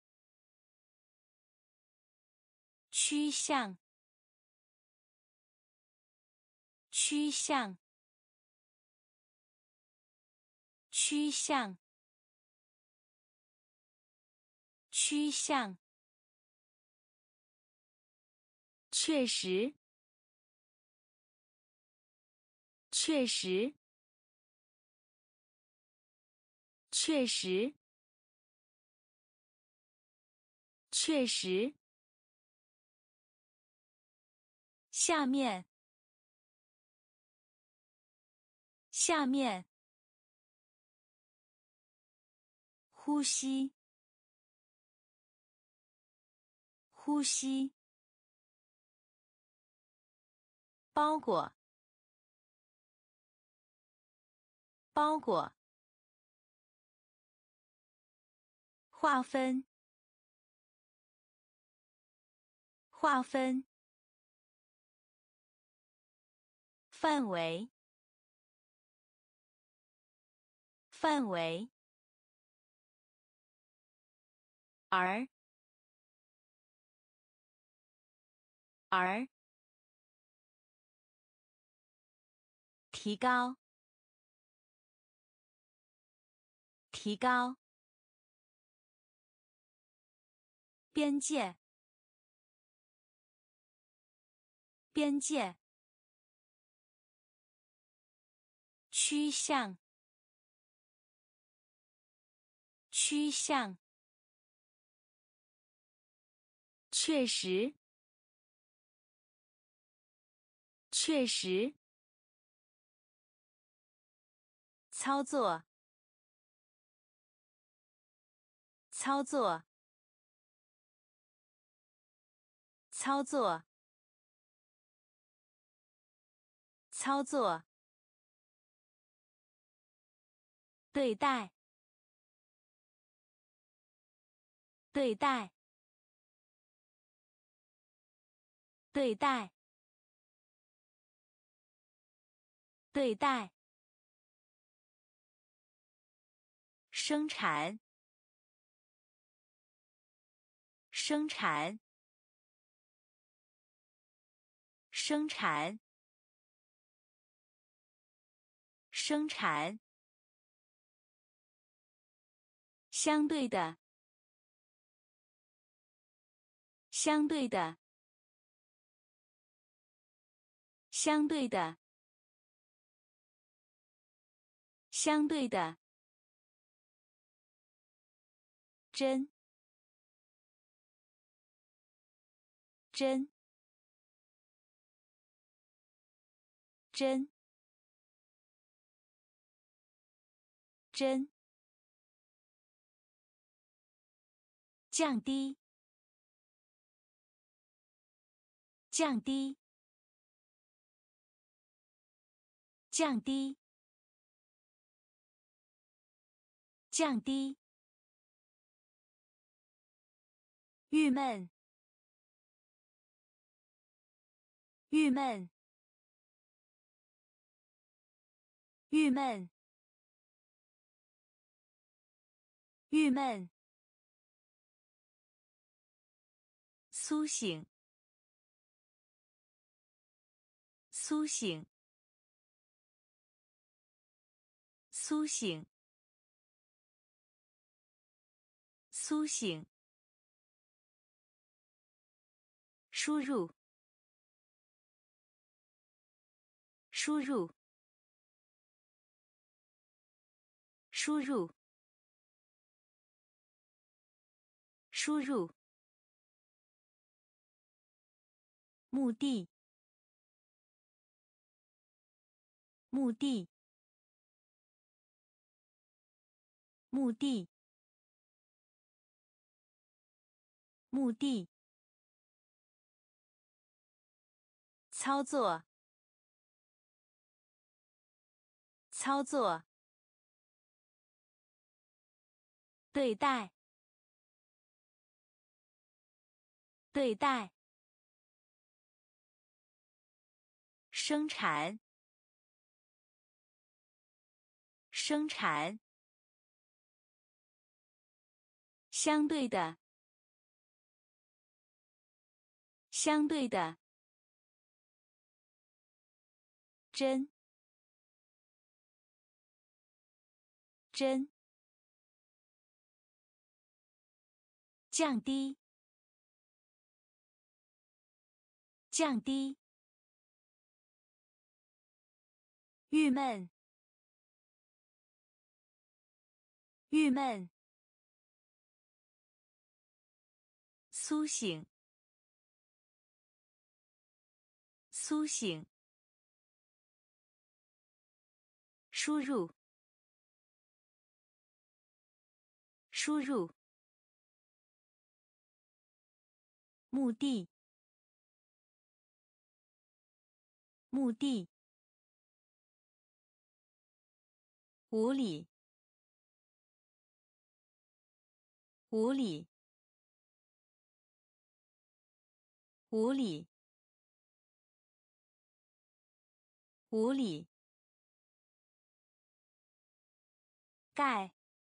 S1: 趋向，趋向，趋向，趋向，确实，确实，确实，确实，下面，下面，呼吸，呼吸，包裹，包裹，划分，划分，范围，范围，而，提高，提高，边界，边界，趋向，趋向，确实，确实，操作，操作，操作，操作，对待，对待，对待，对待，生产，生产，生产，生产，相对的，相对的，相对的，相对的，真，真，真，真，降低，降低，降低，降低，郁闷，郁闷，郁闷，郁闷，苏醒，苏醒，苏醒，苏醒，输入，输入，输入，输入，目的，目的，目的，目的，操作，操作，对待，对待，生产，生产， 相对的，相对的，真，真，降低，降低，郁闷，郁闷，苏醒，苏醒，输入，输入，目的，目的，无理，无理，无理，无理，盖，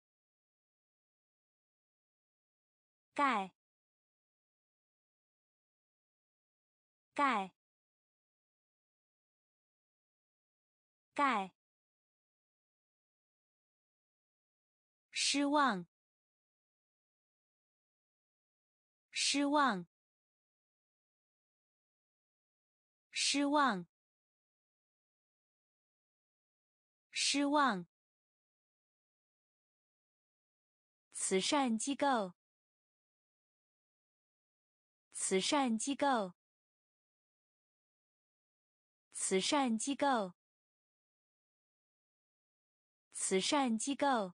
S1: 盖，盖，盖，失望，失望，失望，失望，慈善机构，慈善机构，慈善机构，慈善机构，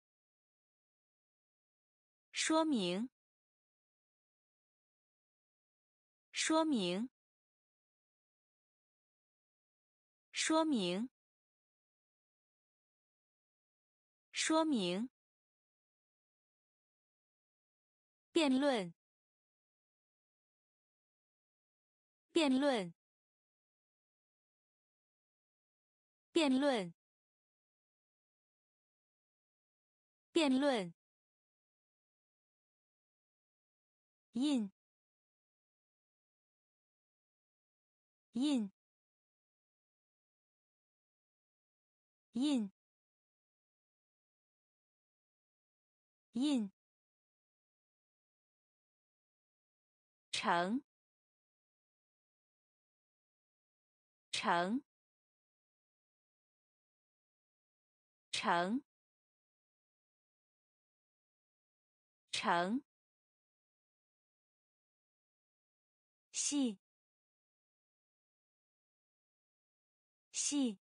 S1: 说明，说明，说明，说明，辩论，辩论，辩论，辩论，印，印，印，印，成，成，成，成，细，细，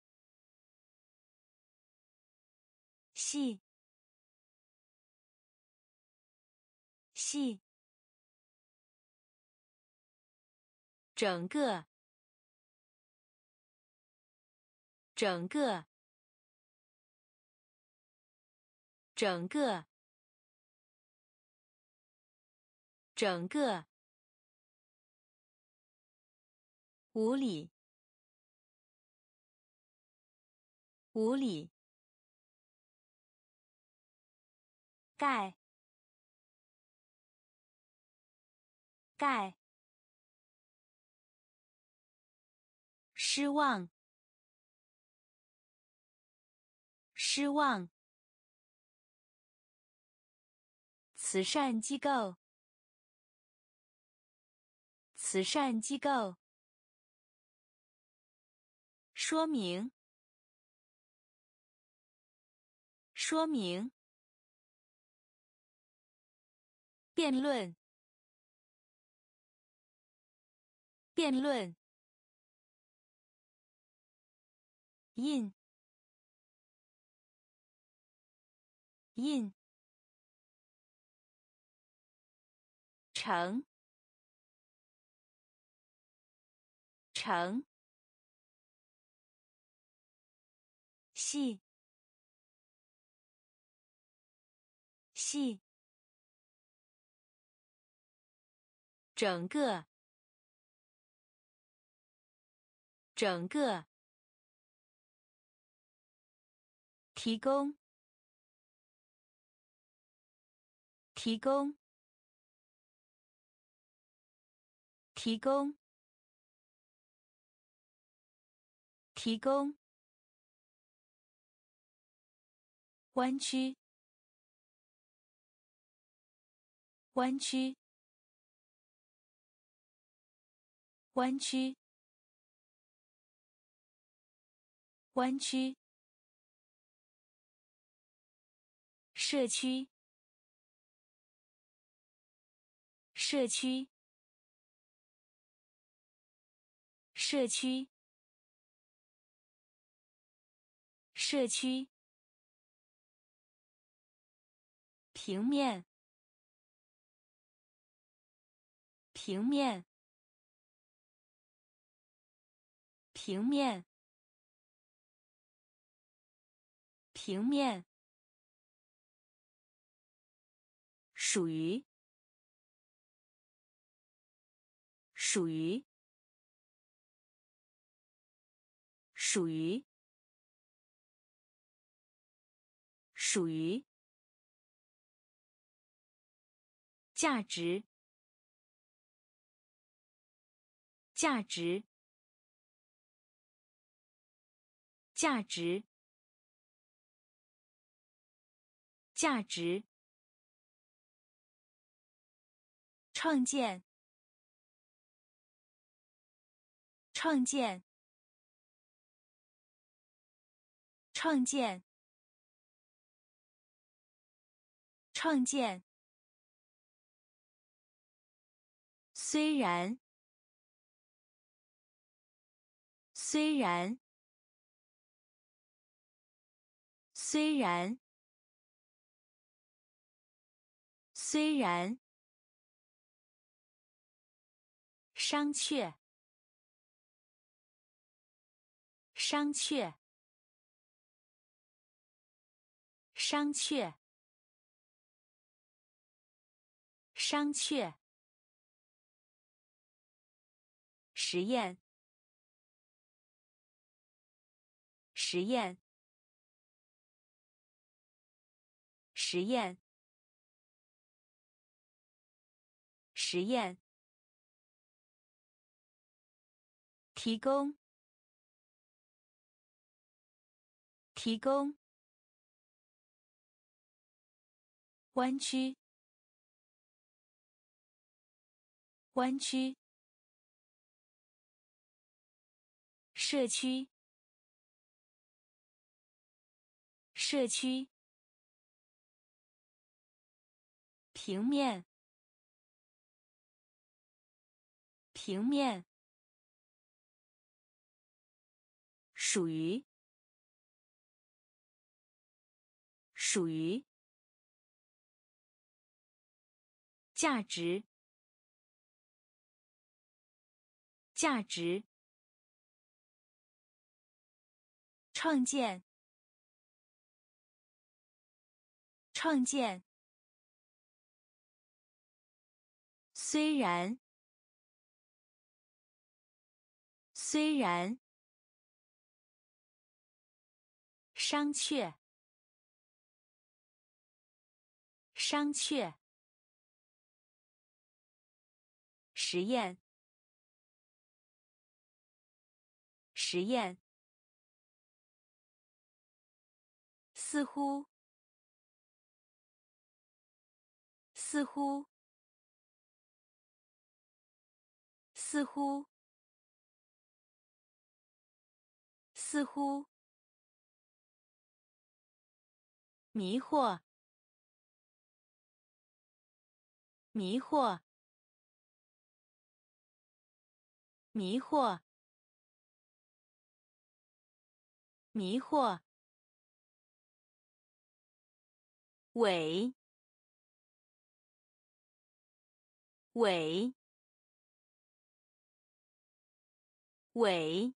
S1: 细，细，整个，整个，整个，整个，无理，无理，盖，盖，失望，失望，慈善机构，慈善机构，说明，说明，辩论，辩论，印，印，成，成，细，细，整个，整个，提供， 提供，提供，提供，弯曲，弯曲，弯曲，弯曲，社区，社区，社区，社区，平面，平面，平面，平面，属于，属于，属于，属于，价值，价值，价值，价值，创建，创建，创建，创建，虽然，虽然，虽然，虽然，商榷，商榷，商榷，商榷，实验，实验，实验，实验，提供，提供，弯曲，弯曲，社区，社区，平面，平面，属于，属于，价值，价值，创建，创建，虽然，虽然，商榷，商榷，实验，实验，似乎，似乎，似乎，似乎，迷惑，迷惑，迷惑，迷惑，伪，伪，伪，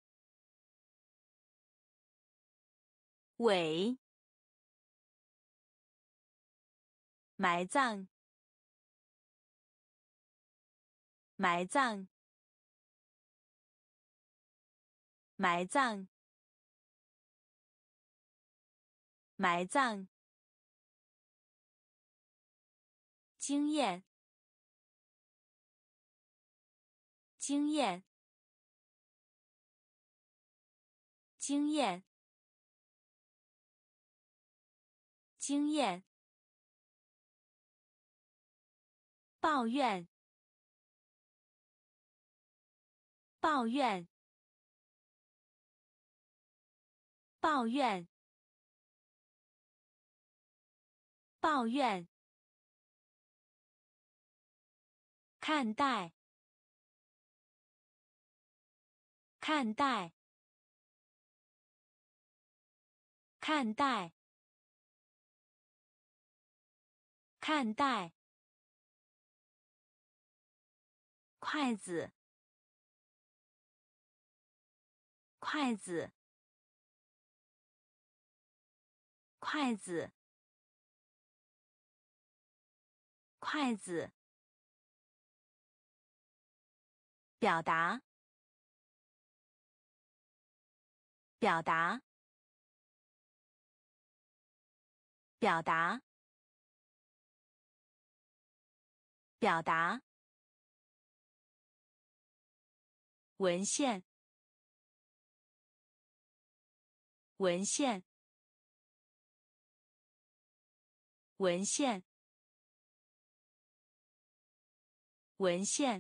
S1: 伪，埋葬，埋葬，埋葬，埋葬， 经验，经验，经验，经验，抱怨，抱怨，抱怨，抱怨，看待，看待，看待，看待，筷子，筷子，筷子，筷子，表达，表达，表达，表达，文献，文献，文献，文献，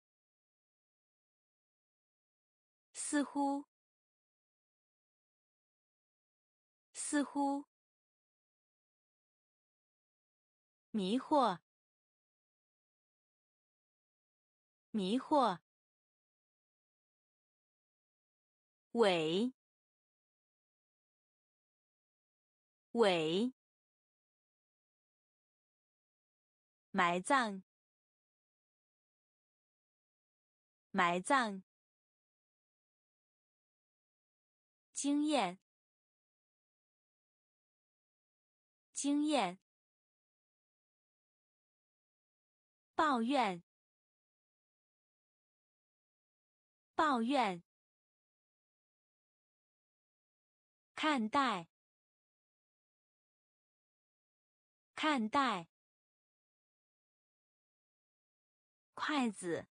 S1: 似乎，似乎，迷惑，迷惑，伪，伪，埋葬，埋葬，经验，经验，抱怨，抱怨，看待，看待，筷子，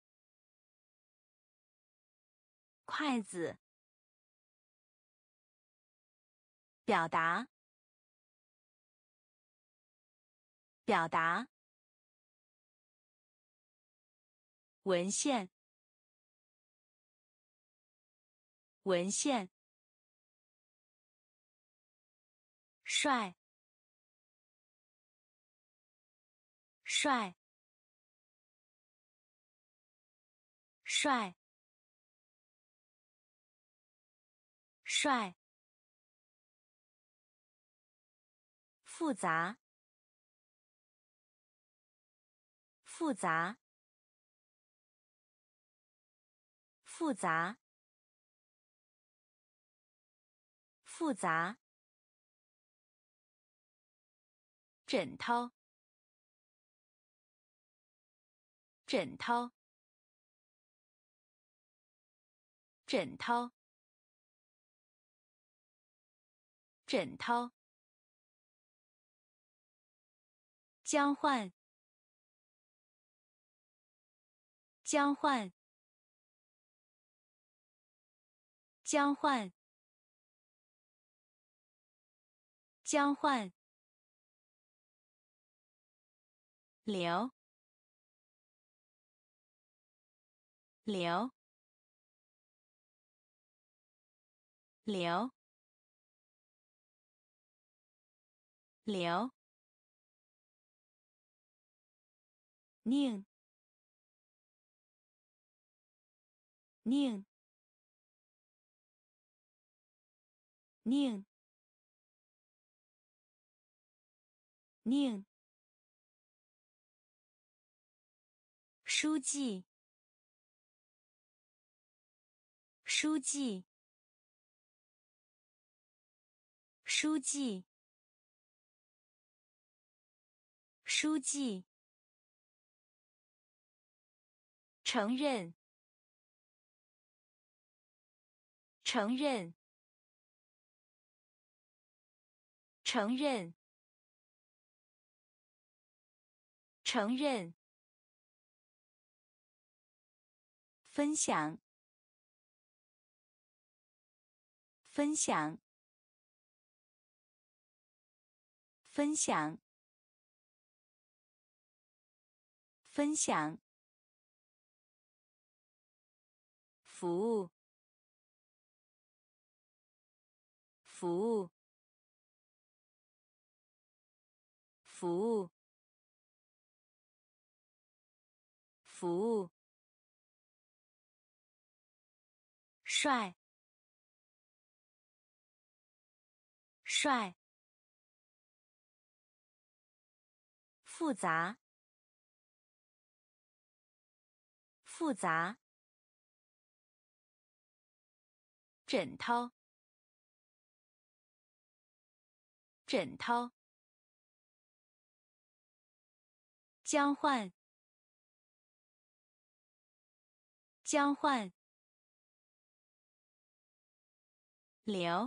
S1: 筷子，表达，表达，文献，文献，帅，帅，帅，帅，复杂，复杂，复杂，复杂，枕头，枕头，枕头，枕头，交换，交换，交换，交换，流，流，流，流，宁，宁，宁，宁，书记，书记，书记，书记，承认，承认，承认， 承认，分享，分享，分享，分享，服务，服务，服务，服务，帅，帅，复杂，复杂，枕头，枕头，交换，交换，流，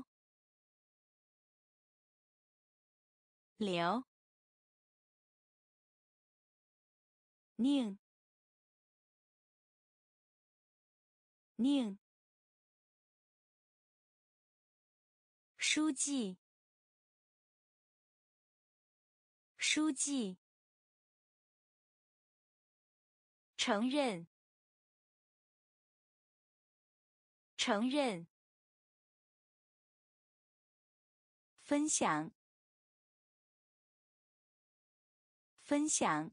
S1: 流，宁，宁，书记，书记，承认，承认，分享，分享，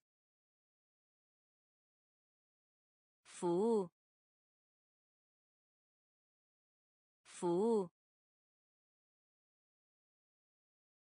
S1: 服务，服务，